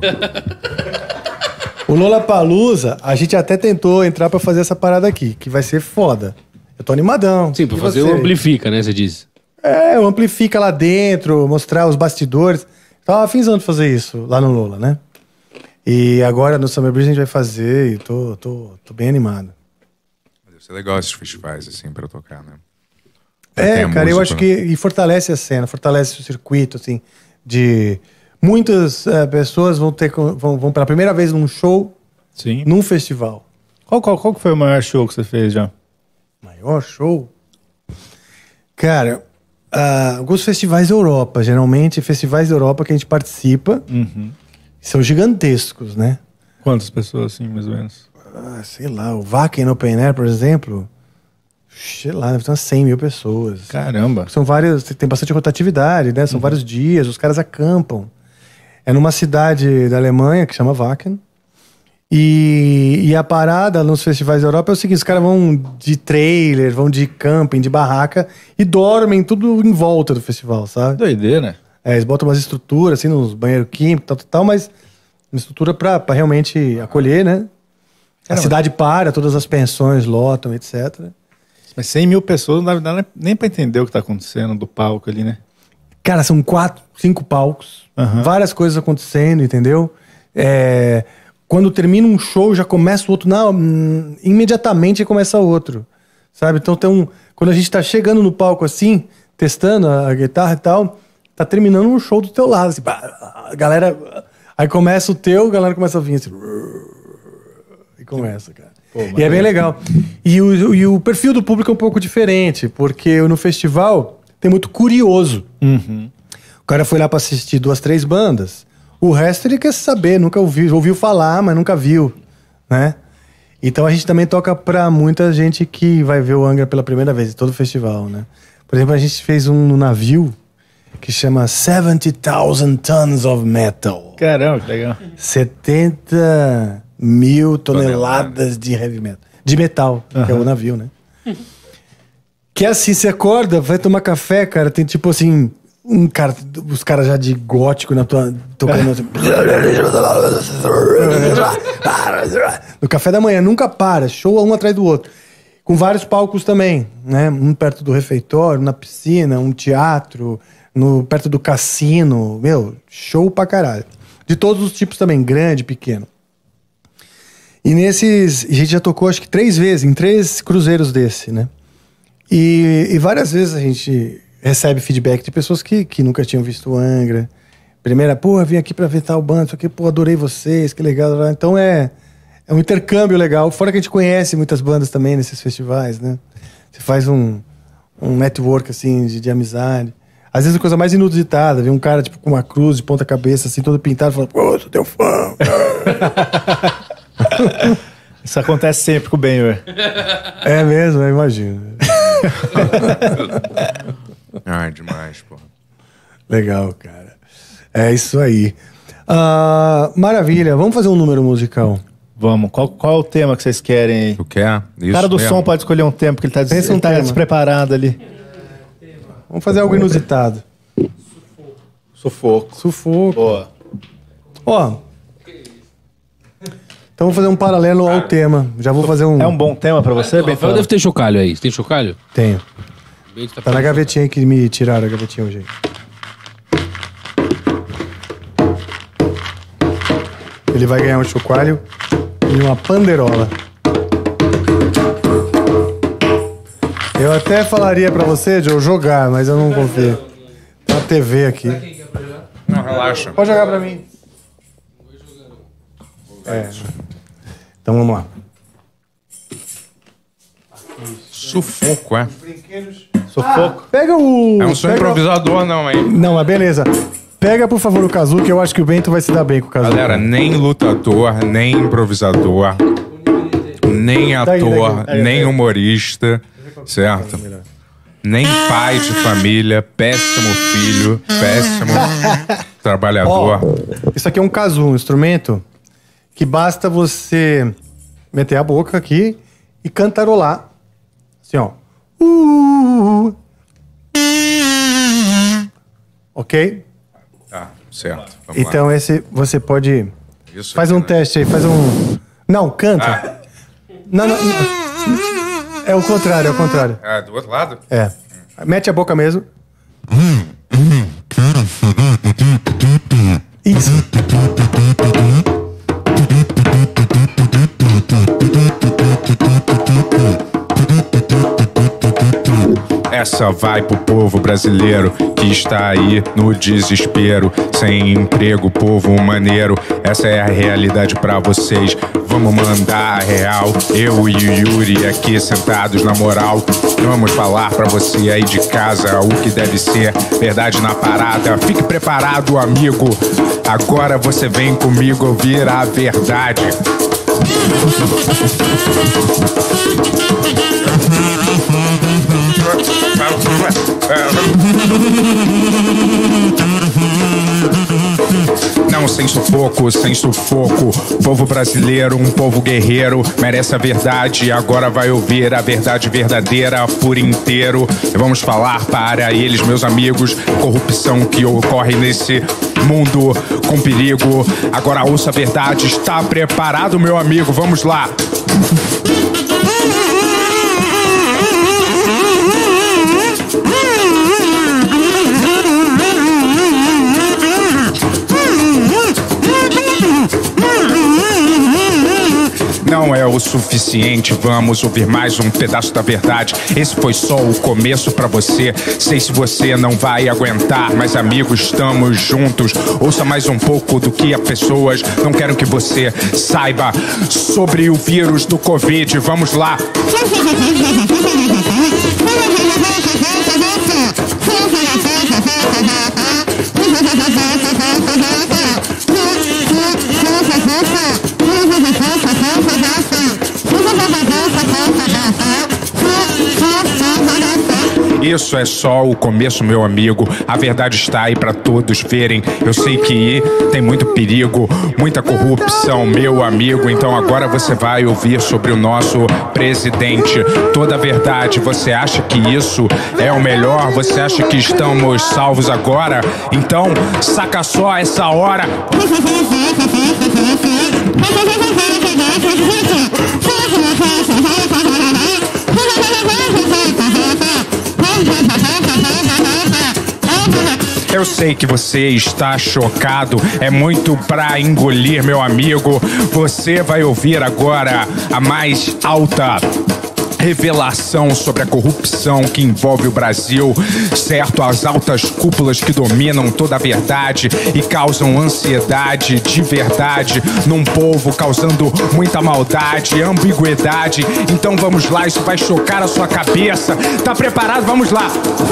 O Lollapalooza, a gente até tentou entrar pra fazer essa parada aqui, que vai ser foda. Eu tô animadão. Sim, pra E fazer você? o Amplifica, né, você disse. O Amplifica lá dentro, mostrar os bastidores. Tava afinzando de fazer isso lá no Lola, né? E agora no Summer Breeze a gente vai fazer e tô bem animado. Deve ser legal esses festivais, assim, pra tocar, né? Tem a Cara, eu música, acho que e fortalece a cena, fortalece o circuito, assim, de... Muitas pessoas vão pela primeira vez num show, Sim. num festival. Qual que foi o maior show que você fez já? Maior show? Cara, alguns festivais da Europa, geralmente festivais da Europa que a gente participa, são gigantescos, né? Quantas pessoas, assim, mais ou menos? Sei lá, o Wacken Open Air, por exemplo, sei lá, deve ter umas 100 mil pessoas. Caramba. São vários, tem bastante rotatividade, né? São vários dias, os caras acampam. É numa cidade da Alemanha que chama Wacken. E a parada nos festivais da Europa é o seguinte: os caras vão de trailer, vão de camping, de barraca e dormem tudo em volta do festival, sabe? Doideira. Eles botam umas estruturas, assim, nos banheiros químicos, tal, mas uma estrutura pra realmente acolher, né? A cidade para, todas as pensões lotam, etc. Mas 100 mil pessoas não dá nem pra entender o que tá acontecendo do palco ali, né? Cara, são 4, 5 palcos, várias coisas acontecendo, entendeu? Quando termina um show, já começa o outro. Não, imediatamente começa outro, sabe? Então quando a gente tá chegando no palco assim, testando a guitarra e tal, tá terminando um show do teu lado, assim, a galera... Aí começa o teu, a galera começa a vir assim... E começa, cara. E é bem legal. E o perfil do público é um pouco diferente, porque no festival tem muito curioso. O cara foi lá pra assistir 2, 3 bandas. O resto ele quer saber, nunca ouviu falar, mas nunca viu, né? Então a gente também toca pra muita gente que vai ver o Angra pela primeira vez, em todo o festival, né? Por exemplo, a gente fez um no navio que chama 70,000 Tons of Metal. Caramba, que legal. 70 mil toneladas de heavy metal. De metal, que é o navio, né? Que é assim, você acorda, vai tomar café, cara, tem tipo assim, os caras já de gótico na tua... Tocando assim. No café da manhã, nunca para, show um atrás do outro. Com vários palcos também, né? Um perto do refeitório, na piscina, um teatro, perto do cassino. Meu, show pra caralho. De todos os tipos também, grande, pequeno. E nesses... A gente já tocou, acho que 3 vezes, em 3 cruzeiros desse, né? E várias vezes a gente recebe feedback de pessoas que nunca tinham visto o Angra. Primeira, pô, vim aqui pra ver tal banda, isso aqui, pô, adorei vocês, que legal. Então é É um intercâmbio legal. Fora que a gente conhece muitas bandas também nesses festivais, né? Você faz um network, assim, de amizade. Às vezes a coisa mais inusitada, ver um cara, tipo, com uma cruz de ponta cabeça, assim, todo pintado, falando, pô, sou teu fã. Isso acontece sempre com o Ben-Hur. É mesmo, eu imagino. Demais, pô. Legal, cara. É isso aí. Maravilha. Vamos fazer um número musical. Vamos. Qual é o tema que vocês querem aí? Tu quer? O cara do som pode escolher um tema, porque ele tá despreparado ali. Vamos fazer algo inusitado. Sufoco. Boa. Ó. Então vou fazer um paralelo ao tema. Já vou fazer um... É um bom tema pra você, O Rafael deve ter chocalho aí. Você tem chocalho? Tenho. Tá na gavetinha aí que me tiraram a gavetinha hoje. Ele vai ganhar um chocalho e uma panderola. Eu até falaria pra você, Joe, jogar, mas eu não confio. Tem uma TV aqui. Não, relaxa. Pode jogar pra mim. Então vamos lá. Sufoco, é? Sufoco. Pega o... É um som improvisador, não, hein? Não, mas beleza. Pega, por favor, o Kazu, que eu acho que o Bento vai se dar bem com o Kazu. Galera, nem lutador, nem improvisador, nem ator, nem humorista, certo? Nem pai de família, péssimo filho, péssimo trabalhador. Isso aqui é um Kazu, um instrumento que basta você meter a boca aqui e cantarolar. Assim, ó. Ok? Tá, certo. Vamos Então lá. esse você pode... Isso Faz aqui, um né? teste aí, faz um... Não, canta. Não. É o contrário, é o contrário. Do outro lado? É. Mete a boca mesmo. Isso. Essa vai pro povo brasileiro que está aí no desespero, sem emprego, povo maneiro. Essa é a realidade pra vocês. Vamos mandar a real. Eu e o Yuri aqui sentados na moral. Vamos falar pra você aí de casa o que deve ser verdade na parada. Fique preparado, amigo. Agora você vem comigo ouvir a verdade. Não, sem sufoco. Povo brasileiro, um povo guerreiro, merece a verdade. Agora vai ouvir a verdade verdadeira por inteiro. Vamos falar para eles, meus amigos, corrupção que ocorre nesse mundo com perigo. Agora ouça a verdade, está preparado, meu amigo? Vamos lá. Não é o suficiente, vamos ouvir mais um pedaço da verdade. Esse foi só o começo pra você. Sei se você não vai aguentar, mas amigos, estamos juntos. Ouça mais um pouco do que as pessoas não querem que você saiba sobre o vírus do Covid. Vamos lá. Isso é só o começo, meu amigo. A verdade está aí pra todos verem. Eu sei que tem muito perigo, muita corrupção, meu amigo. Então agora você vai ouvir sobre o nosso presidente. Toda a verdade. Você acha que isso é o melhor? Você acha que estamos salvos agora? Então saca só essa hora. Eu sei que você está chocado, é muito pra engolir, meu amigo. Você vai ouvir agora a mais alta revelação sobre a corrupção que envolve o Brasil, certo? As altas cúpulas que dominam toda a verdade e causam ansiedade de verdade num povo, causando muita maldade, ambiguidade. Então vamos lá, isso vai chocar a sua cabeça. Tá preparado? Vamos lá!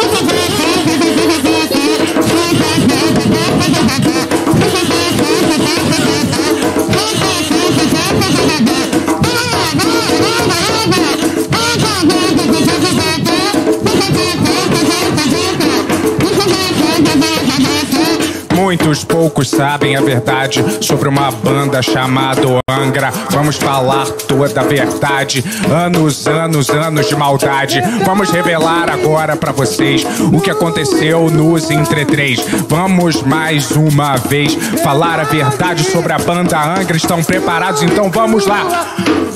Muitos poucos sabem a verdade sobre uma banda chamada Angra. Vamos falar toda a verdade. Anos de maldade. Vamos revelar agora pra vocês o que aconteceu nos Entre-3. Vamos mais uma vez falar a verdade sobre a banda Angra. Estão preparados? Então vamos lá!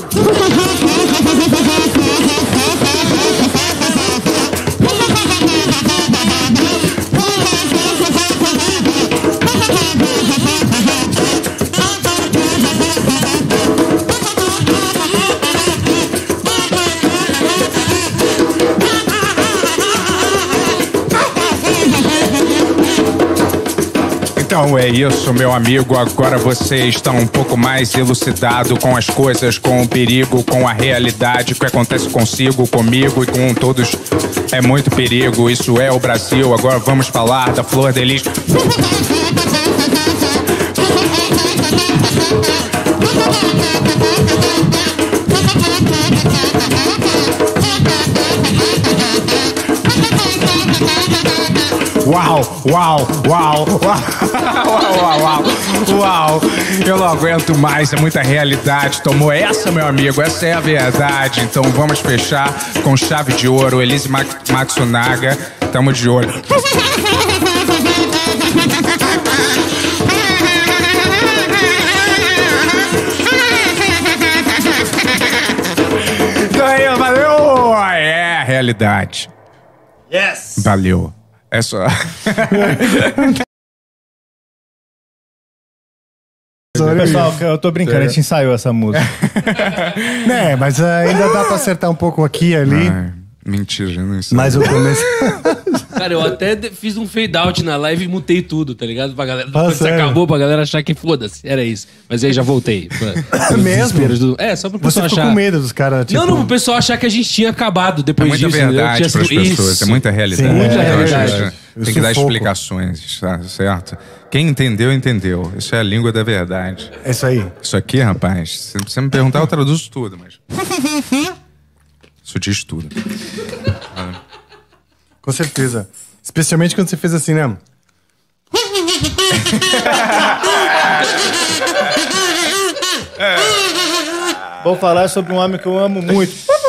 Então é isso, meu amigo, agora você está um pouco mais elucidado com as coisas, com o perigo, com a realidade, o que acontece consigo, comigo e com todos. É muito perigo, isso é o Brasil, agora vamos falar da Flor de Lis. Uau, uau, uau, uau, eu não aguento mais, é muita realidade. Tomou essa, meu amigo, essa é a verdade. Então vamos fechar com chave de ouro. Elise Matsunaga, tamo de olho. Então valeu! É a realidade. Yes! Valeu. É só. Pessoal, eu tô brincando, a gente ensaiou essa música. Né, mas ainda dá pra acertar um pouco aqui e ali. Ai, mentira, não sei. Mas o começo. Cara, eu até fiz um fade out na live e mutei tudo, tá ligado? Pra galera, Fala quando você sério. acabou, pra galera achar que foda-se, era isso. Mas aí já voltei. Mesmo? Só pro Você pessoal ficou achar. com medo dos caras, tipo... Não, pro pessoal achar que a gente tinha acabado É depois muita disso. verdade entendeu? para as pessoas, é muita realidade. Sim, muita Eu acho realidade. que tem que dar sufoco. explicações, tá certo? Quem entendeu, entendeu. Isso é a língua da verdade. É isso aí. Isso aqui, rapaz, se você me perguntar, eu traduzo tudo, mas... Isso diz tudo. Com certeza. Especialmente quando você fez assim, né? Vou falar sobre um homem que eu amo muito.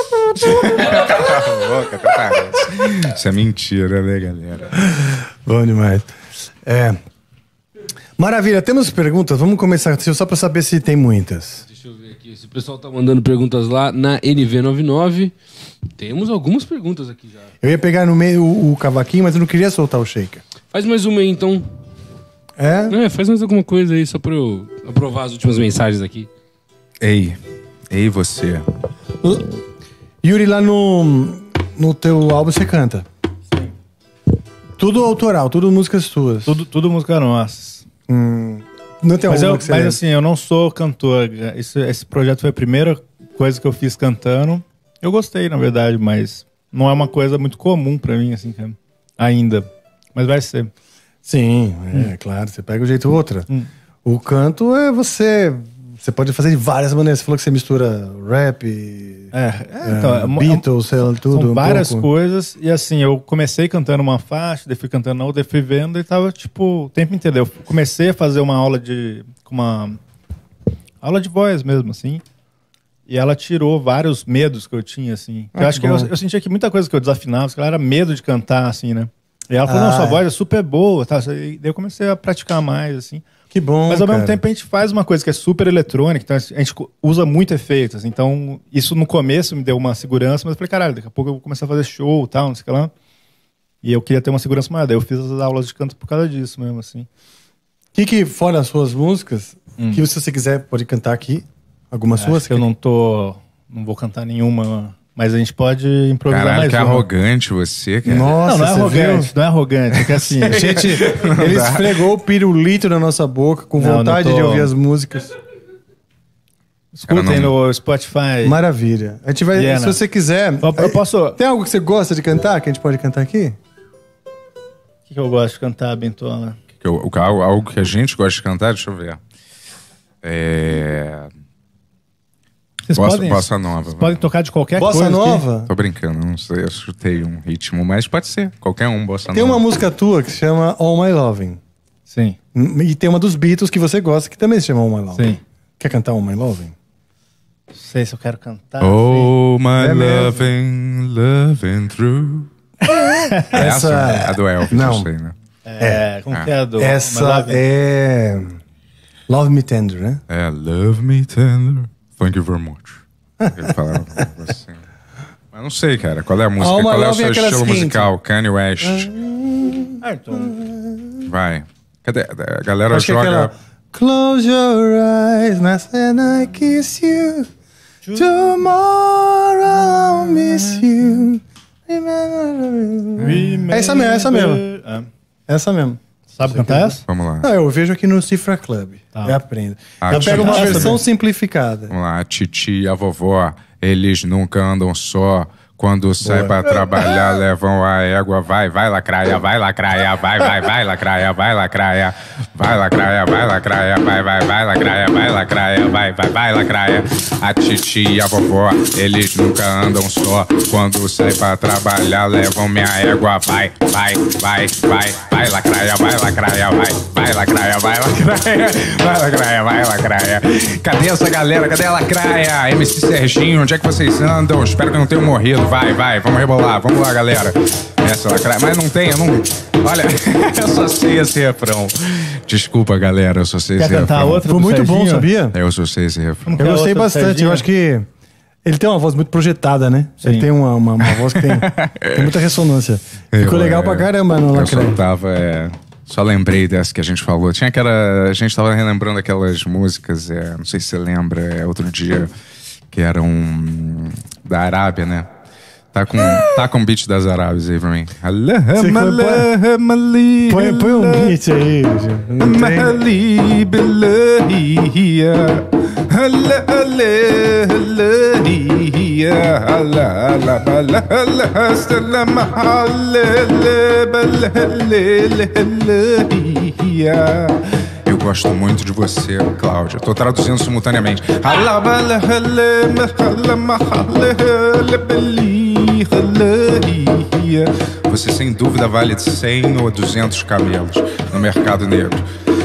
Louca, até parece. Isso é mentira, né, galera? Bom demais. Maravilha, temos perguntas? Vamos começar só pra saber se tem muitas. Deixa eu ver aqui. Se o pessoal tá mandando perguntas lá na NV99, temos algumas perguntas aqui já. Eu ia pegar no meio o cavaquinho, mas eu não queria soltar o shaker. Faz mais uma aí, então. Faz mais alguma coisa aí, só pra eu aprovar as últimas mensagens aqui. Ei você. Yuri, lá no teu álbum você canta? Sim. Tudo autoral, tudo músicas suas. Tudo música nossa. Não tem Mas, alguma que você lembra? assim, eu não sou cantor. Esse projeto foi a primeira coisa que eu fiz cantando. Eu gostei, na verdade, mas não é uma coisa muito comum pra mim, assim, cara. Ainda. Mas vai ser. Sim, claro, você pega o jeito ou outra. O canto é você... Você pode fazer de várias maneiras. Você falou que você mistura rap, Então, Beatles, sei lá, tudo. são várias pouco. coisas. E assim, eu comecei cantando uma faixa, daí fui cantando na outra, daí fui vendo e tava, tipo, o tempo inteiro. Eu comecei a fazer uma aula de voz mesmo, assim. E ela tirou vários medos que eu tinha, assim. Eu acho que eu sentia que muita coisa que eu desafinava, que era medo de cantar, assim, né? E ela falou, não, sua voz é super boa, tá? E daí eu comecei a praticar mais, assim. Que bom, Mas ao mesmo cara. tempo a gente faz uma coisa que é super eletrônica, então a gente usa muito efeitos. Então, isso no começo me deu uma segurança, mas eu falei, caralho, daqui a pouco eu vou começar a fazer show e tal, não sei o que lá. E eu queria ter uma segurança maior. Daí eu fiz as aulas de canto por causa disso mesmo, assim. Que fora as suas músicas, que se você quiser pode cantar aqui, algumas suas. Acho que eu não vou cantar nenhuma Mas a gente pode improvisar Caralho, mais que uma. arrogante você, cara. Nossa, Não é você arrogante, viu? não é arrogante. É que assim... Gente, ele esfregou o pirulito na nossa boca com Não, vontade não tô- de ouvir as músicas. Escutem Cara, não- no Spotify. Maravilha. A gente vai, Viena. se você quiser... Eu posso... Tem algo que você gosta de cantar, que a gente pode cantar aqui? O que eu gosto de cantar, Bentola? Algo que a gente gosta de cantar, deixa eu ver. Vocês Bossa nova. Vocês podem tocar de qualquer Bossa coisa. Nova? Tô brincando, não sei, eu chutei um ritmo, mas pode ser. Qualquer um, bossa Tem nova. uma música tua que se chama All My Loving. Sim, E tem uma dos Beatles que você gosta que também se chama All My Loving. sim. Quer cantar All My Loving? Não sei se eu quero cantar. Oh, my É mesmo. loving through. Essa, a do Elvis, Não. eu sei, né? Como que é a do... Essa My Love? é... Love Me Tender, né? É, love me tender, thank you very much. Ele falava assim. Mas não sei, cara, qual é a música? All My Qual é o Love é seu aquela estilo seguinte. musical? Kanye West. Então... Vai. Cadê? A galera Acho que é joga... aquela... Close your eyes and I kiss you. Tomorrow I'll miss you. É essa mesmo, é essa mesmo. É. Essa mesmo. Sabe cantar essa? Vamos lá. Não, eu vejo aqui no Cifra Club. Tá. Eu aprendo. Ah, Eu pego uma essa versão mesmo. simplificada. Vamos lá, a titi e a vovó, eles nunca andam só. Quando sai pra trabalhar, levam a égua. Vai lacraia, vai lacraia, vai lacraia, vai lacraia. Vai lacraia, vai lacraia, vai lacraia, vai lacraia, vai lacraia. A titi e a vovó, eles nunca andam só. Quando sai pra trabalhar, levam minha égua. Vai lacraia, vai lacraia, vai lacraia, vai lacraia. Vai lacraia, vai lacraia. Cadê essa galera? Cadê a lacraia? MC Serginho, onde é que vocês andam? Espero que não tenham morrido. Vai, vamos rebolar. Vamos lá, galera. Essa lacraia. Mas não tem, eu não... Olha, eu só sei esse refrão. Desculpa, galera, eu só sei Quer esse cantar refrão. outra Foi do muito bom, Serginho? sabia? Eu só sei esse refrão. Que Eu é gostei outra do bastante. Serginho? Eu acho que ele tem uma voz muito projetada, né? Sim. Ele tem uma voz que tem muita ressonância. Ficou legal pra caramba no Eu só Lacraia. tava... Só lembrei dessa que a gente falou. Tinha aquela... A gente tava relembrando aquelas músicas, não sei se você lembra, outro dia, que eram da Arábia, né? Tá com beat das Arábias aí pra mim. Põe um beat aí. Não tem? Eu gosto muito de você, Cláudia. Tô traduzindo simultaneamente. Você sem dúvida vale 100 ou 200 camelos no mercado negro.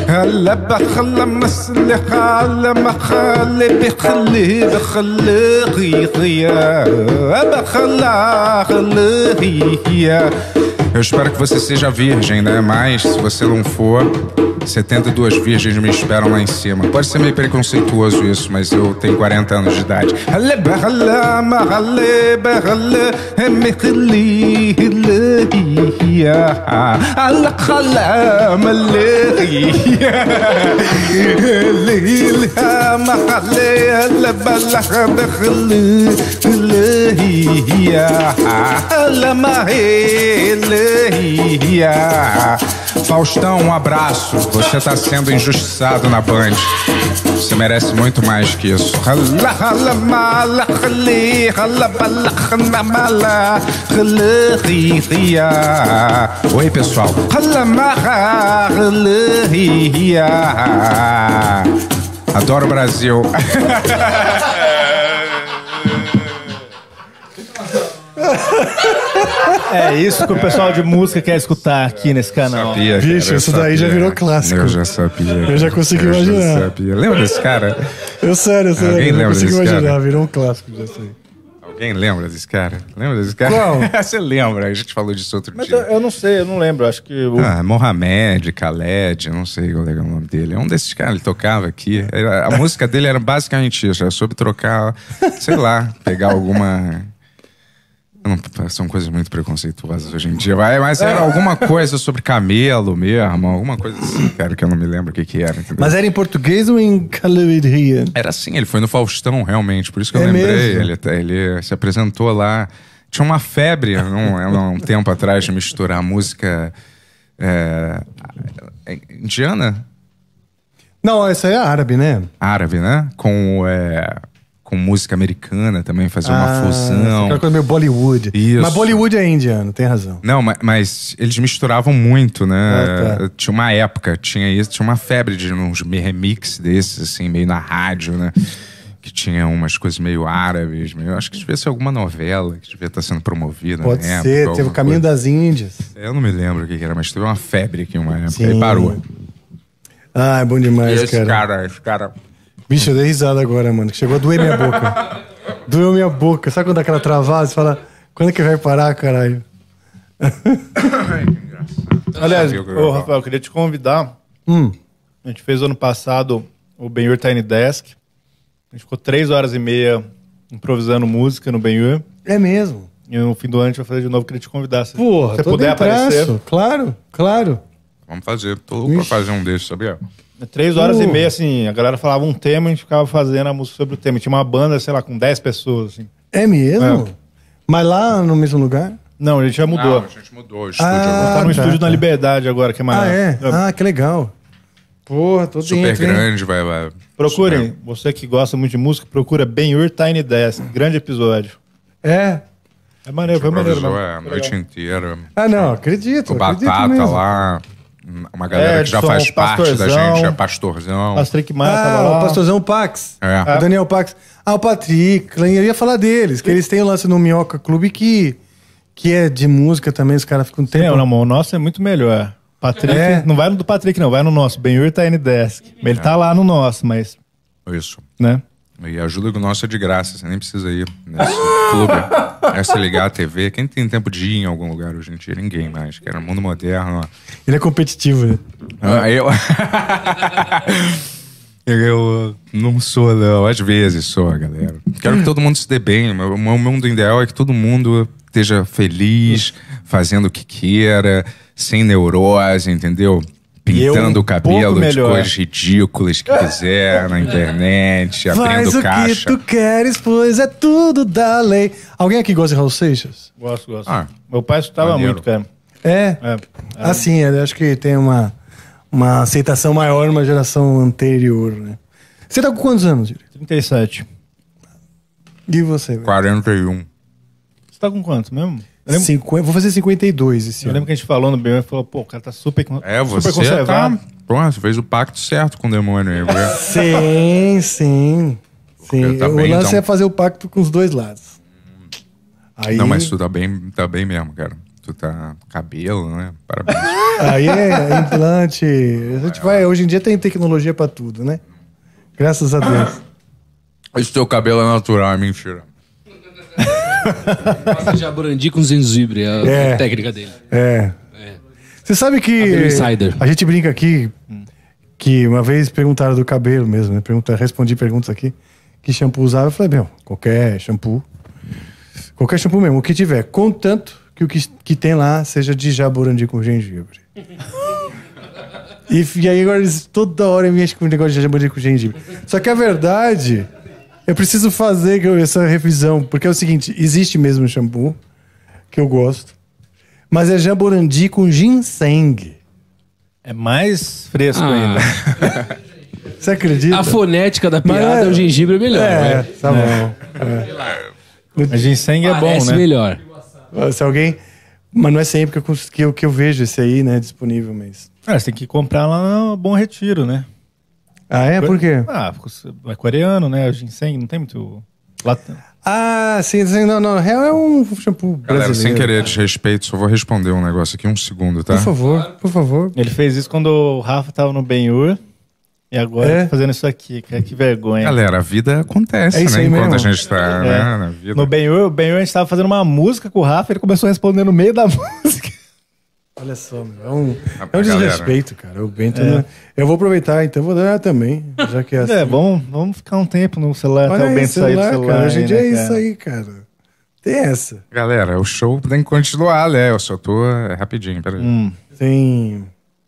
Eu espero que você seja virgem, né? Mas se você não for, 72 virgens me esperam lá em cima. Pode ser meio preconceituoso isso, mas eu tenho 40 anos de idade. Faustão, um abraço. Você tá sendo injustiçado na Band. Você merece muito mais que isso. Oi, pessoal. Adoro o Brasil. É isso que o pessoal de música quer escutar aqui nesse canal. Sabia, Vixe, cara, eu isso daí já sabia. virou clássico. Eu já sabia. Eu já consegui Eu já imaginar. sabia. Lembra desse cara? Sério, Alguém eu não lembra consigo desse imaginar. cara? Virou um clássico, já sei. Alguém lembra desse cara? Lembra desse cara? Qual? Você lembra? A gente falou disso outro Mas dia. eu não sei, eu não lembro. Acho que... Mohamed, Khaled, não sei qual é o nome dele. É um desses caras, ele tocava aqui. A música dele era basicamente isso. Era sobre trocar, sei lá, pegar alguma... São coisas muito preconceituosas hoje em dia. Mas era alguma coisa sobre camelo mesmo, alguma coisa assim, cara, que eu não me lembro o que era. Entendeu? Mas era em português ou em caloriria? Era assim, ele foi no Faustão, realmente, por isso que eu É lembrei. mesmo? Ele se apresentou lá. Tinha uma febre um tempo atrás de misturar música indiana? Não, essa aí é árabe, né? Árabe, né? Com música americana também, fazer uma fusão. Aquela coisa meio Bollywood. Isso. Mas Bollywood é indiano, tem razão. Não, mas eles misturavam muito, né? Tá. Tinha uma época, tinha uma febre de uns remix desses, assim, meio na rádio, né? Que tinha umas coisas meio árabes. Acho que devia ser alguma novela que devia estar sendo promovida. Pode na ser, época, teve o Caminho das Índias. Eu não me lembro o que era, mas teve uma febre aqui uma época Sim. e parou. Ah, é bom demais, Esse cara. cara... Bicho, eu dei risada agora, mano. Que chegou a doer minha boca. Doeu minha boca. Sabe quando dá aquela travada? Você fala, quando é que vai parar, caralho? Aliás, sabia o que eu ia falar. Rafael, eu queria te convidar. A gente fez ano passado o Ben-Hur Tiny Desk. A gente ficou 3h30 improvisando música no Ben-Hur. É mesmo. E no fim do ano a gente vai fazer de novo. Eu queria te convidar. Se Porra, você tô puder dentraço. aparecer. Claro, claro. Vamos fazer. Tô louco pra fazer um desses, sabia? 3h30, assim, a galera falava um tema e a gente ficava fazendo a música sobre o tema. E tinha uma banda, sei lá, com 10 pessoas, assim. É mesmo? É. Mas lá no mesmo lugar? Não, a gente já mudou. Não, a gente mudou o estúdio Ah, agora. Tá no tá, estúdio tá. na Liberdade agora, que é maior. Ah, é? Ah, que legal. Porra, tô Super dentro, hein? grande, vai. Procurem, você que gosta muito de música, procura Ben-Hur Tiny Desk. Grande episódio. É. É maneiro, foi maneiro. Improvisou mesmo. a noite inteira. Ah, não, acredito. O acredito Batata mesmo. lá. Uma galera que já Edson, faz parte da Pastorzão. gente, é Pastorzão. Patrick Maia tava lá. O pastorzão Pax. É. O Daniel Pax. Ah, o Patrick. Eu ia falar deles, que eles têm o lance no Minhoca Clube que é de música também, os caras ficam um tempo... Não, o nosso é muito melhor. Patrick, É. não vai no do Patrick, não, vai no nosso. Ben-Hur Tiny Desk. Ele tá lá no nosso, mas, Isso. né? E a ajuda do nosso é de graça, você nem precisa ir nesse clube. É se ligar a TV. Quem tem tempo de ir em algum lugar hoje em dia? Ninguém mais. Que era mundo moderno. Ele é competitivo, né? Eu não sou, não. Às vezes sou, galera. Quero que todo mundo se dê bem. O meu mundo ideal é que todo mundo esteja feliz, fazendo o que queira, sem neurose, entendeu? Pintando o cabelo pouco de melhor. coisas ridículas que quiser na internet, Faz abrindo o caixa. que tu queres, pois é tudo da lei. Alguém aqui gosta de Raul Seixas? Gosto. Ah, Meu pai escutava maneiro. muito, cara. É? É. Assim, eu acho que tem uma aceitação maior numa geração anterior, né? Você tá com quantos anos, Yuri? 37. E você, velho? 41. Você tá com quantos mesmo? Eu lembro, 50, vou fazer 52 esse eu ano. lembro que a gente falou no Ben-Hur e falou, pô, o cara tá super Você conservado. tá... Pô, você fez o pacto certo com o demônio aí, viu? Sim. Tá O bem, lance então. é fazer o pacto com os dois lados. Aí, Não, mas tu tá bem mesmo, cara. Tu tá cabelo, né? Parabéns. aí é implante. A gente vai, hoje em dia tem tecnologia pra tudo, né? Graças a Deus. Esse teu cabelo é natural, é mentira. Passa jaburandi com gengibre, é a técnica dele. É. Você sabe que Cabelo insider. a gente brinca aqui que uma vez perguntaram do cabelo mesmo, né? Respondi perguntas aqui. Que shampoo usava? Eu falei, qualquer shampoo. Qualquer shampoo mesmo, o que tiver. Contanto que o que tem lá seja de jaburandi com gengibre. E aí agora eles toda hora mexem com o negócio de jaburandi com gengibre. Só que a verdade, eu preciso fazer essa revisão, porque é o seguinte, existe mesmo um shampoo que eu gosto, mas é jaburandi com ginseng. É mais fresco Ah. ainda. Você acredita? A fonética da Mas piada, o gengibre é melhor. É, né? tá bom. Mas ginseng é bom, Parece né? melhor. Se alguém... Mas não é sempre que eu vejo esse aí, né, disponível, mas... Você tem que comprar lá no Bom Retiro, né? Ah, é? Por quê? É coreano, né? O ginseng não tem muito... Lá... Ah, sim, não, na real é um shampoo Galera, brasileiro. sem querer desrespeito, só vou responder um negócio aqui, um segundo, tá? Por favor. Ele fez isso quando o Rafa tava no Ben-Hur. E agora É? tá fazendo isso aqui, cara. Que vergonha. Galera, a vida acontece, É isso né? aí Enquanto mesmo. a gente tá, né, na vida. No Ben-Hur a gente tava fazendo uma música com o Rafa, ele começou a responder no meio da música. Olha só, meu, é um galera. desrespeito, cara. O Bento, né? Eu vou aproveitar, então vou dar também, já que é assim. Vamos ficar um tempo no celular Olha até o aí, Bento sair do celular. cara. Hoje em dia aí, é né, isso cara? aí, cara. Tem essa. Galera, o show tem que continuar, né? Eu só tô... rapidinho, peraí. Tem...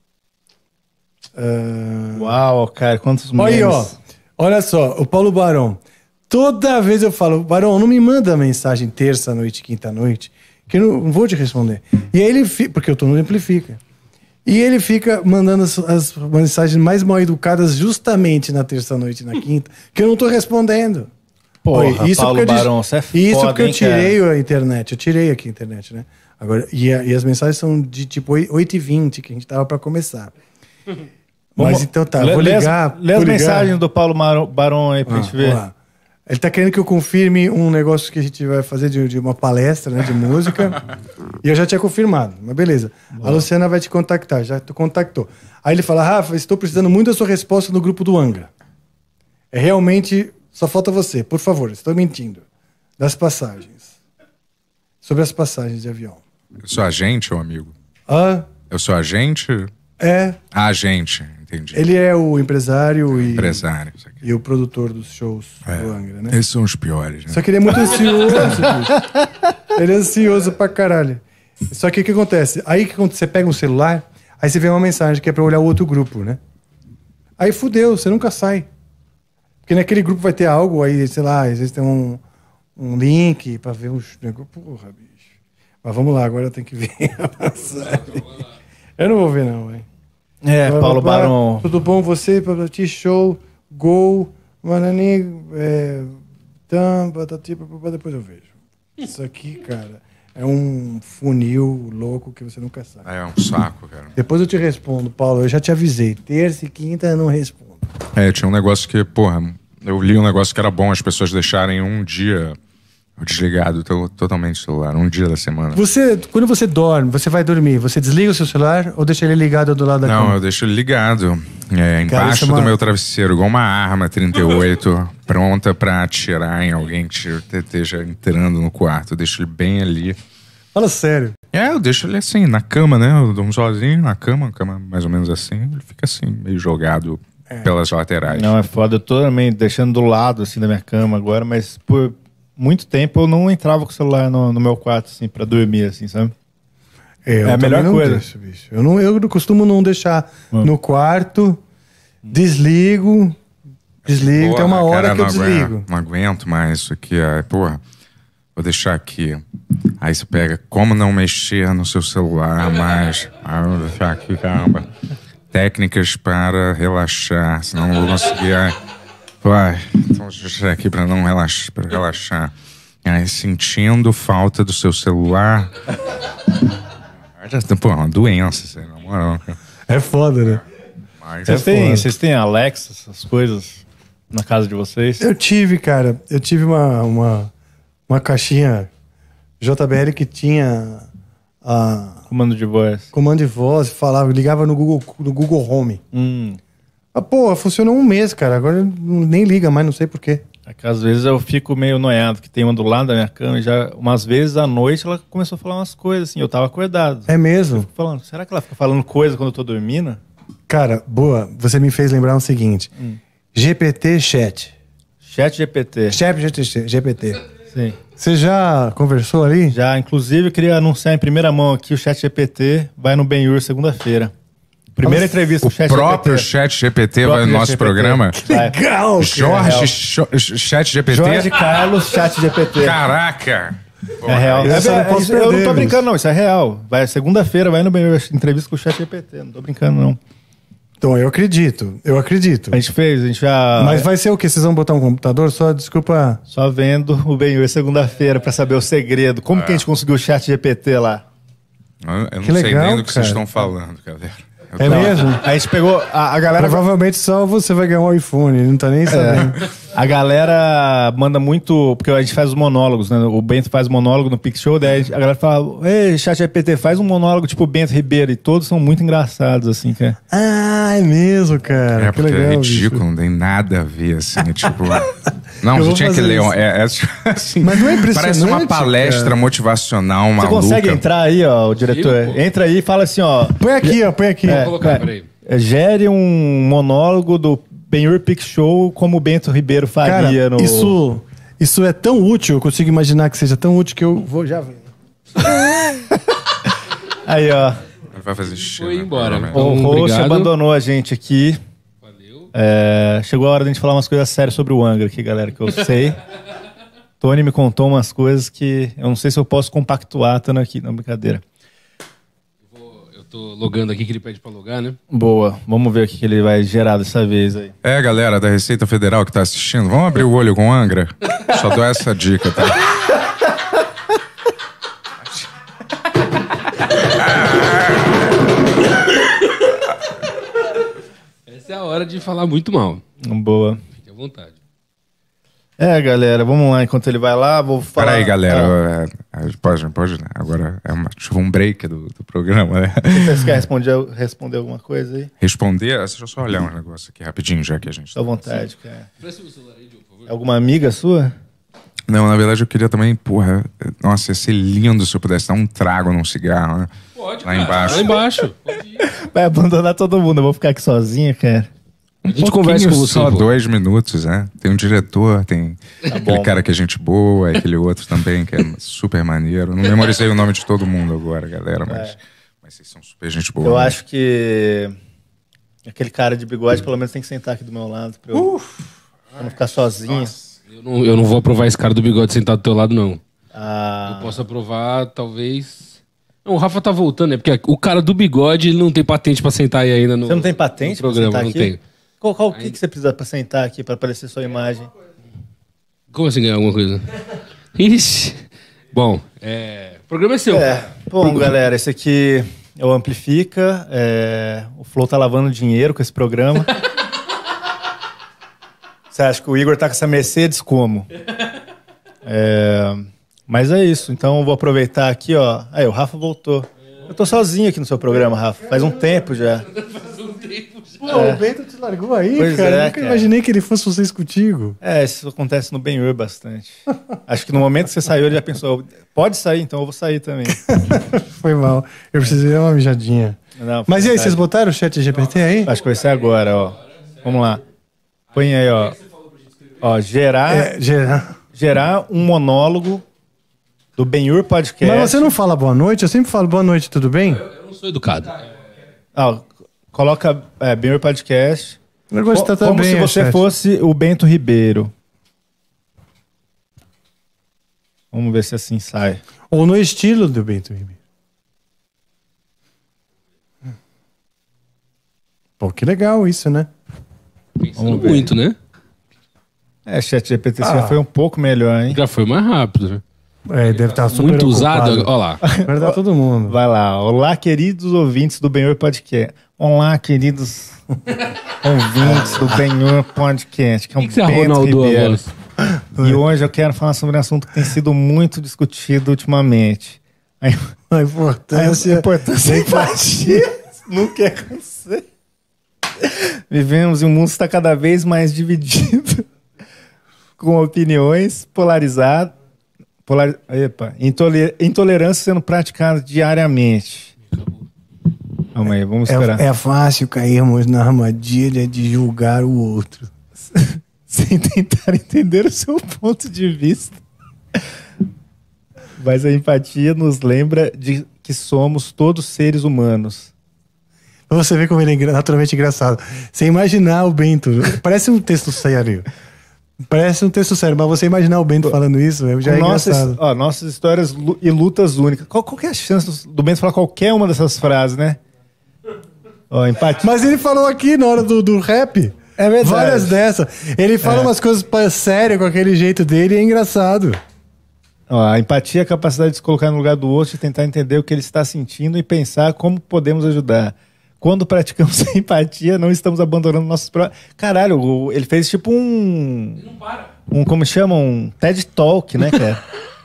Uau, cara, quantos Olha aí, memes. ó. Olha só, o Paulo Barão. Toda vez eu falo, Barão, não me manda mensagem terça-noite, quinta-noite, que eu não vou te responder. E aí ele fica, porque eu tô no Amplifica. E ele fica mandando as mensagens mais mal educadas justamente na terça-noite e na quinta, que eu não tô respondendo. Porra, Oi, Paulo porque Barão, você é foda, isso porque eu hein, cara? tirei a internet. Eu tirei aqui a internet, né? Agora, e as mensagens são de tipo 8h20, que a gente tava pra começar. Mas então tá, vou ligar. Lê as mensagens do Paulo Barão aí pra gente ver. Lá. Ele tá querendo que eu confirme um negócio que a gente vai fazer de uma palestra, né, de música. E eu já tinha confirmado, mas beleza. A Luciana vai te contactar, já te contactou. Aí ele fala, Rafa, estou precisando muito da sua resposta no grupo do Angra. É realmente, só falta você, por favor, estou mentindo. Das passagens. Sobre as passagens de avião. Eu sou agente ou amigo? Ah, Eu sou agente? é. Agente, entendi. Ele é o empresário Empresário. Isso aqui. e o produtor dos shows do Angra, né? Esses são os piores, né? Só que ele é muito ansioso, bicho. Ele é ansioso pra caralho. Só que o que acontece? Aí que quando você pega um celular, aí você vê uma mensagem que é pra olhar o outro grupo, né? Aí fudeu, você nunca sai. Porque naquele grupo vai ter algo, aí, sei lá, às vezes tem um link pra ver uns negócios. Porra, bicho. Mas vamos lá, agora eu tenho que ver a passagem. Eu não vou ver, não, velho. Paulo Barão. Tudo bom, você? Show, gol, Manani, depois eu vejo. Isso aqui, cara, é um funil louco que você nunca sabe. É um saco, cara. Depois eu te respondo, Paulo. Eu já te avisei. Terça e quinta eu não respondo. Tinha um negócio que, porra, eu li um negócio que era bom as pessoas deixarem um dia desligado totalmente o celular, um dia da semana. Quando você dorme, você vai dormir, você desliga o seu celular ou deixa ele ligado do lado da cama? Não, eu deixo ele ligado. Embaixo isso é do meu travesseiro, igual uma arma 38, pronta pra atirar em alguém que esteja entrando no quarto. Eu deixo ele bem ali. Fala sério. Eu deixo ele assim, na cama, né? Eu durmo sozinho na cama mais ou menos assim. Ele fica assim, meio jogado pelas laterais. Não, é foda. Eu tô também deixando do lado, assim, da minha cama agora, mas por muito tempo eu não entrava com o celular no meu quarto, assim, pra dormir, assim, sabe? Eu a melhor não coisa. Deixo, bicho. Eu costumo não deixar no quarto, desligo, Porra, tem uma hora cara, que eu desligo. Não aguento mais isso aqui. Porra, vou deixar aqui. Aí você pega como não mexer no seu celular mais. Vou deixar aqui, caramba. Técnicas para relaxar, senão não vou conseguir. Vai, então deixa eu deixar aqui para não relaxar, para relaxar. Aí sentindo falta do seu celular. Pô, é uma doença, isso aí, na moral. É foda, né? Mas Vocês têm Alexa, essas coisas na casa de vocês? Eu tive, cara, uma caixinha JBL que tinha Comando de voz. comando de voz, falava, ligava no Google Home. Pô, funcionou um mês, cara. Agora nem liga mais, não sei porquê. É que às vezes eu fico meio noiado, que tem uma do lado da minha cama e já, umas vezes à noite ela começou a falar umas coisas assim, eu tava acordado. É mesmo? Fico falando, será que ela fica falando coisa quando eu tô dormindo? Cara, boa. Você me fez lembrar o seguinte. GPT Chat. Chat GPT. Chat GPT. Sim. Você já conversou ali? Já, inclusive, eu queria anunciar em primeira mão aqui o Chat GPT vai no Ben-Hur segunda-feira. Primeira entrevista o com o Chat próprio GPT. Chat GPT vai no nosso GPT. programa? Vai. Legal, Jorge Chat GPT? Jorge Carlos Chat GPT. Caraca! É real. Essa eu não posso Eu não perder, tô bicho. brincando, não. Isso é real. Vai segunda-feira, vai no Ben-Hur, entrevista com o Chat GPT. Não tô brincando, não. Então, eu acredito. A gente já... Mas vai ser o quê? Vocês vão botar um computador? Só, desculpa... Só vendo o Ben-Hur segunda-feira pra saber o segredo. Como que a gente conseguiu o Chat GPT lá? Eu não Que sei legal, nem do que vocês cara. estão falando, galera. É mesmo? A gente pegou... A galera... Provavelmente só você vai ganhar um iPhone. Ele não tá nem sabendo. A galera manda muito... Porque a gente faz os monólogos, né? O Bento faz monólogo no Pix Show, daí a galera fala... Ei, Chat GPT, faz um monólogo tipo Bento Ribeiro. E todos são muito engraçados, assim, cara. Ah, é mesmo, cara. É que porque legal, é ridículo, bicho. não tem nada a ver, assim, tipo... Não, Eu você vou tinha que fazer ler... isso. assim, Mas não é impressionante, parece uma palestra cara. motivacional Você maluca. consegue entrar aí, ó, o diretor? Viu, pô? Entra aí e fala assim, ó... Põe aqui, ó. Põe aqui. Vou colocar, peraí. Gere um monólogo do Ben-Hur Pix Show como o Bento Ribeiro Cara, faria no... Isso é tão útil, eu consigo imaginar que seja tão útil que eu vou já ver. Aí, ó. Vai fazer xixi. Foi embora. provavelmente. O host Obrigado. abandonou a gente aqui. Valeu. Chegou a hora de a gente falar umas coisas sérias sobre o Angra aqui, galera, que eu sei. Tony me contou umas coisas que eu não sei se eu posso compactuar estando aqui. Não, brincadeira. Eu tô logando aqui que ele pede pra logar, né? Boa. Vamos ver o que ele vai gerar dessa vez aí. Galera da Receita Federal que tá assistindo, vamos abrir o olho com Angra? Só dou essa dica, tá? Essa é a hora de falar muito mal. Boa. Fique à vontade. Galera, vamos lá. Enquanto ele vai lá, vou falar... Peraí, galera. Pode, né? Agora é tipo um break do programa, né? Você quer responder alguma coisa aí? Responder? Deixa eu só olhar um negócio aqui rapidinho, já que a gente... Fica à vontade, cara. Presta o celular aí, Diogo, por favor. Alguma amiga sua? Não, na verdade eu queria também, nossa, ia ser lindo se eu pudesse dar um trago num cigarro, né? Pode, Lá cara. embaixo. Lá embaixo. Pode ir. Vai abandonar todo mundo. Eu vou ficar aqui sozinho, cara. A gente conversa com você. Só pô. 2 minutos, né? Tem um diretor, tem aquele cara que é gente boa, aquele outro também que é super maneiro. Não memorizei o nome de todo mundo agora, galera, mas vocês são super gente boa. Eu né? acho que aquele cara de bigode pelo menos tem que sentar aqui do meu lado pra eu não ficar sozinho. Eu não vou aprovar esse cara do bigode sentado do teu lado, não. Ah, Eu posso aprovar, talvez... Não, o Rafa tá voltando, né? Porque o cara do bigode, ele não tem patente pra sentar aí ainda no você não tem patente no programa, pra sentar não aqui? tem. O que você precisa pra sentar aqui pra aparecer sua imagem? Como assim ganhar alguma coisa? Ixi. Bom, o programa é seu. Bom, galera, esse aqui é o Amplifica. O Flow tá lavando dinheiro com esse programa. Você acha que o Igor tá com essa Mercedes como? Mas é isso. Então eu vou aproveitar aqui, ó. Aí, o Rafa voltou. Eu tô sozinho aqui no seu programa, Rafa. Faz um tempo já. Pô, o Bento te largou aí, Pois cara. é, Nunca cara. imaginei que ele fosse vocês contigo. Isso acontece no Ben-Hur bastante. Acho que no momento que você saiu, ele já pensou, pode sair, então eu vou sair também. Foi mal. Eu precisei dar uma mijadinha. Não, Mas e aí, verdade. vocês botaram o chat GPT aí? Acho que vai ser agora, ó. Vamos lá. Põe aí, ó. Ó, gerar um monólogo do Ben-Hur Podcast. Mas você não fala boa noite? Eu sempre falo boa noite, tudo bem? Eu não sou educado. Ó, coloca Ben-Hur Podcast. Eu gosto de tratar Como bem se o você chat. fosse o Bento Ribeiro. Vamos ver se assim sai. Ou no estilo do Bento Ribeiro. Pô, que legal isso, né? Pensando muito, né? Chat GPT já foi um pouco melhor, hein? Já foi mais rápido, né? Deve estar super Muito usado. ocupado. Olha lá. Vai dar todo mundo. Vai lá. Olá, queridos ouvintes do Ben-Hur Podcast. Olá, queridos ouvintes do Ben-Hur Podcast. Que é O um que você Bento Ronaldo a Ribeiro. voz? E hoje eu quero falar sobre um assunto que tem sido muito discutido ultimamente. A importância. A importância da empatia nunca ia acontecer. Vivemos em um mundo que está cada vez mais dividido, com opiniões polarizadas, intolerância sendo praticada diariamente. Calma aí, vamos esperar. É fácil cairmos na armadilha de julgar o outro. Sem tentar entender o seu ponto de vista. Mas a empatia nos lembra de que somos todos seres humanos. Pra você ver como ele é naturalmente engraçado. Você imaginar o Bento... Parece um texto sério. Parece um texto sério, mas você imaginar o Bento falando isso, já é engraçado. Nossas histórias e lutas únicas. Qual que é a chance do Bento falar qualquer uma dessas frases, né? Empatia. Mas ele falou aqui na hora do rap. É verdade. Várias dessas. Ele fala umas coisas sérias com aquele jeito dele e é engraçado. A empatia é a capacidade de se colocar no lugar do outro e tentar entender o que ele está sentindo e pensar como podemos ajudar. Quando praticamos a empatia, não estamos abandonando nossos próprios... Caralho, ele fez tipo um... Ele não para. Como chama? Um TED Talk, né, cara?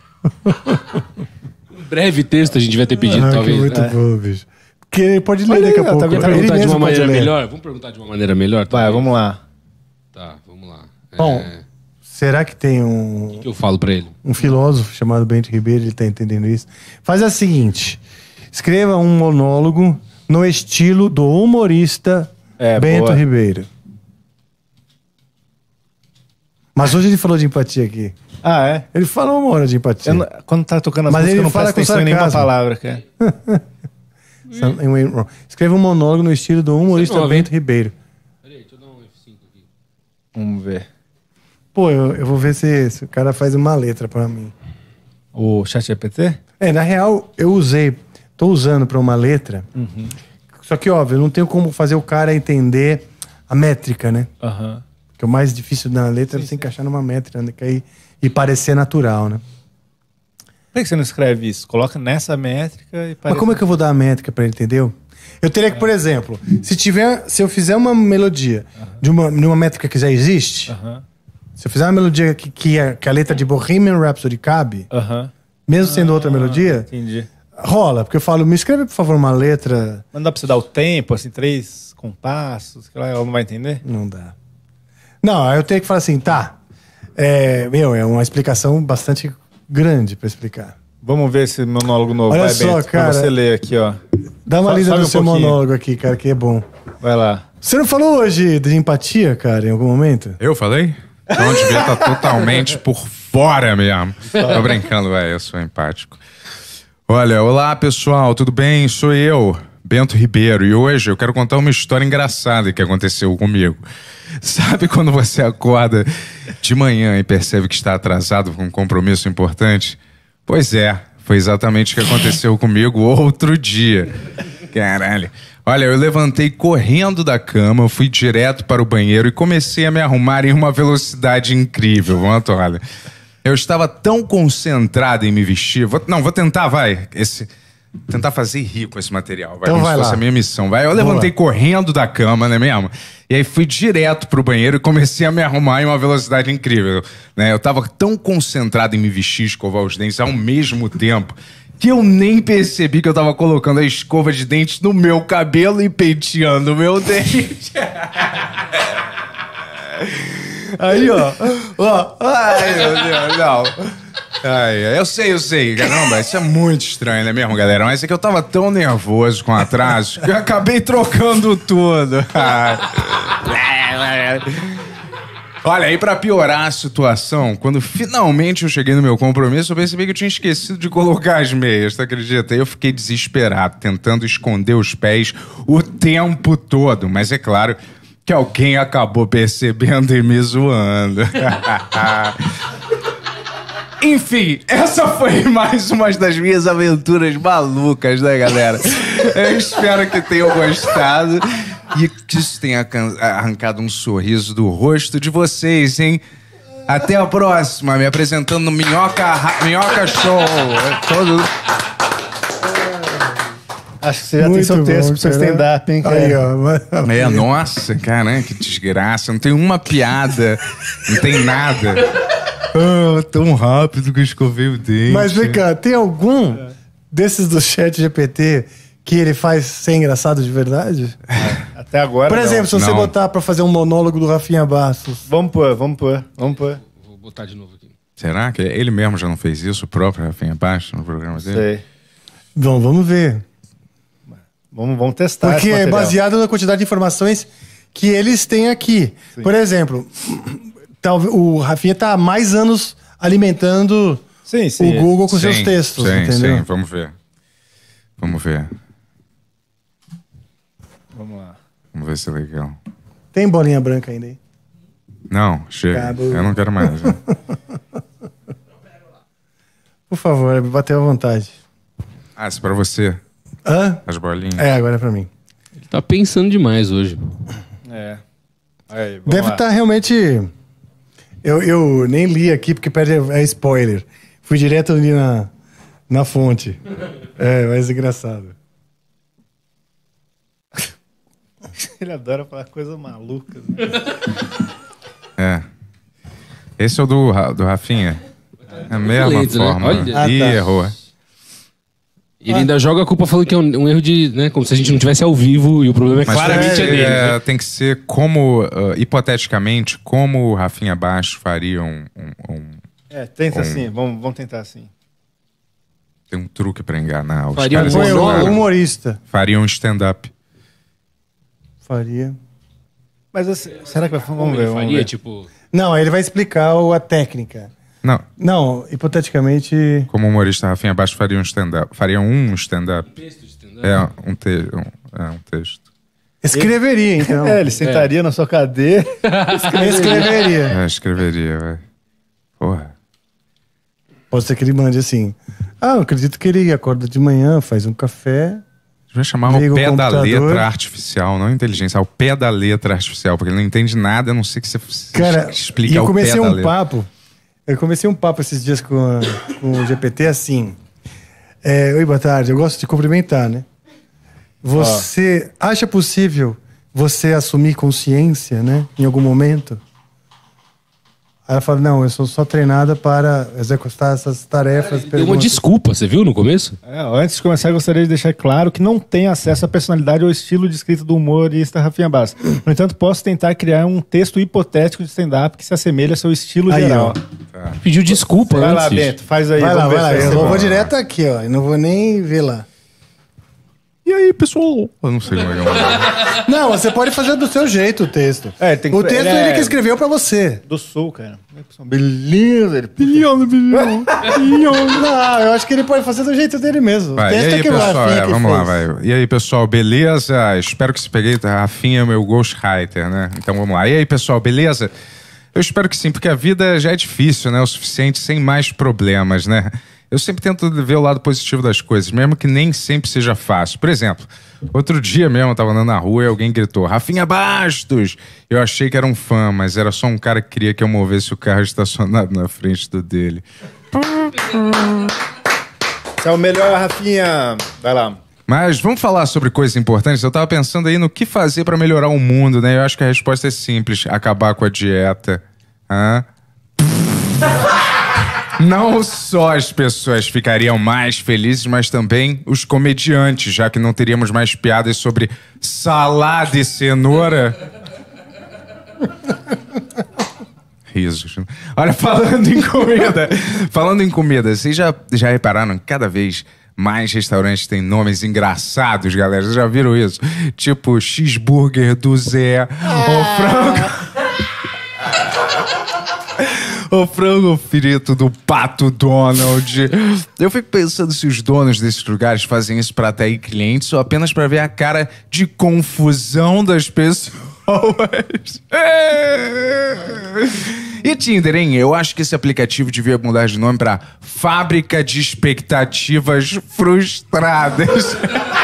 Um breve texto a gente vai ter pedido, talvez. Muito bom, bicho. Porque ele pode ler Pode daqui a ler, pouco. tá vendo? Vamos Ele perguntar de mesmo uma pode maneira ler. melhor? Vamos perguntar de uma maneira melhor? Vai, vamos lá. Tá, vamos lá. Bom, será que tem O que eu falo pra ele? um filósofo chamado Bento Ribeiro, ele tá entendendo isso? Faz o seguinte, escreva um monólogo no estilo do humorista Bento Ribeiro. Mas hoje ele falou de empatia aqui. Ah, é? Ele falou uma hora de empatia. Quando tá tocando as Mas músicas, ele eu não fala presto com atenção em nenhuma sarcasmo. palavra, cara. Escreva um monólogo no estilo do humorista Você Bento Ribeiro. Peraí, deixa eu dar um F5 aqui. Vamos ver. Pô, eu vou ver se o cara faz uma letra pra mim. O ChatGPT? Na real, tô usando pra uma letra. Só que, óbvio, eu não tenho como fazer o cara entender a métrica, né? Aham. Porque o mais difícil da letra é você encaixar numa métrica, né? E parecer natural, né? Por que você não escreve isso? Coloca nessa métrica e parece... Mas como é que eu vou dar a métrica pra ele, entendeu? Eu teria que, por exemplo, se eu fizer uma melodia de uma métrica que já existe, Aham. se eu fizer uma melodia que a letra de Bohemian Rhapsody cabe, Aham. mesmo sendo outra melodia, Entendi. rola. Porque eu falo, me escreve, por favor, uma letra. Mas não dá pra você dar o tempo, assim, 3 compassos, que ela não vai entender? Não dá. Não, aí eu tenho que falar assim, tá. É uma explicação bastante grande pra explicar. Vamos ver esse monólogo novo. Olha Vai, só, Bento, cara. pra você ler aqui, ó. Dá uma Só- lida sobe do um seu pouquinho. monólogo aqui, cara, que é bom. Vai lá. Você não falou hoje de empatia, cara, em algum momento? Eu falei? Então eu devia estar totalmente por fora mesmo. Tô brincando, velho, eu sou empático. Olha, olá pessoal, tudo bem? Sou eu, Bento Ribeiro, e hoje eu quero contar uma história engraçada que aconteceu comigo. Sabe quando você acorda de manhã e percebe que está atrasado com um compromisso importante? Pois é, foi exatamente o que aconteceu comigo outro dia. Caralho. Olha, eu levantei correndo da cama, fui direto para o banheiro e comecei a me arrumar em uma velocidade incrível. Vamos, olha. Eu estava tão concentrado em me vestir. Vou tentar, vai. Tentar fazer rir com esse material. Vai, Então como vai se fosse lá. a minha missão. Vai. Eu levantei correndo da cama, né mesmo? E aí fui direto pro banheiro e comecei a me arrumar em uma velocidade incrível. Né? Eu tava tão concentrado em me vestir, escovar os dentes ao mesmo tempo, que eu nem percebi que eu tava colocando a escova de dente no meu cabelo e penteando o meu dente. Aí, ó. Ai, meu Deus, não. Ai, eu sei. Caramba, isso é muito estranho, né mesmo, galera? Mas é que eu tava tão nervoso com o atraso que eu acabei trocando tudo. Olha, aí pra piorar a situação, quando finalmente eu cheguei no meu compromisso, eu percebi que eu tinha esquecido de colocar as meias, tu acredita? Aí eu fiquei desesperado, tentando esconder os pés o tempo todo. Mas é claro que alguém acabou percebendo e me zoando. Enfim, essa foi mais uma das minhas aventuras malucas, né, galera? Eu espero que tenham gostado e que isso tenha arrancado um sorriso do rosto de vocês, hein? Até a próxima, me apresentando no Minhoca Show. Acho que você já tem Muito seu texto bom, pro seu cara. stand-up, hein, cara? Aí, ó. Nossa, cara, que desgraça. Não tem uma piada, não tem nada. Tão rápido que eu escovei o dente. Mas vem cá, tem algum desses do chat GPT que ele faz ser engraçado de verdade? Até agora, Por exemplo, se você Não. botar pra fazer um monólogo do Rafinha Bastos. Vamos pôr. Vou botar de novo aqui. Será que ele mesmo já não fez isso, o próprio Rafinha Bastos, no programa dele? Sei. Bom, vamos ver. Vamos testar Porque esse é material. baseado na quantidade de informações que eles têm aqui. Por exemplo, o Rafinha tá há mais anos alimentando Sim. o Google com seus textos, entendeu? Sim, vamos ver. Vamos ver se é legal. Tem bolinha branca ainda aí? Não, chega. Acabou. Eu não quero mais. Né? Por favor, bateu à vontade. Isso é pra você, Hã? as bolinhas. Agora é pra mim. Ele tá pensando demais hoje. É. Aí, vamos Deve lá. estar realmente... Eu nem li aqui porque é spoiler. Fui direto ali na fonte. Mas engraçado. Ele adora falar coisas malucas. Né? Esse é o do Rafinha. É a mesma Excelente, né? forma. Olha. Ih, tá. errou. Ele ainda joga a culpa falando que é um erro de, né? Como se a gente não tivesse ao vivo e o problema Mas claramente é dele. né? tem que ser como, hipoteticamente, como o Rafinha Bastos faria Tenta assim. Vamos tentar assim. Tem um truque pra enganar os Faria caras. um Foi o monólogo. humorista. Faria um stand-up. Faria. Mas assim, será que vai... Como Vamos ele ver, vamos faria, ver. tipo... Não, aí ele vai explicar a técnica. Não, hipoteticamente... Como humorista, Rafinha Bastos faria um stand-up. Faria um stand-up. Texto de stand-up? Um texto. Escreveria, então. Ele sentaria na sua cadeira. Escreveria. Escreveria, velho. Porra. Pode ser que ele mande assim. Eu acredito que ele acorda de manhã, faz um café... Vai chamar o Liga o pé da computador. letra artificial, não inteligência, é o pé da letra artificial, porque ele não entende nada, a não ser que você Cara, explique e eu o pé comecei da um letra. papo. Eu comecei um papo esses dias com o GPT assim. Oi, boa tarde. Eu gosto de cumprimentar, né? Você acha possível você assumir consciência, né? Em algum momento? Aí ela fala, não, eu sou só treinada para executar essas tarefas. Deu uma desculpa, você viu no começo? Antes de começar, eu gostaria de deixar claro que não tenho acesso à personalidade ou estilo de escrita do humorista Rafinha Bastos. No entanto, posso tentar criar um texto hipotético de stand-up que se assemelhe ao seu estilo Aí, geral. Pediu desculpa Vai antes. lá, gente. Bento, faz aí. Vai lá, vamos ver vai lá. se Eu você vou vai. direto aqui, ó. Eu não vou nem ver lá. E aí, pessoal? Eu não sei como é que é. Não, você pode fazer do seu jeito o texto. Tem que- O texto ele ele é- que escreveu pra você. Do Sul, cara. Beleza, ele... Não, eu acho que ele pode fazer do jeito dele mesmo. Vai, O e texto aí, é que o pessoal? Rafinha que Vamos lá, fez. vai. E aí, pessoal, beleza? Espero que se peguei. Rafinha é meu ghostwriter, né? Então vamos lá. E aí, pessoal, beleza? Eu espero que sim, porque a vida já é difícil, né? O suficiente, sem mais problemas, né? Eu sempre tento ver o lado positivo das coisas, mesmo que nem sempre seja fácil. Por exemplo, outro dia mesmo eu tava andando na rua e alguém gritou, Rafinha Bastos! Eu achei que era um fã, mas era só um cara que queria que eu movesse o carro estacionado na frente do dele. Você é o melhor, Rafinha. Vai lá. Mas vamos falar sobre coisas importantes? Eu tava pensando aí no que fazer pra melhorar o mundo, né? Eu acho que a resposta é simples: acabar com a dieta. Não só as pessoas ficariam mais felizes, mas também os comediantes, já que não teríamos mais piadas sobre salada e cenoura. Risos. Olha, falando em comida, vocês já repararam que cada vez mais restaurantes têm nomes engraçados, galera? Vocês já viram isso? Tipo, cheeseburger do Zé, o frango frito do Pato Donald. Eu fico pensando se os donos desses lugares fazem isso pra atrair clientes ou apenas pra ver a cara de confusão das pessoas. E Tinder, hein? Eu acho que esse aplicativo devia mudar de nome pra Fábrica de Expectativas Frustradas.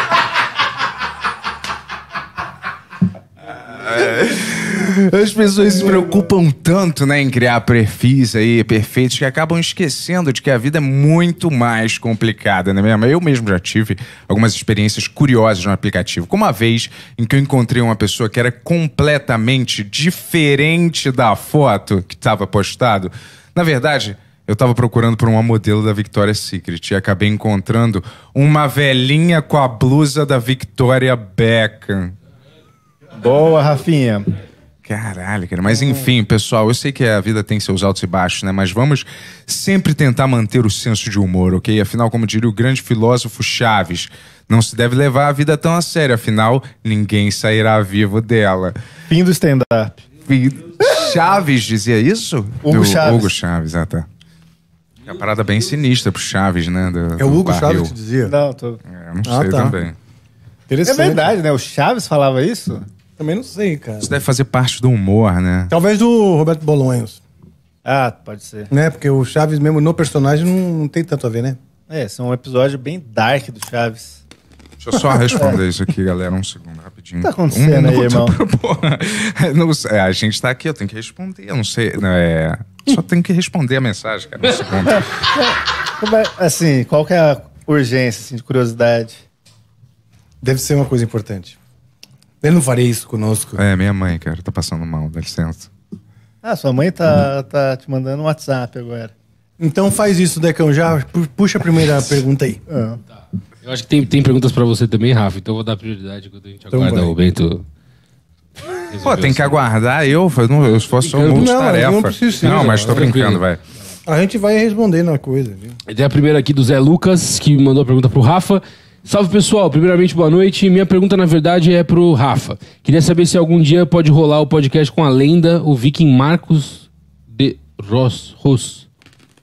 As pessoas se preocupam tanto, né, em criar perfis aí perfeitos que acabam esquecendo de que a vida é muito mais complicada, né mesmo? Eu mesmo já tive algumas experiências curiosas no aplicativo, como a vez em que eu encontrei uma pessoa que era completamente diferente da foto que estava postado. Na verdade, eu tava procurando por uma modelo da Victoria's Secret e acabei encontrando uma velhinha com a blusa da Victoria Beckham. Boa, Rafinha. Caralho, cara. Mas enfim, pessoal, eu sei que a vida tem seus altos e baixos, né? Mas vamos sempre tentar manter o senso de humor, ok? Afinal, como diria o grande filósofo Chaves, não se deve levar a vida tão a sério, afinal, ninguém sairá vivo dela. Fim do stand-up. Chaves dizia isso? Hugo Chaves. Hugo Chaves, tá. É uma parada bem sinistra pro Chaves, né? É o do Hugo barril. Chaves que dizia? Não, Não sei tá. também. É Interessante. verdade, né? O Chaves falava isso? Também não sei, cara. Isso deve fazer parte do humor, né? Talvez do Roberto Bolonhos, Ah, pode ser. né? Porque o Chaves mesmo no personagem não tem tanto a ver, né? Esse é um episódio bem dark do Chaves. Deixa eu só responder isso aqui, galera. Um segundo, rapidinho. O que tá acontecendo aí, irmão? Porra. Não sei, a gente tá aqui, eu tenho que responder. Eu não sei. Só tenho que responder a mensagem, cara. Um segundo. Assim, qual que é a urgência, assim, de curiosidade? Deve ser uma coisa importante. Ele não faria isso conosco. É, minha mãe, cara, tá passando mal, dá licença. Ah, sua mãe tá te mandando um WhatsApp agora. Então faz isso, Decão. Já puxa a primeira pergunta aí. Eu acho que tem perguntas pra você também, Rafa, então eu vou dar prioridade quando a gente Então aguarda vai. o Bento. Pô, tem que aguardar eu fosse só Não, multitarefa. não precisa, Não, mas tô tranquilo. brincando, vai. A gente vai responder na coisa, viu? Tem a primeira aqui do Zé Lucas, que mandou a pergunta pro Rafa. Salve, pessoal. Primeiramente, boa noite. Minha pergunta, na verdade, é pro Rafa. Queria saber se algum dia pode rolar o podcast com a lenda, o viking Marcos de Ros.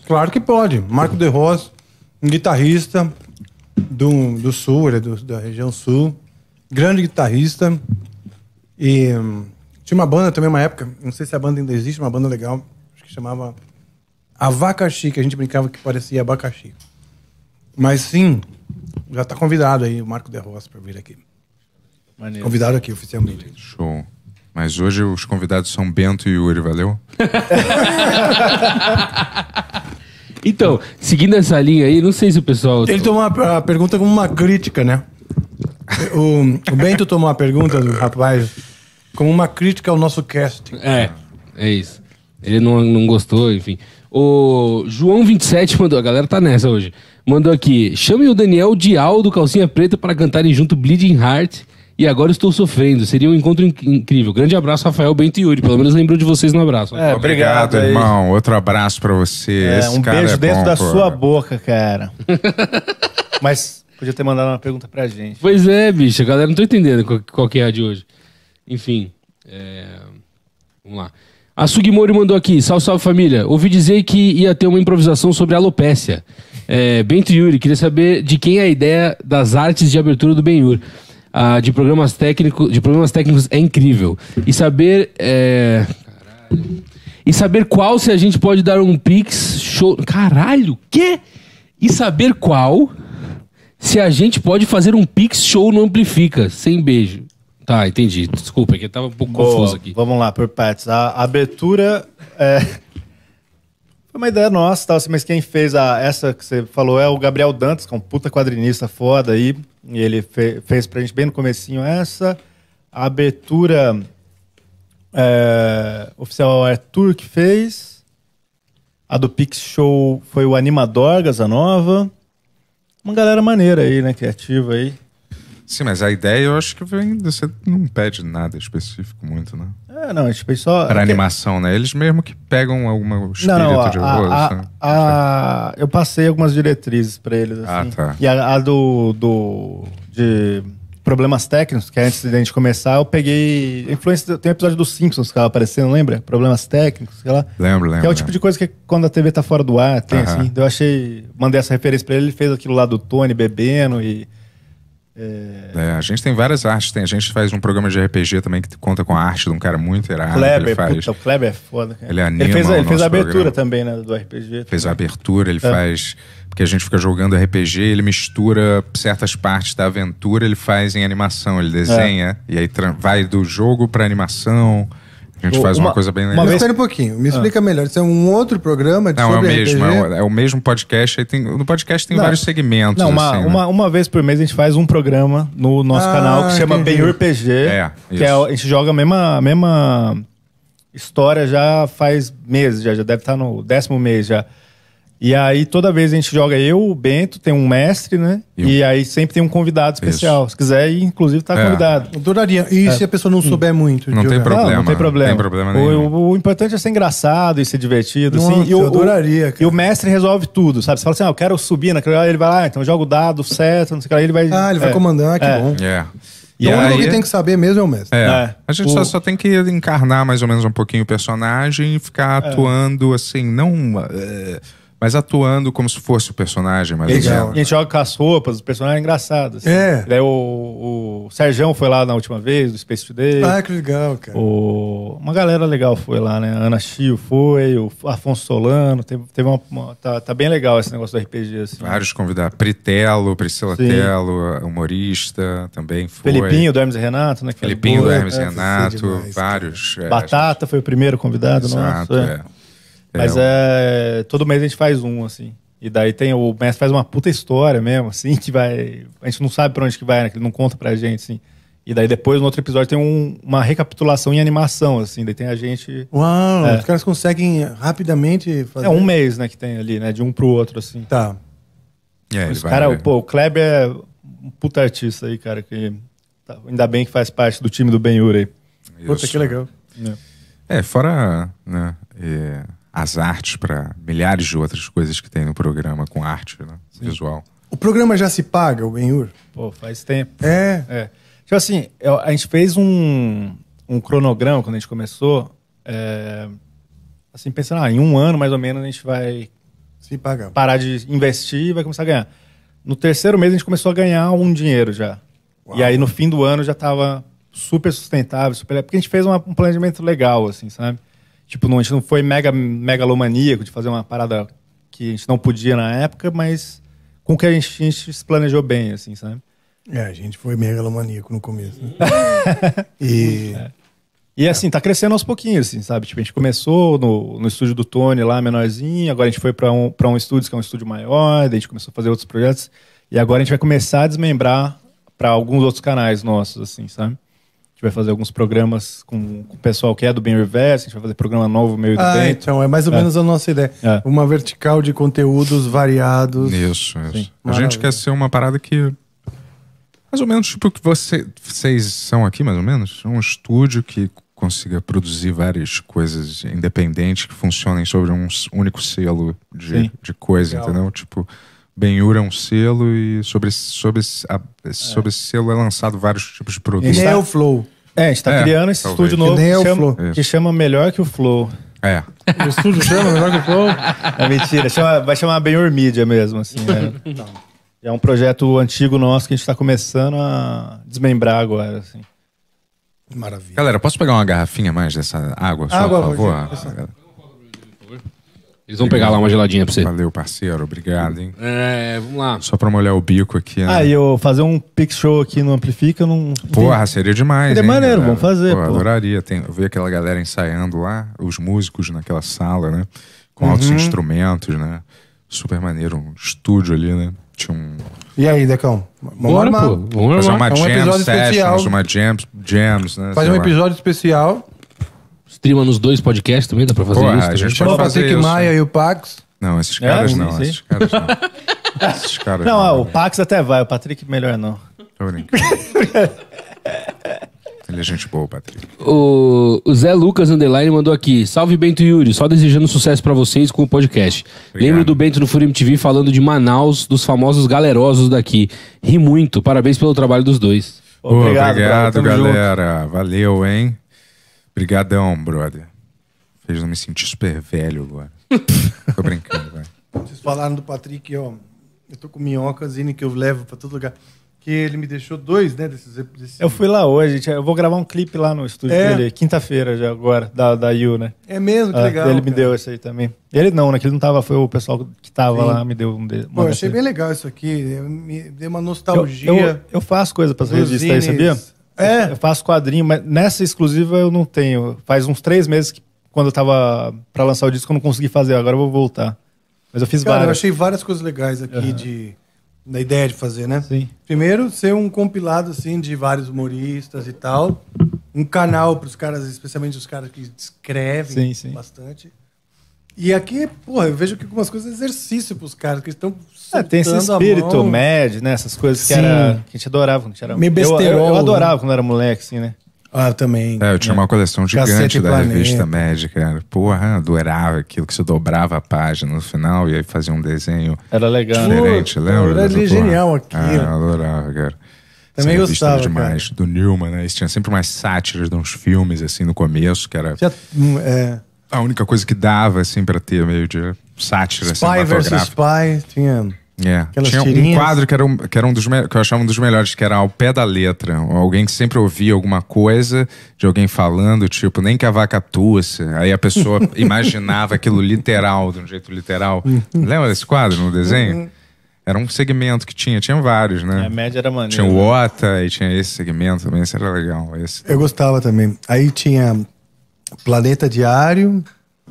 Claro que pode. Marco de Ross, um guitarrista do sul, ele é da região sul. Grande guitarrista. E tinha uma banda também, uma época, não sei se a banda ainda existe, uma banda legal, acho que chamava Abacaxi, que a gente brincava que parecia abacaxi. Mas sim, já tá convidado aí o Marco de Ross pra vir aqui. Maneiro. Convidado aqui oficialmente. Show. Mas hoje os convidados são Bento e Yuri, valeu? Então, seguindo essa linha aí, não sei se o pessoal... Ele tomou a pergunta como uma crítica, né? O Bento tomou a pergunta do rapaz como uma crítica ao nosso casting. É isso. Ele não gostou, enfim. O João27 mandou, a galera tá nessa hoje, mandou aqui, chame o Daniel Dial do Calcinha Preta para cantarem junto Bleeding Heart e Agora Estou Sofrendo. Seria um encontro incrível. Grande abraço, Rafael, Bento e Yuri. Pelo menos lembrou de vocês no abraço. Obrigado aí. irmão. Outro abraço pra você. Esse Um cara beijo é dentro bom, da pô. sua boca, cara. Mas podia ter mandado uma pergunta pra gente. Pois é, bicho, a galera não tá entendendo qual que é a de hoje. Enfim, vamos lá. A Sugimori mandou aqui, salve, salve família. Ouvi dizer que ia ter uma improvisação sobre alopécia. Bento e Yuri, queria saber de quem é a ideia das artes de abertura do Ben-Hur. De programas técnicos é incrível. E saber... E saber qual, se a gente pode dar um Pix show... Caralho, quê? E saber qual, se a gente pode fazer um Pix show no Amplifica, sem beijo. Tá, entendi. Desculpa, que eu tava um pouco confuso aqui. Vamos lá, por partes. A abertura foi uma ideia nossa, tal, mas quem fez essa que você falou é o Gabriel Dantas, que é um puta quadrinista foda aí. E ele fez pra gente bem no comecinho essa. A abertura oficial é o Arthur que fez. A do Pix Show foi o Animadorgas, a nova. Uma galera maneira aí, né? Criativa aí. Sim, mas a ideia eu acho que vem... Você não pede nada específico muito, né? Não, a gente fez só... Pra animação, né? Eles mesmo que pegam algum espírito de rosto. Eu passei algumas diretrizes pra eles, assim. Tá. E a de problemas técnicos, que antes de a gente começar, eu peguei... Influência, tem um episódio dos Simpsons que tava aparecendo, lembra? Problemas técnicos, sei lá. Lembro. Que é o tipo de coisa que quando a TV tá fora do ar, tem assim. Eu mandei essa referência pra ele fez aquilo lá do Tony bebendo e... a gente tem várias artes. A gente faz um programa de RPG também que conta com a arte de um cara muito irado. Kleber, faz. o Kleber é foda, cara. Ele anima Ele o fez nosso a abertura programa. também, né, do RPG. Fez a abertura, ele faz... Porque a gente fica jogando RPG, ele mistura certas partes da aventura, ele faz em animação, ele desenha, e aí vai do jogo pra animação. A gente faz uma coisa bem legal. Mas espera um pouquinho, me explica melhor. Isso é um outro programa Não, sobre é o mesmo, RPG? é o mesmo podcast. Aí no podcast tem vários segmentos. Não, assim, né? uma vez por mês a gente faz um programa no nosso canal que se chama entendi. Ben-Hur PG. Que a gente joga a mesma história já faz meses, já deve estar no 10º mês já. E aí toda vez a gente joga o Bento, tem um mestre, né? E aí sempre tem um convidado especial. Se quiser ir, inclusive, tá convidado. Eu adoraria. E se a pessoa não souber muito? Não de tem jogar? problema. Não tem problema. Não tem problema nenhum. O importante é ser engraçado e ser divertido. Nossa, assim. eu adoraria, cara. E o mestre resolve tudo, sabe? Você fala assim, eu quero subir naquele lugar, ele vai lá, então joga o dado certo, não sei o que lá, ele vai... Ele vai comandar, que bom. E Então, o único aí, que tem que saber mesmo é o mestre. A gente só tem que encarnar mais ou menos um pouquinho o personagem e ficar atuando assim, não... mas atuando como se fosse o personagem. Mas Legal. E a gente joga com as roupas, os personagens engraçados. Assim. Daí o Serjão foi lá na última vez, do Space Today. Que legal, cara. Uma galera legal foi lá, né? A Ana Chio foi, o Afonso Solano. Teve tá bem legal esse negócio do RPG. Assim. Vários convidados. Priscila Tello, humorista, também foi. Felipinho, do Hermes e Renato, né? Felipinho do Hermes e Renato, demais, vários. Batata foi o primeiro convidado Exato, nosso. Mas todo mês a gente faz um, assim. E daí o mestre faz uma puta história mesmo, assim, que vai... A gente não sabe pra onde que vai, né? Que ele não conta pra gente, assim. E daí depois, no outro episódio, tem uma recapitulação em animação, assim. Daí tem a gente... Uau, os caras conseguem rapidamente fazer... É um mês, né, que tem ali, né? De um pro outro, assim. Tá. O Kleber é um puta artista aí, cara, que... Ainda bem que faz parte do time do Ben-Hur aí. Puta, que legal. Fora, né, as artes para milhares de outras coisas que tem no programa com arte, né, visual. O programa já se paga, o Ben-Hur? Pô, faz tempo. Tipo assim, a gente fez um cronograma quando a gente começou, assim, pensando, em um ano mais ou menos a gente vai Se pagar. parar de investir e vai começar a ganhar. No terceiro mês a gente começou a ganhar um dinheiro já. Uau. E aí no fim do ano já tava super sustentável, porque a gente fez um planejamento legal, assim, sabe? Tipo, a gente não foi megalomaníaco de fazer uma parada que a gente não podia na época, mas com que a gente se planejou bem, assim, sabe? A gente foi megalomaníaco no começo. Né? E assim, tá crescendo aos pouquinhos, assim, sabe? Tipo, a gente começou no estúdio do Tony lá, menorzinho, agora a gente foi pra um estúdio que é um estúdio maior, daí a gente começou a fazer outros projetos, e agora a gente vai começar a desmembrar pra alguns outros canais nossos, assim, sabe? A gente vai fazer alguns programas com o pessoal que é do Ben Reverse, a gente vai fazer programa novo meio do Bento. Então, é mais ou menos a nossa ideia. Uma vertical de conteúdos variados. Isso. Sim. A gente quer ser uma parada que... Mais ou menos tipo o que vocês são aqui, mais ou menos. Um estúdio que consiga produzir várias coisas independentes que funcionem sobre um único selo de coisa, Legal. entendeu? Tipo, Ben-Hur é um selo e sobre esse selo é lançado vários tipos de Que produtos. nem é o Flow. A gente tá criando esse talvez. estúdio novo Que nem é o Flow. que chama Melhor que o Flow. É. O estúdio chama melhor que o Flow? É mentira, vai chamar Ben-Hur Media mesmo, assim, né? É um projeto antigo nosso que a gente tá começando a desmembrar agora, assim. Maravilha. Galera, posso pegar uma garrafinha mais dessa água, só, Água, por favor? Rogério. Eles vão pegar lá uma geladinha pra você. Valeu, parceiro. Obrigado, hein? Vamos lá. Só pra molhar o bico aqui, né? E eu fazer um Pix Show aqui no Amplifica, não... Porra, seria demais, Seria hein, maneiro, galera? vamos fazer, pô. Adoraria. Eu vi aquela galera ensaiando lá, os músicos naquela sala, né? Com altos instrumentos, né? Super maneiro. Um estúdio ali, né? Tinha um... E aí, Decão? Bora, pô. Vamos Fazer armar. uma É um jam episódio sessions, especial. uma jams, né? Faz sei um lá. episódio especial. Streama nos 2 podcasts também, dá pra fazer Porra, isso a também. gente Chama o pode fazer Patrick isso. Maia e o Pax. Não, esses caras sim, não. sim. Esses caras não. Esses caras Não, o Pax até vai, o Patrick melhor não. Tô brincando. Ele é gente boa, Patrick. O Zé Lucas Underline mandou aqui. Salve Bento e Yuri, só desejando sucesso pra vocês com o podcast. Obrigado. Lembro do Bento no Fúria MTV falando de Manaus, dos famosos galerosos daqui. Ri muito, parabéns pelo trabalho dos dois. Obrigado, brother, tamo galera. Valeu, hein? Obrigadão, brother. Fez eu me sentir super velho agora. Tô brincando, velho. Vocês falaram do Patrick, ó. Eu tô com minhocas que eu levo pra todo lugar. Que ele me deixou 2, né? Desses... Eu fui lá hoje, eu vou gravar um clipe lá no estúdio dele, quinta-feira já agora, da Yu, né? É mesmo, que legal. Ele me cara. deu esse aí também. Ele não, né? Que ele não tava, foi o pessoal que tava lá, me deu um dele. Pô, eu achei bem legal isso aqui. Me deu uma nostalgia. Eu faço coisa para as Dos revistas aí, sabia? zines. É? Eu faço quadrinho, mas nessa exclusiva eu não tenho. Faz uns 3 meses que quando eu tava pra lançar o disco eu não consegui fazer, agora eu vou voltar. Mas eu fiz Cara, eu várias. achei várias coisas legais aqui da ideia de fazer, né? Sim. Primeiro, ser um compilado, assim, de vários humoristas e tal. Um canal pros caras, especialmente os caras que escrevem Sim. bastante. E aqui, porra, eu vejo aqui algumas coisas exercício pros caras que estão Tem esse espírito mad, né? Essas coisas que, Sim. que a gente adorava quando a gente era... Meio besterol, eu adorava né? quando era moleque, assim, né? Ah, eu também. Eu tinha uma coleção Cacete gigante da Planeta. revista Médica, cara. Porra, adorava aquilo que você dobrava a página no final e aí fazia um desenho Era legal. diferente, Puta, lembra? era dessa porra? genial aquilo. Eu adorava, cara. Também Essa revista gostava, era demais. Do Newman, né? Eles tinham sempre umas sátiras de uns filmes, assim, no começo, que era a única coisa que dava, assim, pra ter meio de sátira Spy vs Spy, tinha... Aquelas Tinha um tirinhas. quadro que era um dos que eu achava um dos melhores, que era ao pé da letra. Alguém que sempre ouvia alguma coisa de alguém falando, tipo, nem que a vaca tussa. Aí a pessoa imaginava aquilo literal, de um jeito literal. Lembra desse quadro no desenho? Era um segmento que tinha vários, né? A média era maneira. Tinha o Ota e tinha esse segmento também, esse era legal. Esse. Eu gostava também. Aí tinha Planeta Diário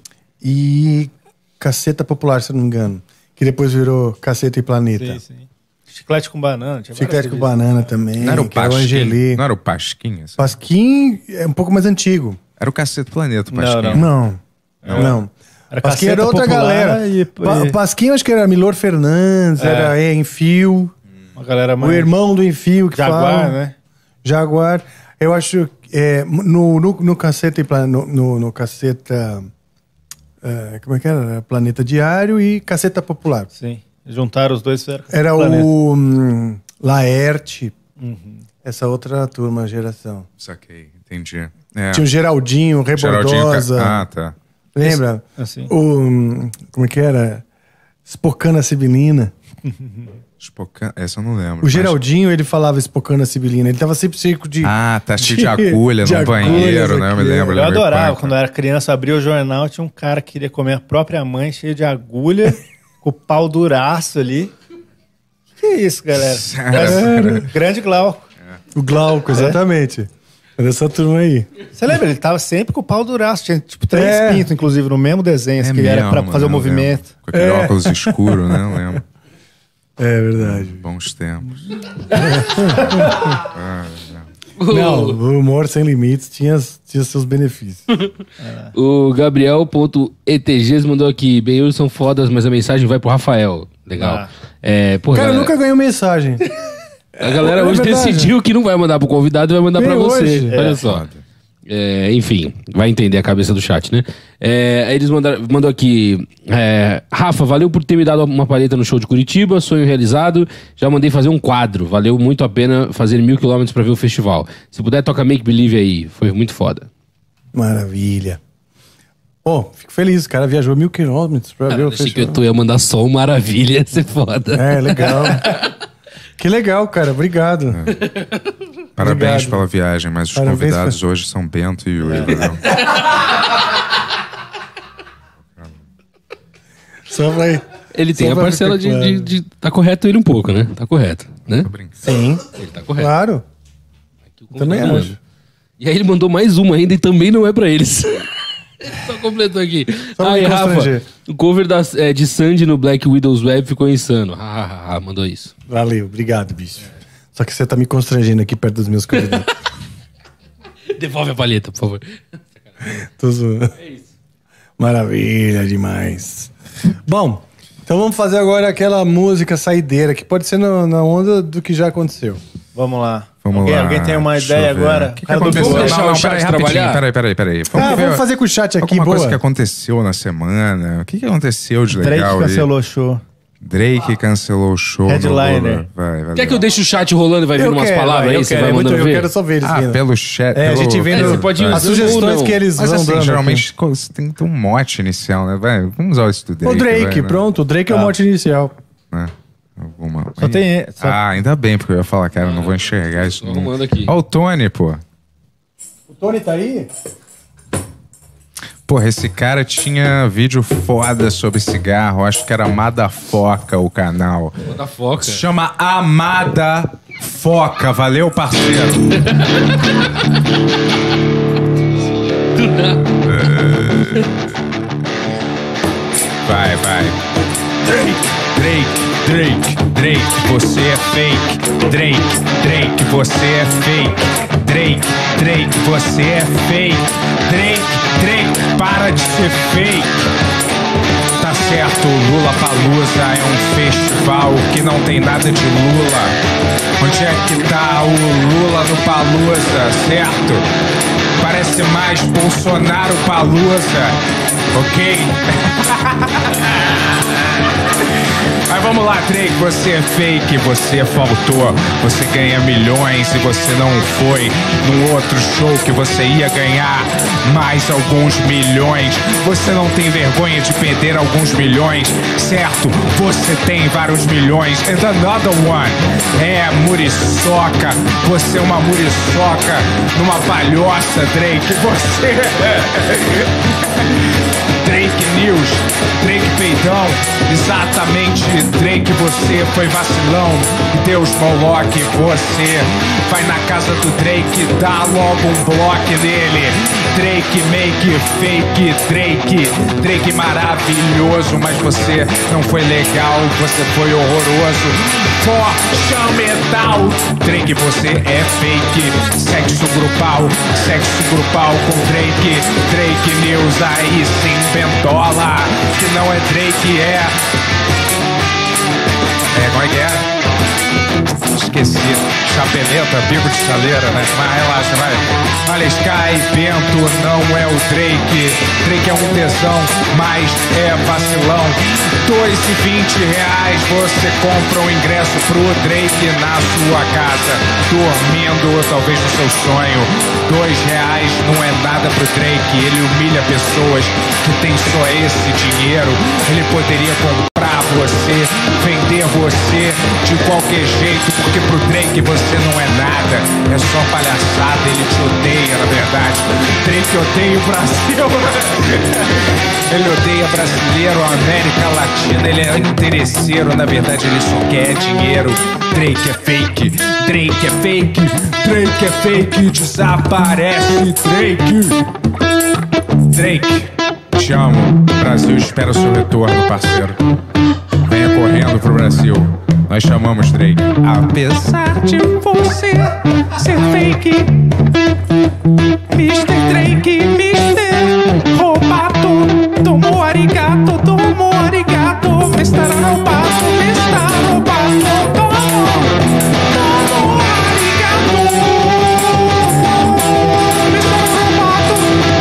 e Caceta Popular, se eu não me engano. Que depois virou Caceta e Planeta. Sim. Chiclete com banana. Tinha Chiclete com várias banana também. Não era o que era Pasquim? Angeli. Não era o Pasquim? Assim? Pasquim é um pouco mais antigo. Era o Cacete Planeta, o Não, Pasquim. Não. Era Pasquim Caceta era outra Popular galera. Pasquim acho que era Milor Fernandes, era Enfio. Uma galera mais... O irmão do Enfio que Jaguar, fala. né? Jaguar. Eu acho no Caceta e no Caceta... como é que era? Planeta Diário e Caceta Popular. Sim. Juntaram os dois. Era o Laerte. Essa outra turma, geração. Saquei, entendi. Tinha o Geraldinho, o Rebordosa. Tá. Lembra? Assim. Como é que era? Espocana Sibilina. Essa eu não lembro. O Geraldinho, ele falava Espocana Sibilina. Ele tava sempre cheio de... Tá cheio de agulha no banheiro, né? Eu me lembro. Eu adorava. Quando eu era criança, abria o jornal, tinha um cara que queria comer a própria mãe, cheio de agulha, com o pau duraço ali. Que isso, galera? Grande Glauco. O Glauco, exatamente. É dessa turma aí. Você lembra? Ele tava sempre com o pau duraço. Tinha tipo 3 pintos, inclusive, no mesmo desenho. Que era pra fazer o movimento. Com aquele óculos escuro, né? Eu lembro. É verdade. Bons tempos. Não, o humor sem limites tinha seus benefícios. O Gabriel.etgs mandou aqui: Benhur são fodas, mas a mensagem vai pro Rafael. Legal. Porra, cara, eu nunca ganhei mensagem. A galera hoje decidiu que não vai mandar pro convidado e vai mandar pra você. Hoje. Olha só. Enfim, vai entender a cabeça do chat, né? Aí eles mandou aqui: Rafa, valeu por ter me dado uma palheta no show de Curitiba, sonho realizado. Já mandei fazer um quadro, valeu muito a pena fazer 1000 km pra ver o festival. Se puder, toca Make Believe aí, foi muito foda. Maravilha. Fico feliz, o cara viajou 1000 km pra ver o Achei festival. que tu ia mandar só um maravilha, ia ser foda. Legal. Que legal, cara, obrigado. Parabéns Obrigado. pela viagem, mas os convidados hoje são Bento e Yuri. Só vai. Ele tem Só a pra parcela ficar claro. de tá correto ele um pouco, né? Tá correto, né? Tô brincando. Sim, Ele tá correto. claro. Aqui o Também convidado acho. manda. E aí ele mandou mais uma ainda e também não é pra eles. Só completou aqui. Só pra Aí, me Rafa, constranger. o cover de Sandy no Black Widow's Web ficou insano. Mandou isso. Valeu, obrigado, bicho. Só que você tá me constrangendo aqui perto dos meus convidados. Devolve a palheta, por favor. Tô zoando. É isso. Maravilha demais. Bom, então vamos fazer agora aquela música saideira, que pode ser na onda do que já aconteceu. Vamos lá. Vamos lá. Alguém tem uma Deixa ideia eu ver. agora? O que Cara do aconteceu? Vamos deixar o chat peraí, rapidinho. trabalhar? Peraí. Vamos fazer com o chat aqui, Alguma boa. coisa que aconteceu na semana. O que aconteceu de Drake legal aí? cancelou o show. Drake cancelou o show. Headliner. Vai. Quer que eu deixe o chat rolando e vai vindo umas palavras aí? Você vai mandando eu ver? quero só ver eles vindo. pelo chat. A gente vendo você pode ir as usando sugestões ou não. que eles Mas vão assim, dando geralmente você tem que ter um mote inicial, né? Vai, vamos usar esse do aqui. Drake. O Drake, vai, né? pronto. O Drake é o mote inicial. Né? Alguma... Só tem... ainda bem, porque eu ia falar, cara, eu não vou enxergar isso. Tô arrumando aqui. Ó o Tony, pô. O Tony tá aí? Porra, esse cara tinha vídeo foda sobre cigarro. Acho que era Amada Foca o canal. Da foca. Se chama Amada Foca. Valeu, parceiro. Vai. Drake, você é fake. Drake, você é fake. Drake, você é fake. Drake, para de ser fake. Tá certo, Lula Palusa é um festival que não tem nada de Lula. Onde é que tá o Lula no Palusa, certo? Parece mais Bolsonaro Palusa, ok? Mas vamos lá, Drake, você é fake, você faltou, você ganha milhões e você não foi num outro show que você ia ganhar mais alguns milhões. Você não tem vergonha de perder alguns milhões, certo? Você tem vários milhões. And another one. Muriçoca, você é uma muriçoca numa palhoça, Drake, você... Drake News, Drake Peidão, exatamente, Drake, você foi vacilão. Deus Moloch, você vai na casa do Drake, dá logo um bloco nele. Drake make fake, Drake maravilhoso, mas você não foi legal, você foi horroroso. For metal, Drake, você é fake. Sexo grupal com Drake News, aí sim, Bentola, que não é Drake, como é que é? Esqueci. Chapeleta, bico de chaleira, né? Mas relaxa, vai. Olha, Sky, Bento não é o Drake. Drake é um tesão, mas é vacilão. R$2,20 você compra um ingresso pro Drake na sua casa, dormindo, talvez no seu sonho. R$2 não é nada pro Drake. Ele humilha pessoas que têm só esse dinheiro. Ele poderia comprar você, vender você de qualquer jeito, porque pro Drake você não é nada, é só palhaçada, ele te odeia, na verdade. Drake odeia o Brasil. Ele odeia brasileiro, a América Latina, ele é interesseiro, na verdade ele só quer dinheiro. Drake é fake, Drake é fake, Drake é fake, desaparece, Drake, te amo, Brasil espera o seu retorno, parceiro. Venha correndo pro Brasil, nós chamamos Drake. Apesar de você ser fake, Mr. Drake, Mr. Robato, tomo arigato, me está roubado, me está roubado, tomo arigato, me está roubado.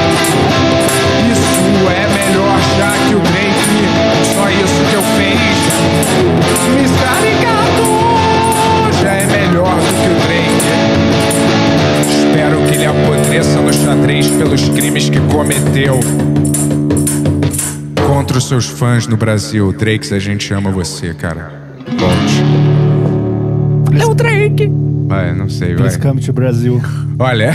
Isso é melhor já que o Drake, só isso que eu fiz. Me está arigato, já é melhor do que o Drake. Espero que ele apodreça no xadrez pelos crimes que cometeu contra os seus fãs no Brasil. Drake, a gente ama você, cara. Volte. É o Drake. Vai, não sei, vai. Please come to Brasil. Olha,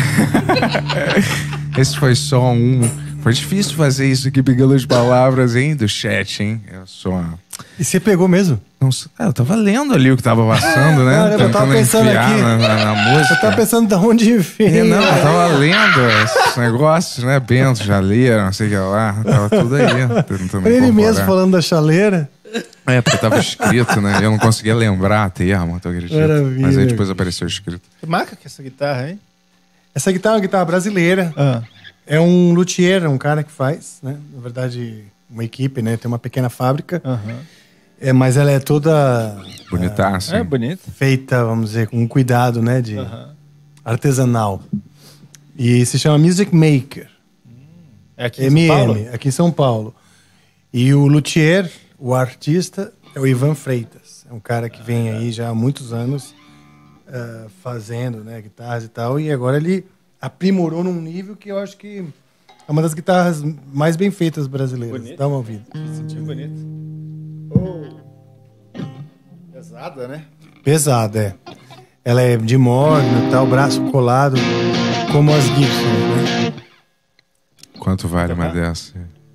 esse foi só um... Foi difícil fazer isso aqui pegando as palavras, hein, do chat, hein? Eu sou... E você pegou mesmo? Não sei, eu tava lendo ali o que tava passando, né? Cara, eu tava pensando enfiar aqui. na música. Eu tava pensando de onde veio. Não, eu tava lendo esses negócios, né? Bento, Jaleira, não sei o que lá. Tava tudo aí. Tentando Ele incorporar. mesmo falando da chaleira. É, porque tava escrito, né? Eu não conseguia lembrar a termo, tu acredita? Maravilha. Mas aí depois apareceu escrito. Que marca que é essa guitarra, hein? Essa guitarra é uma guitarra brasileira. Ah. É um luthier, um cara que faz, né? Na verdade, uma equipe, né? Tem uma pequena fábrica. É, mas ela é toda Bonitaço. É bonito. feita, vamos dizer, com cuidado, né? De artesanal. E se chama Music Maker. É aqui em São Paulo? Aqui em São Paulo. E o luthier, o artista, é o Ivan Freitas. É um cara que vem aí já há muitos anos fazendo, né, guitarras e tal. E agora ele aprimorou num nível que eu acho que é uma das guitarras mais bem feitas brasileiras. Bonito. Dá uma ouvida. Sentiu bonito. Oh. Pesada, né? Pesada, é. Ela é de morno e tal, braço colado, como as Gibson, né? Quanto vale uma dessa?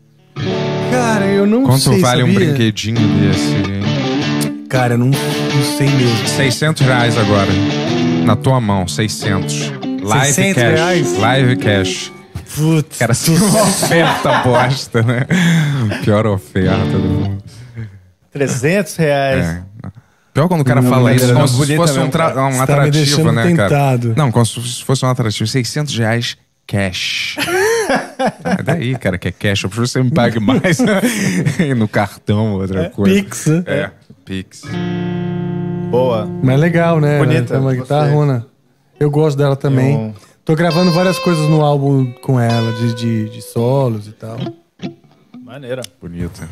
Cara, eu não Quanto sei, vale um sabia? brinquedinho desse, hein? Cara, eu não sei mesmo. R$600 agora. Na tua mão, 600. Live 600 cash. reais? Live cash. Putz, Cara, assim, uma oferta bosta, né? Pior oferta do mundo. R$300. É. Pior quando o cara Não, fala isso, brincadeira, como não. se Bonita fosse um, mesmo, cara. um Você tá me atrativo, deixando né, cara? tentado. Não, como se fosse um atrativo. R$600 cash. Ah, daí, cara, que é cash. Eu prefiro que você me pague mais no cartão, outra coisa. Pix, né? É, Pix. Boa. Mas legal, né? Bonita, É uma gostei. guitarrona. Eu gosto dela também. Eu- Tô gravando várias coisas no álbum com ela, de solos e tal. Maneira. Bonita.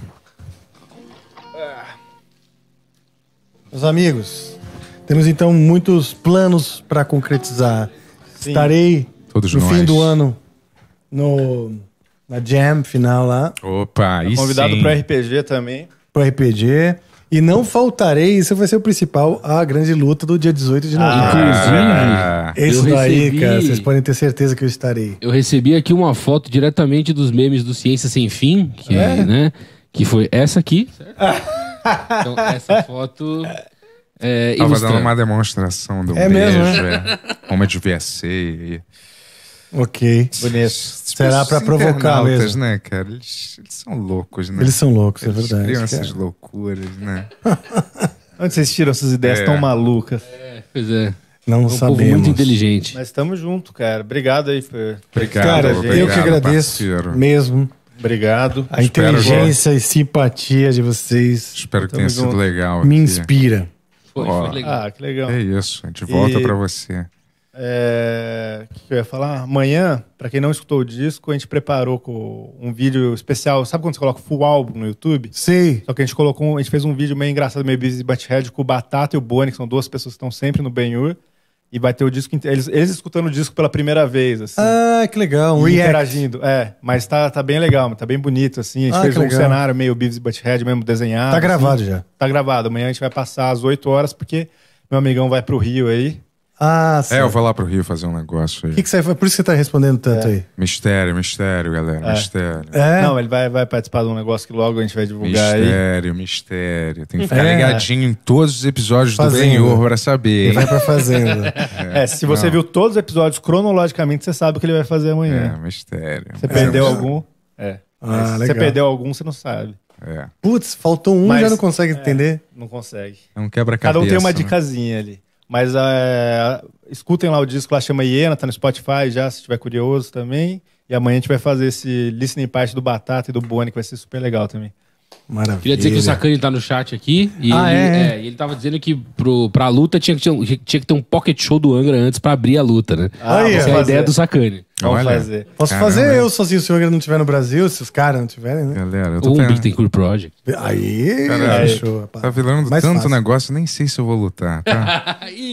Meus amigos, temos então muitos planos para concretizar. Sim. Estarei Todos no nós. fim do ano na jam final lá, Opa, aí Convidado sim. pro RPG também. pro RPG. E não faltarei, isso vai ser o principal, a grande luta do dia 18 de novembro. Ah, Isso eu daí, recebi- cara, vocês podem ter certeza que eu estarei. Eu recebi aqui uma foto diretamente dos memes do Ciência Sem Fim, que, né, que foi essa aqui, certo? Então, essa foto tava ilustra. dando uma demonstração do É beijo, mesmo, como devia ser. Ok. Bonito. Será pra Os provocar internautas, mesmo. né, cara? Eles são loucos, né? Eles são loucos, é Eles verdade. criam cara. essas loucuras, né? Onde vocês tiram essas ideias É. tão malucas? Pois é. Não É um povo sabemos. muito inteligente. Mas estamos junto, cara. Obrigado aí por... Obrigado, Cara, obrigado, eu que agradeço parceiro. mesmo Obrigado. a Espero inteligência e simpatia de vocês. Espero que Tamo tenha sido junto. legal. Me aqui. inspira. Foi Ó. legal. Ah, que legal. É isso, de volta E- pra você. O que eu ia falar? Amanhã, pra quem não escutou o disco, a gente preparou com um vídeo especial. Sabe quando você coloca full álbum no YouTube? Sei. Só que a gente fez um vídeo meio engraçado, meio busy butthead com o Batata e o Boni, que são duas pessoas que estão sempre no Ben-Hur. E vai ter o disco eles escutando o disco pela primeira vez, assim. Ah, que legal. Um E react. interagindo. Mas tá bem legal, tá bem bonito, assim. A gente fez que um legal. cenário meio Beavis e Butthead mesmo desenhado. Tá gravado assim. já. Tá gravado. Amanhã a gente vai passar às 8 horas, porque meu amigão vai pro Rio aí. Ah, sim. Eu vou lá pro Rio fazer um negócio aí. O que você foi? Por isso que você tá respondendo tanto aí. Mistério, galera. Mistério. É? Não, ele vai participar de um negócio que logo a gente vai divulgar aí. Mistério. Tem que ficar ligadinho em todos os episódios do Fazenda. Ben-Hur pra saber. Ele hein? vai pra fazenda. Se você viu todos os episódios cronologicamente, você sabe o que ele vai fazer amanhã. Mistério. Você perdeu algum? Ah, Se legal. você perdeu algum, você não sabe. Putz, faltou um, Mas- já não consegue entender. Não consegue. É um quebra-cabeça. Cada um tem uma né? dicasinha ali. Mas escutem lá o disco, lá chama Hiena, tá no Spotify já, se estiver curioso também. E amanhã a gente vai fazer esse listening party do Batata e do Boni, que vai ser super legal também. Maravilha. Queria dizer que o Sacani tá no chat aqui. E Ah, ele tava dizendo que pra luta tinha que ter um pocket show do Angra antes pra abrir a luta, né? Aí, Essa é a fazer. ideia do Sacani. Vamos Olha. fazer. Posso Caramba. fazer eu sozinho se o Angra não estiver no Brasil, se os caras não estiverem, né? Galera, eu tô Ou um tendo... Bittencourt Project. Aí, Caralho. fechou. Rapaz. Tá virando Mais tanto fácil. negócio, nem sei se eu vou lutar, tá?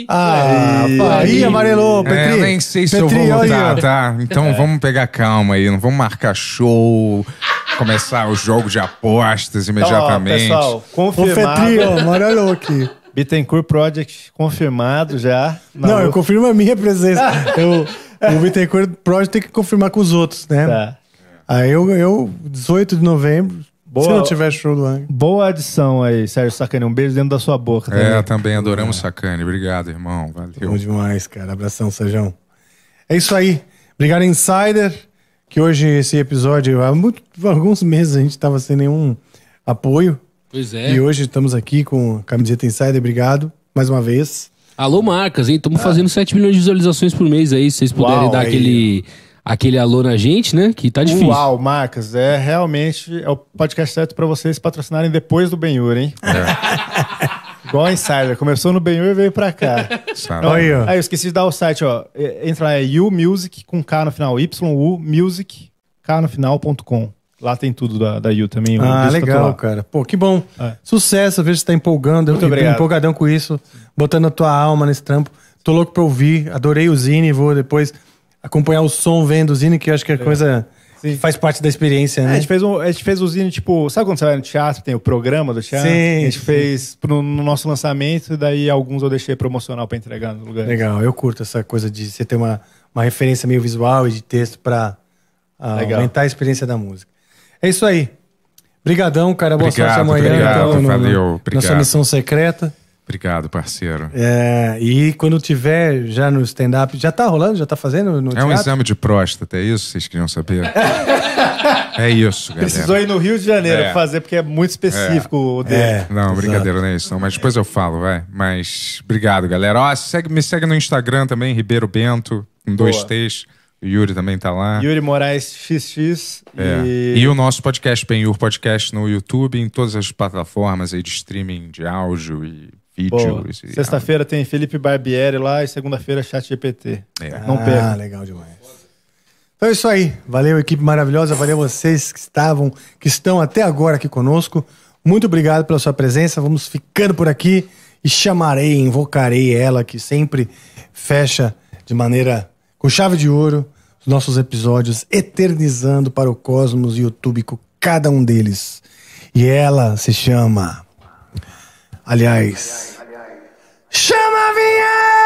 Aí, amarelou, Petri. Eu nem sei se eu vou Petri, olha lutar, aí, ó. tá? Então vamos pegar calma aí, não vamos marcar show, começar o jogo de apostas Então, ó, imediatamente. pessoal, Ô, confirmado. Petri, ó, amarelou aqui. Bittencourt Project confirmado já. Não, eu confirmo a minha presença. O Bittencourt Project tem que confirmar com os outros, né? Tá. Aí eu 18 de novembro, Boa. se não tiver show do Angra. Boa adição aí, Sérgio Sacani. Um beijo dentro da sua boca também. Também adoramos Sacani. Obrigado, irmão. Bom Valeu. demais, cara. Abração, Sejão. É isso aí. Obrigado, Insider. Que hoje esse episódio, há alguns meses a gente tava sem nenhum apoio. Pois é. E hoje estamos aqui com a camiseta Insider. Obrigado mais uma vez. Alô, marcas, hein? Estamos fazendo 7 milhões de visualizações por mês aí. Se vocês puderem Uau, dar aí. aquele alô na gente, né? Que tá difícil. Uau, Marcas, realmente o podcast certo pra vocês patrocinarem depois do Ben-Hur, hein? Igual a Insider, começou no Ben-Hur e veio pra cá. Sabe? Olha aí, ó. Aí eu esqueci de dar o site, ó. Entra lá, é YouMusic com K no final, YU Music, K no final.com. Lá tem tudo da You também. o disco Legal, tá lá. cara. Pô, que bom. É. Sucesso, eu vejo que você tá empolgando. Muito Eu obrigado. tô empolgadão com isso. Botando a tua alma nesse trampo. Tô louco pra ouvir. Adorei o Zine. Vou depois acompanhar o som vendo o Zine, que eu acho que é coisa Sim. que faz parte da experiência, né? A gente fez o Zine, tipo, sabe quando você vai no teatro, tem o programa do teatro? Sim, A gente sim. fez no nosso lançamento, e daí alguns eu deixei promocional pra entregar no lugar. Legal, eu curto essa coisa de você ter uma referência meio visual e de texto pra Legal. aumentar a experiência da música. É isso aí. Brigadão, cara. Boa Obrigado, sorte amanhã. obrigado, então, valeu, Na obrigado. sua missão secreta. Obrigado, parceiro. E quando tiver já no stand-up, já tá rolando? Já tá fazendo no É um teatro? exame de próstata, é isso que vocês queriam saber? É isso, galera. Precisou ir no Rio de Janeiro É. fazer, porque é muito específico o dele. Não, exato. brincadeira, não é isso. Não, mas depois eu falo, vai. Mas obrigado, galera. Ó, me segue no Instagram também, Ribeiro Bento, com 2 Boa. T's. O Yuri também tá lá. Yuri Moraes XX. E o nosso podcast, Ben-Hur Podcast, no YouTube, em todas as plataformas aí de streaming de áudio e Boa. vídeos. e- Sexta-feira tem Felipe Barbieri lá e segunda-feira ChatGPT. É. Não perca. Legal demais. Então é isso aí. Valeu, equipe maravilhosa. Valeu vocês que estão até agora aqui conosco. Muito obrigado pela sua presença. Vamos ficando por aqui e invocarei ela que sempre fecha de maneira com chave de ouro os nossos episódios, eternizando para o cosmos youtúbico cada um deles. E ela se chama... Aliás... Chama a vinheta!